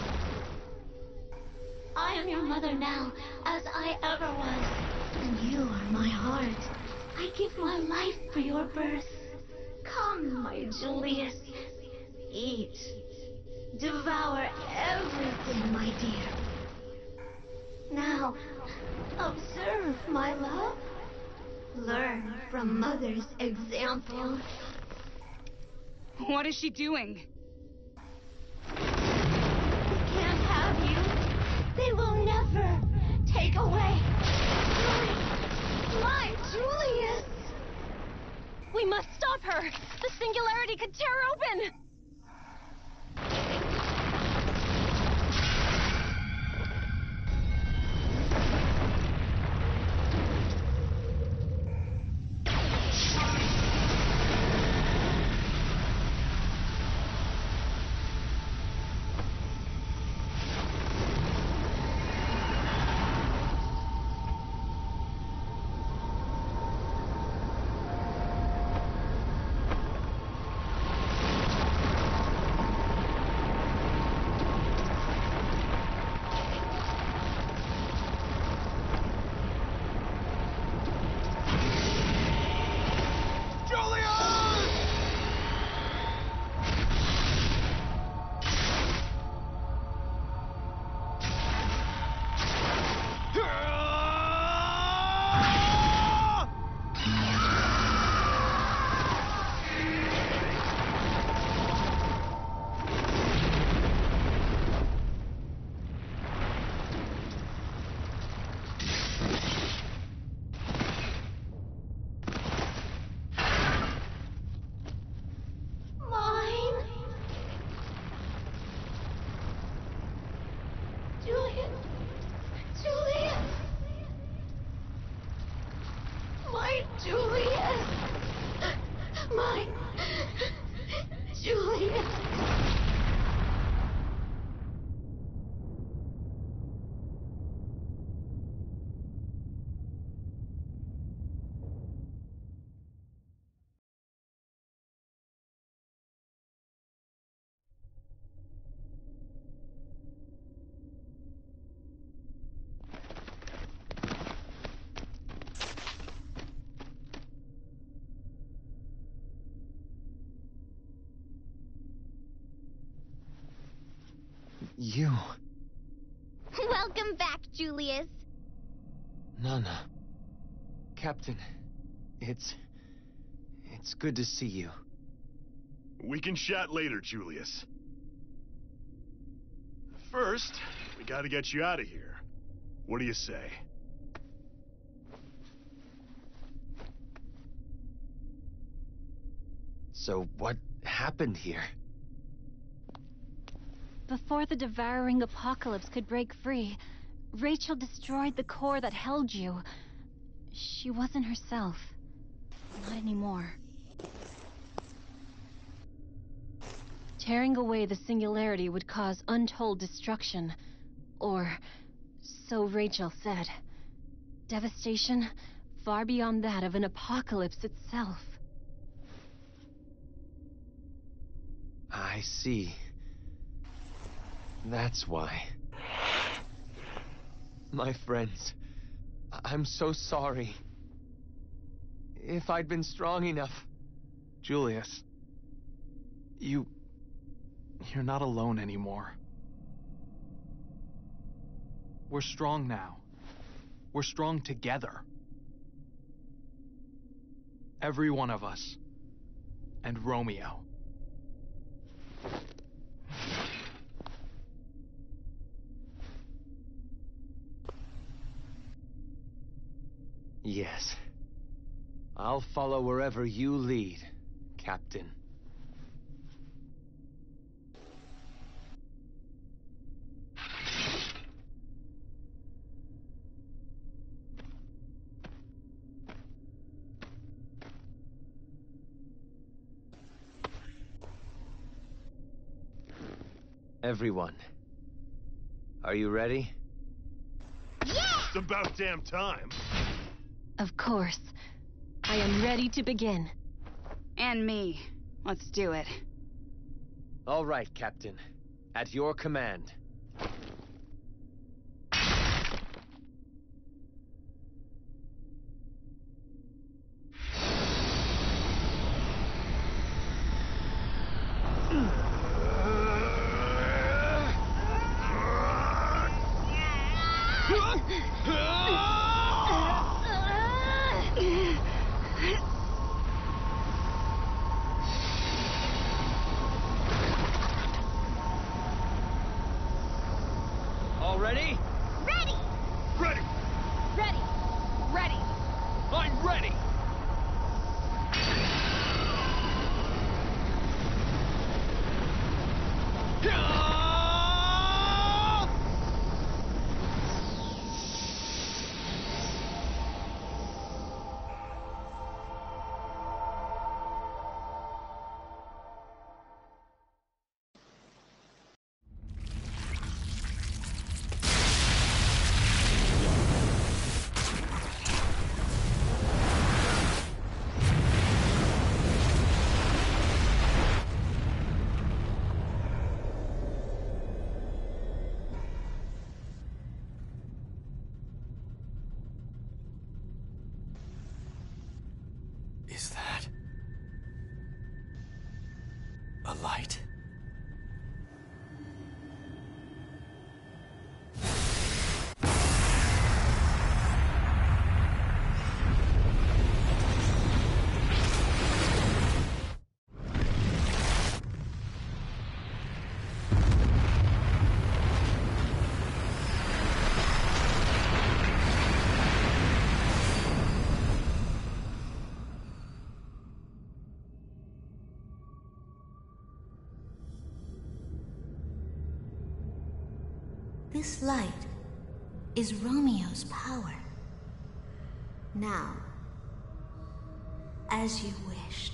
I am your mother now, as I ever was. And you are my heart. I give my life for your birth. Come, my Julius. Eat. Devour everything, my dear. Now, observe, my love. Learn from Mother's example. What is she doing? Can't have you. They will never take away my, my Julius. We must stop her. The singularity could tear open. You... Welcome back, Julius. Nana. Captain, it's... it's good to see you. We can chat later, Julius. First, we gotta get you out of here. What do you say? So what happened here? Before the devouring apocalypse could break free, Rachel destroyed the core that held you. She wasn't herself. Not anymore. Tearing away the singularity would cause untold destruction. Or, so Rachel said. Devastation far beyond that of an apocalypse itself. I see. That's why. My friends, I'm so sorry. If I'd been strong enough... Julius, you... you're not alone anymore. We're strong now. We're strong together. Every one of us. And Romeo. Yes. I'll follow wherever you lead, Captain. Everyone, are you ready? Yeah! It's about damn time. Of course. I am ready to begin. And me. Let's do it. All right, Captain. At your command. All ready? Ready! Ready! Ready! Ready! I'm ready! Is that a light? This light is Romeo's power. Now, as you wished.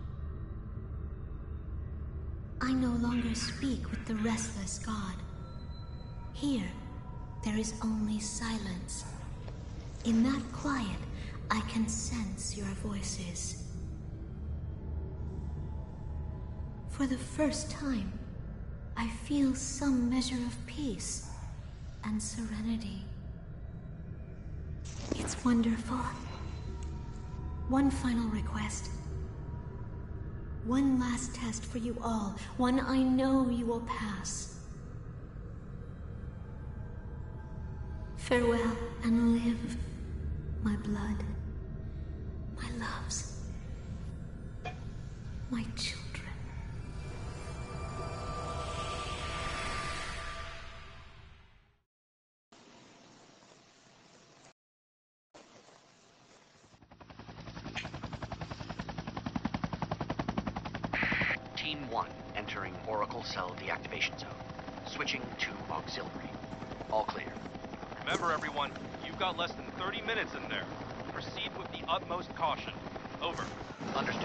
I no longer speak with the restless god. Here, there is only silence. In that quiet, I can sense your voices. For the first time, I feel some measure of peace and serenity. It's wonderful. One final request. One last test for you all, one I know you will pass. Farewell and live, my blood, my loves, my children. Team one entering Oracle Cell deactivation zone. Switching to auxiliary. All clear. Remember, everyone, you've got less than thirty minutes in there. Proceed with the utmost caution. Over. Understood.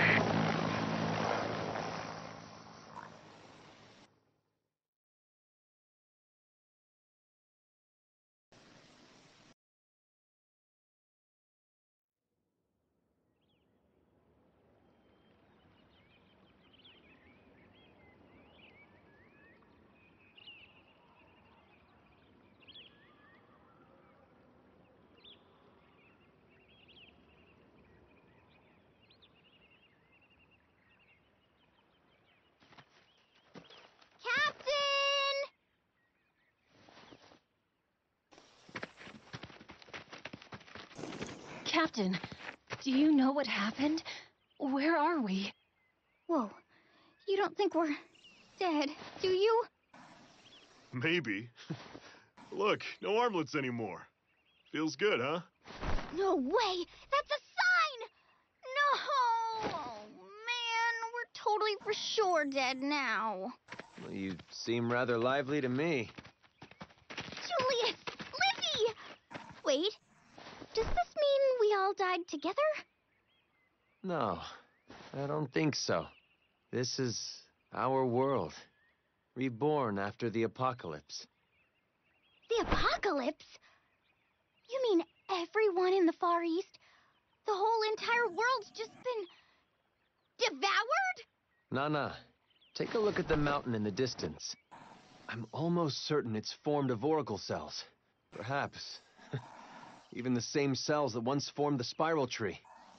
Captain, do you know what happened? Where are we? Whoa. You don't think we're dead, do you? Maybe. Look, no armlets anymore. Feels good, huh? No way! That's a sign! No! Oh, man, we're totally for sure dead now. Well, you seem rather lively to me. Julius! Lizzie! Wait, does this mean we all died together? No, I don't think so. This is our world. Reborn after the apocalypse. The apocalypse? You mean everyone in the Far East? The whole entire world's just been devoured? Nana, take a look at the mountain in the distance. I'm almost certain it's formed of oracle cells. Perhaps even the same cells that once formed the spiral tree.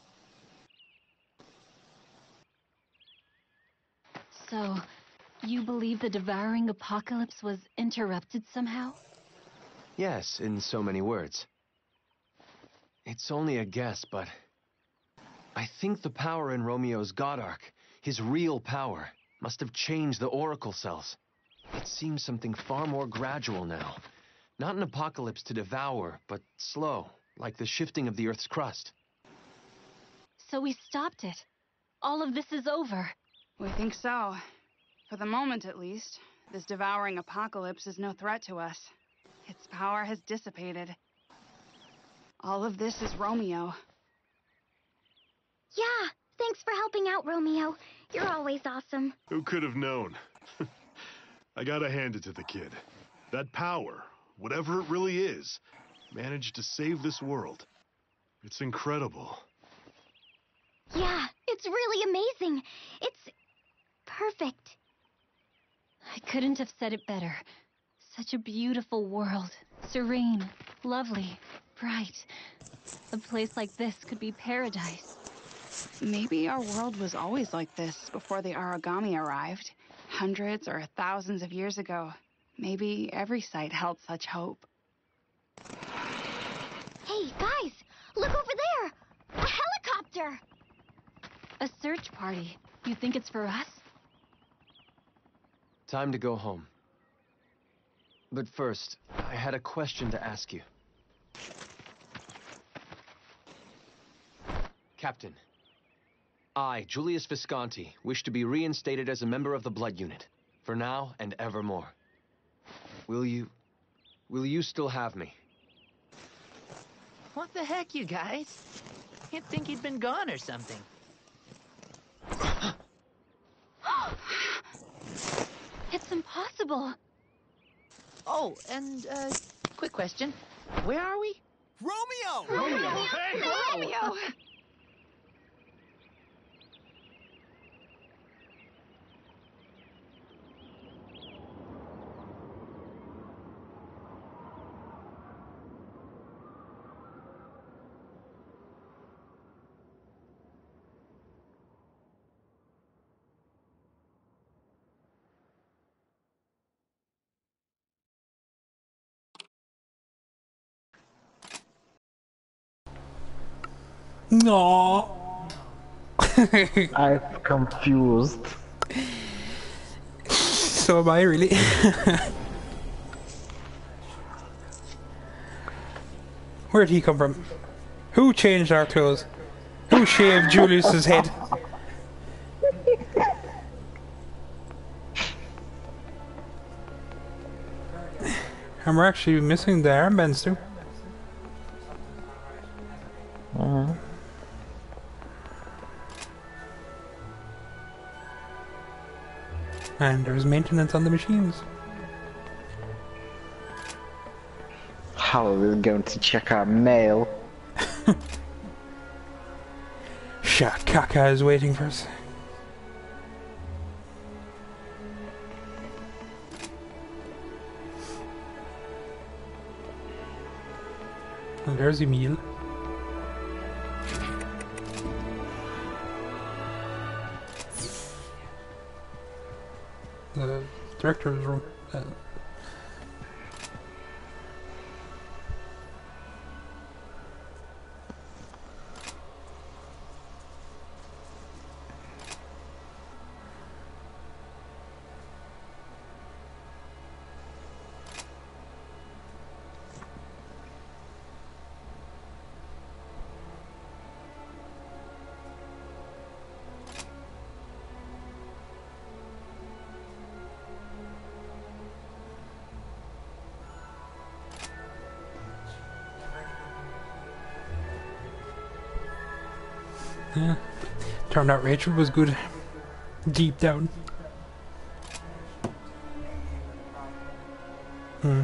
So, you believe the devouring apocalypse was interrupted somehow? Yes, in so many words. It's only a guess, but I think the power in Romeo's God Arc, his real power, must have changed the Oracle cells. It seems something far more gradual now. Not an apocalypse to devour, but slow, like the shifting of the Earth's crust. So we stopped it. All of this is over. We think so. For the moment, at least, this devouring apocalypse is no threat to us. Its power has dissipated. All of this is Romeo. Yeah, thanks for helping out, Romeo. You're always awesome. Who could have known? I gotta hand it to the kid. That power, whatever it really is, managed to save this world. It's incredible. Yeah, it's really amazing. It's perfect. I couldn't have said it better. Such a beautiful world. Serene, lovely, bright. A place like this could be paradise. Maybe our world was always like this before the Aragami arrived. Hundreds or thousands of years ago. Maybe every site held such hope. Hey, guys! Look over there! A helicopter! A search party. You think it's for us? Time to go home. But first, I had a question to ask you. Captain, I, Julius Visconti, wish to be reinstated as a member of the Blood Unit, for now and evermore. Will you... will you still have me? What the heck, you guys? You'd think he'd been gone or something. It's impossible. Oh, and, uh, quick question. Where are we? Romeo! Romeo! Hey! Romeo! No. I'm confused. So am I, really. Where'd he come from? Who changed our clothes? Who shaved Julius's head? And we're actually missing the armbands too. Uh-huh. And there's maintenance on the machines. How are we going to check our mail? Shakaka is waiting for us. And there's Emil. The director's room. Uh, Yeah. Turned out Rachel was good. Deep down. Hmm.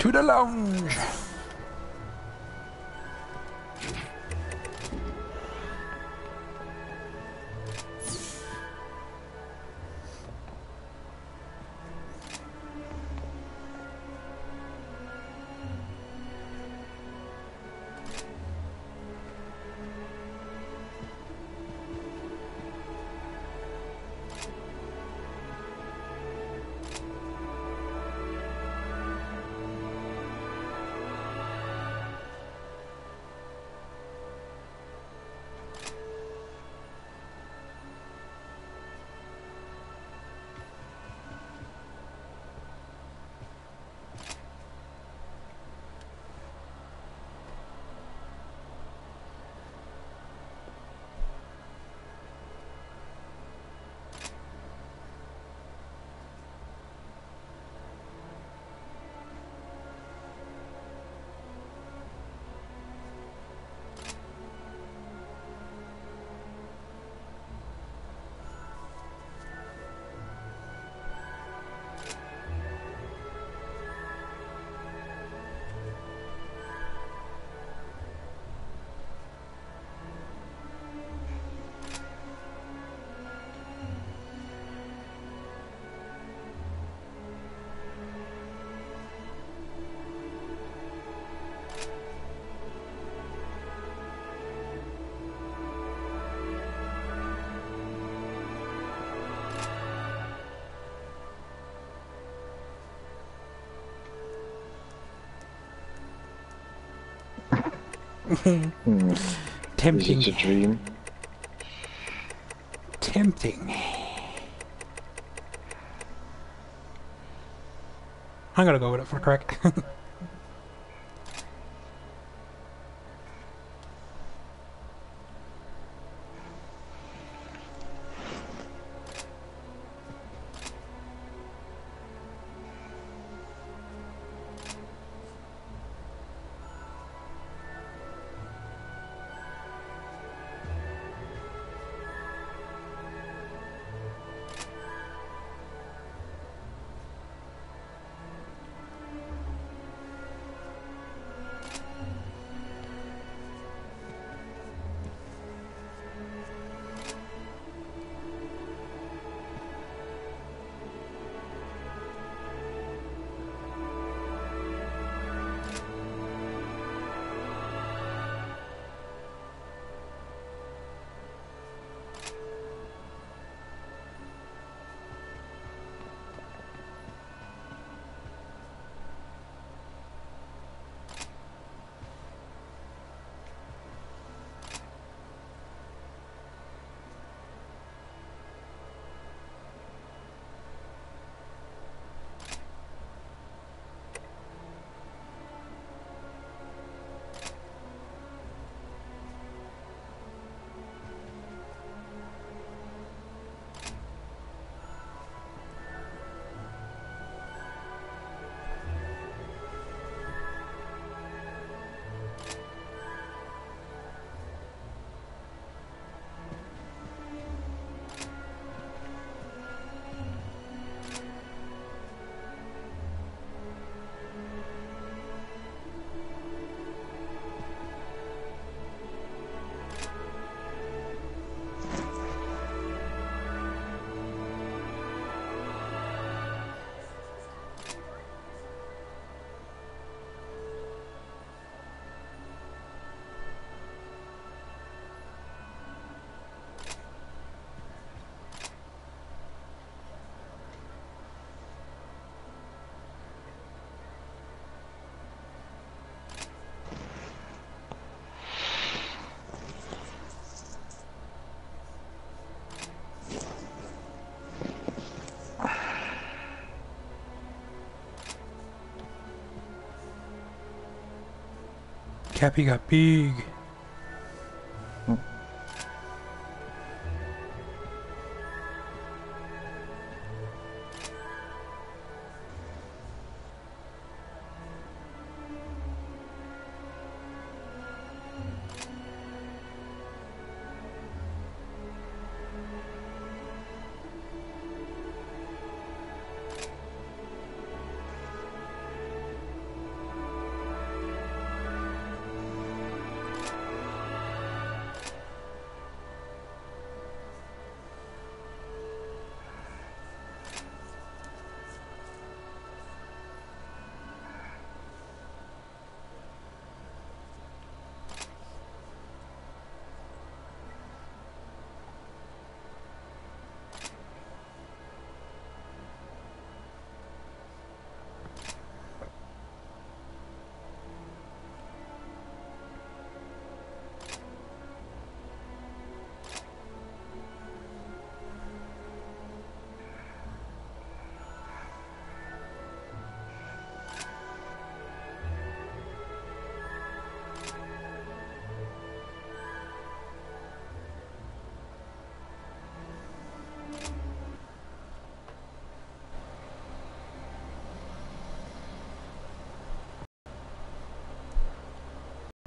To the lounge. Hmm. Tempting. Is it a dream? Tempting. I'm gonna go with it for correct. Cappy got big.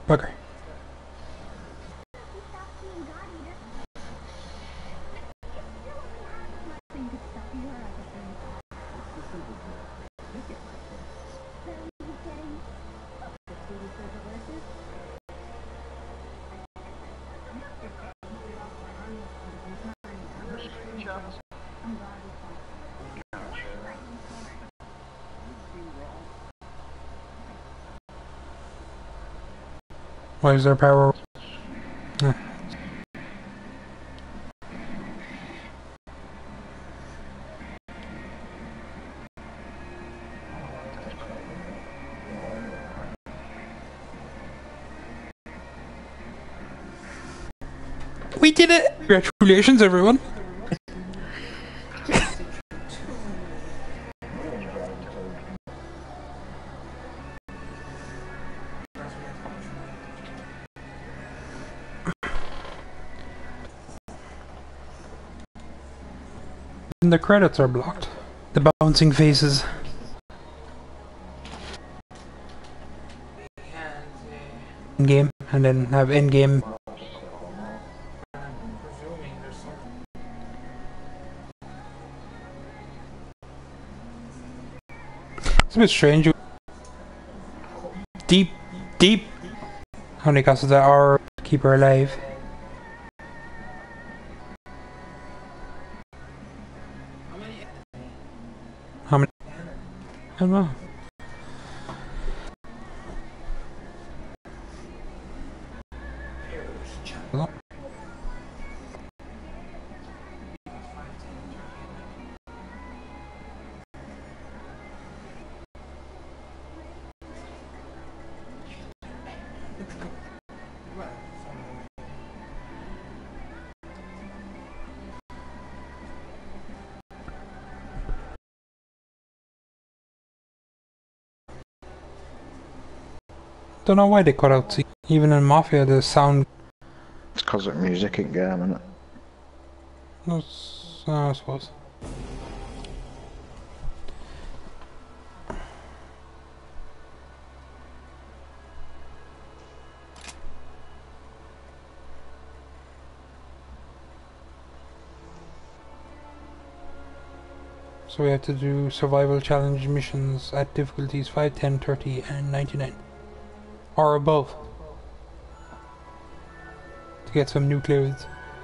Bugger. Why is there power? Huh. We did it! Congratulations, everyone! And the credits are blocked. The bouncing faces. In game, and then have in game. It's a bit strange. Deep, deep. How many costs that are to keep her alive? How many? I don't know. Don't know why they cut out C. Even in Mafia, the sound. It's because of music in game, isn't it? No, I suppose. So we have to do survival challenge missions at difficulties five, ten, thirty and ninety-nine. Or above. To get some new clothes.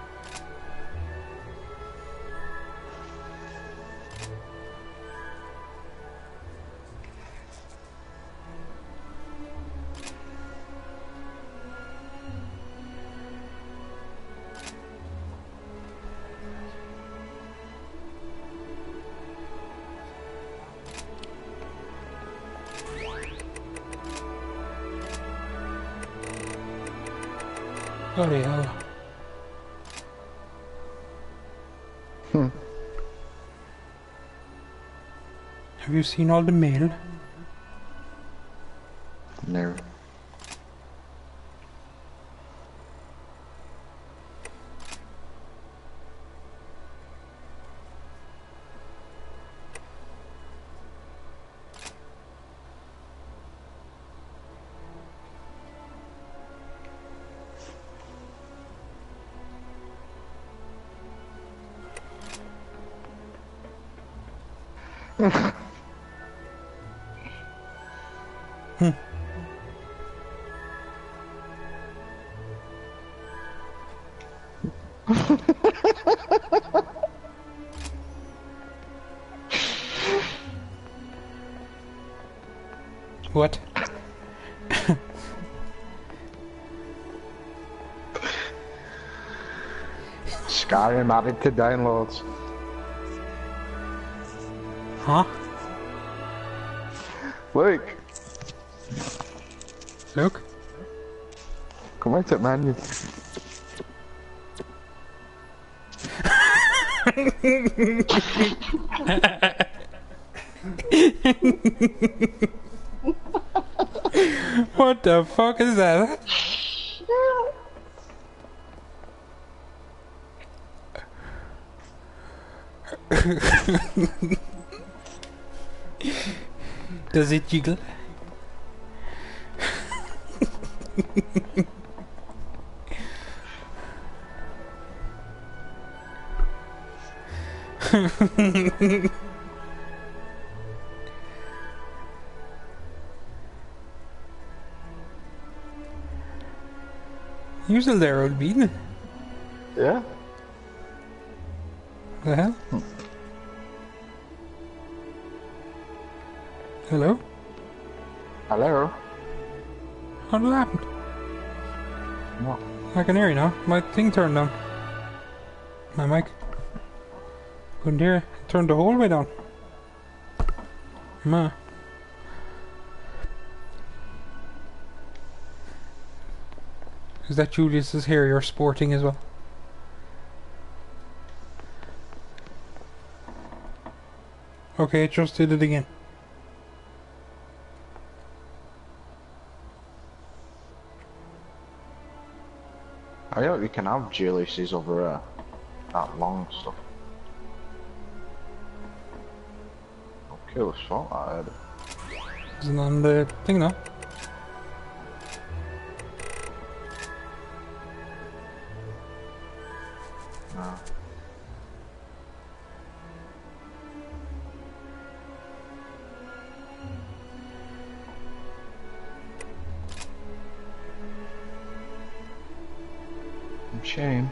Bloody hell. Hmm. Have you seen all the mail? No. Hmm. What? Skyrim added to downloads. Huh? Luke. Luke? Come out at menu. What the fuck is that? Does it jiggle? You're still there, old bean. Yeah. What the hell? Hmm. Hello? Hello? What happened? What? I can hear you now. My thing turned down. My mic. Couldn't hear it. It turned the whole way down. Ma. Is that Julius's hair you're sporting as well? Okay, it just did it again. I hope you can have Julius's over there. That long stuff. Oh, cool as fuck, I heard. Isn't on the thing now? No. Shame.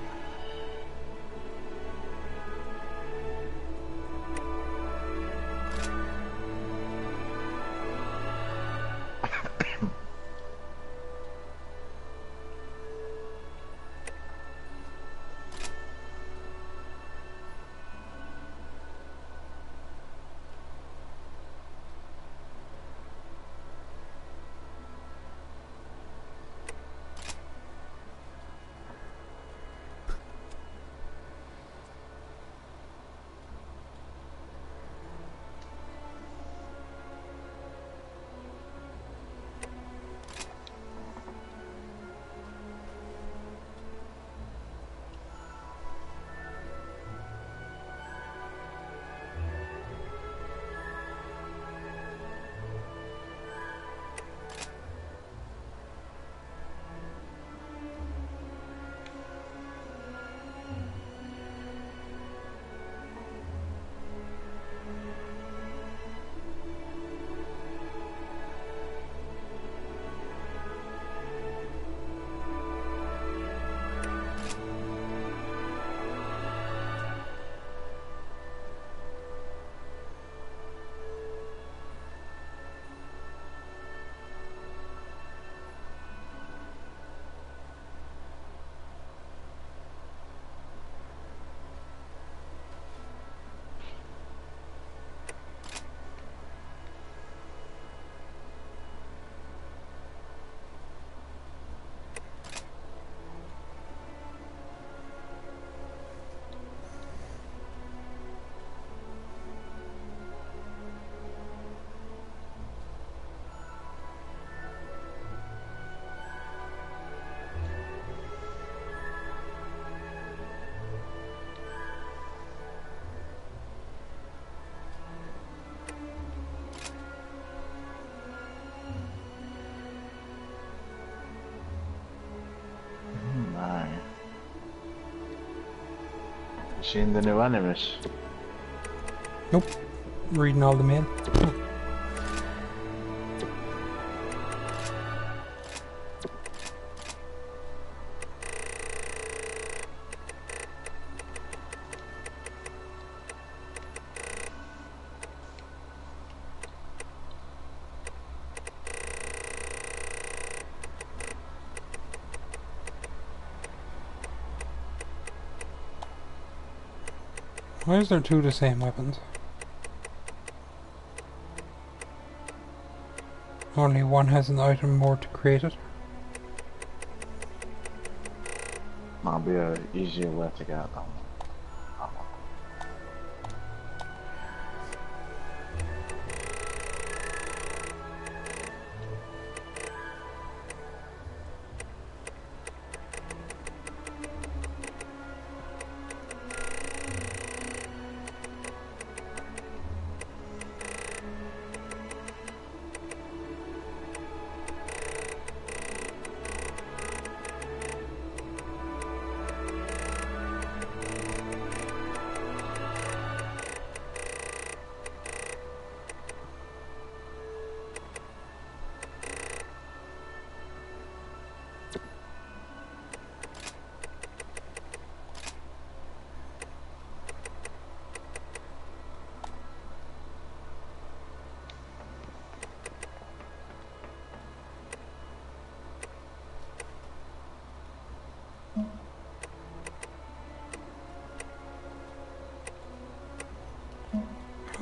Seen the new animus? Nope. Reading all the mail. Why is there two of the same weapons? Only one has an item more to create it. Might be a easier way to get that one.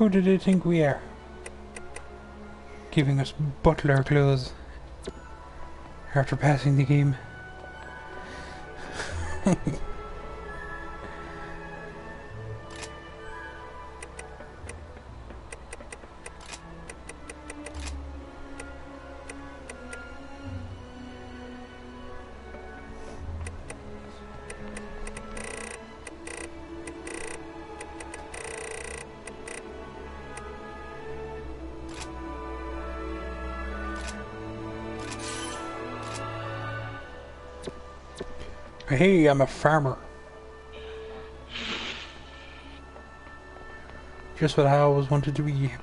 Who do they think we are? Giving us butler clothes after passing the game. Hey, I'm a farmer. Just what I always wanted to be.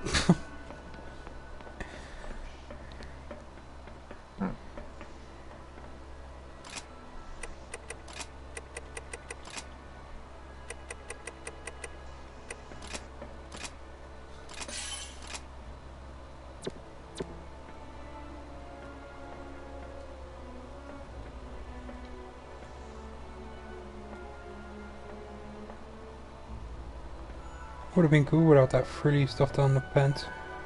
Would have been cool without that frilly stuff on the pants.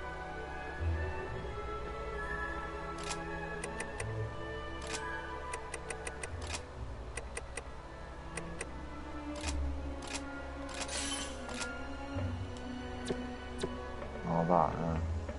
All that, yeah.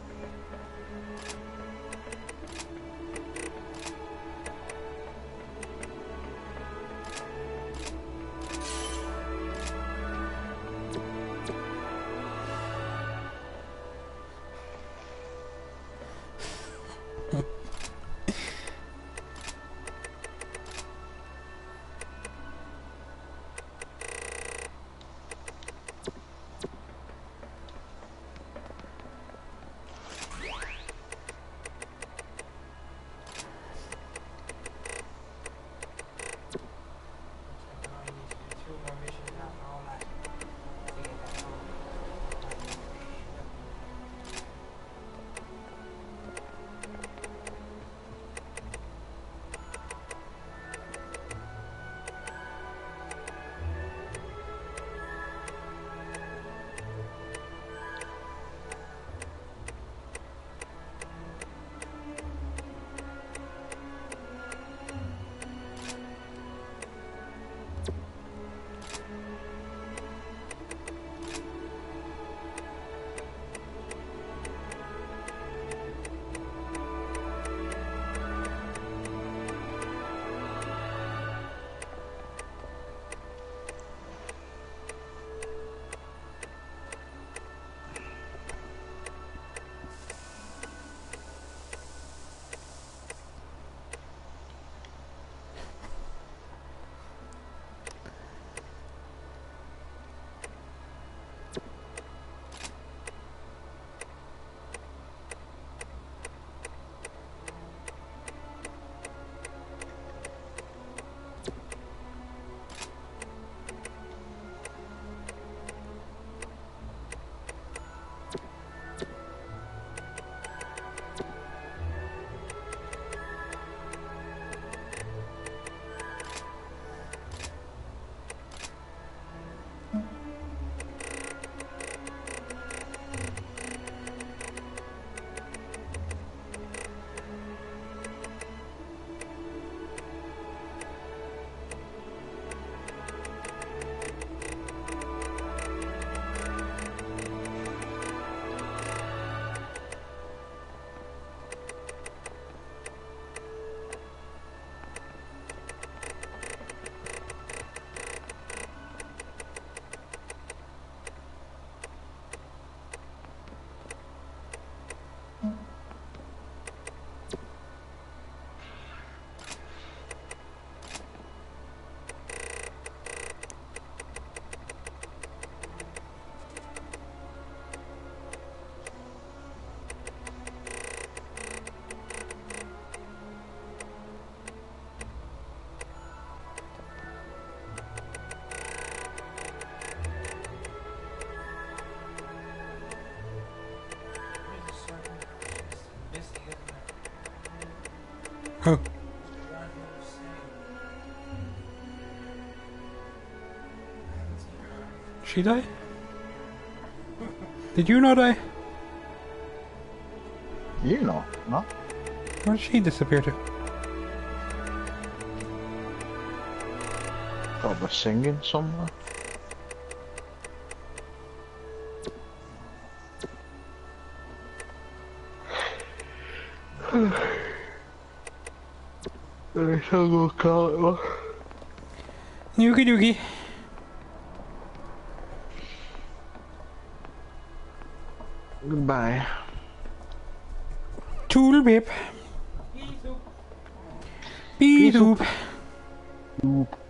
Oh. She died? Did you not die? You know, no? Where did she disappear to? Probably singing somewhere. I shall go call it one. Yuki Yuki. Goodbye. Toodle pip. Beep. Beep. Boop.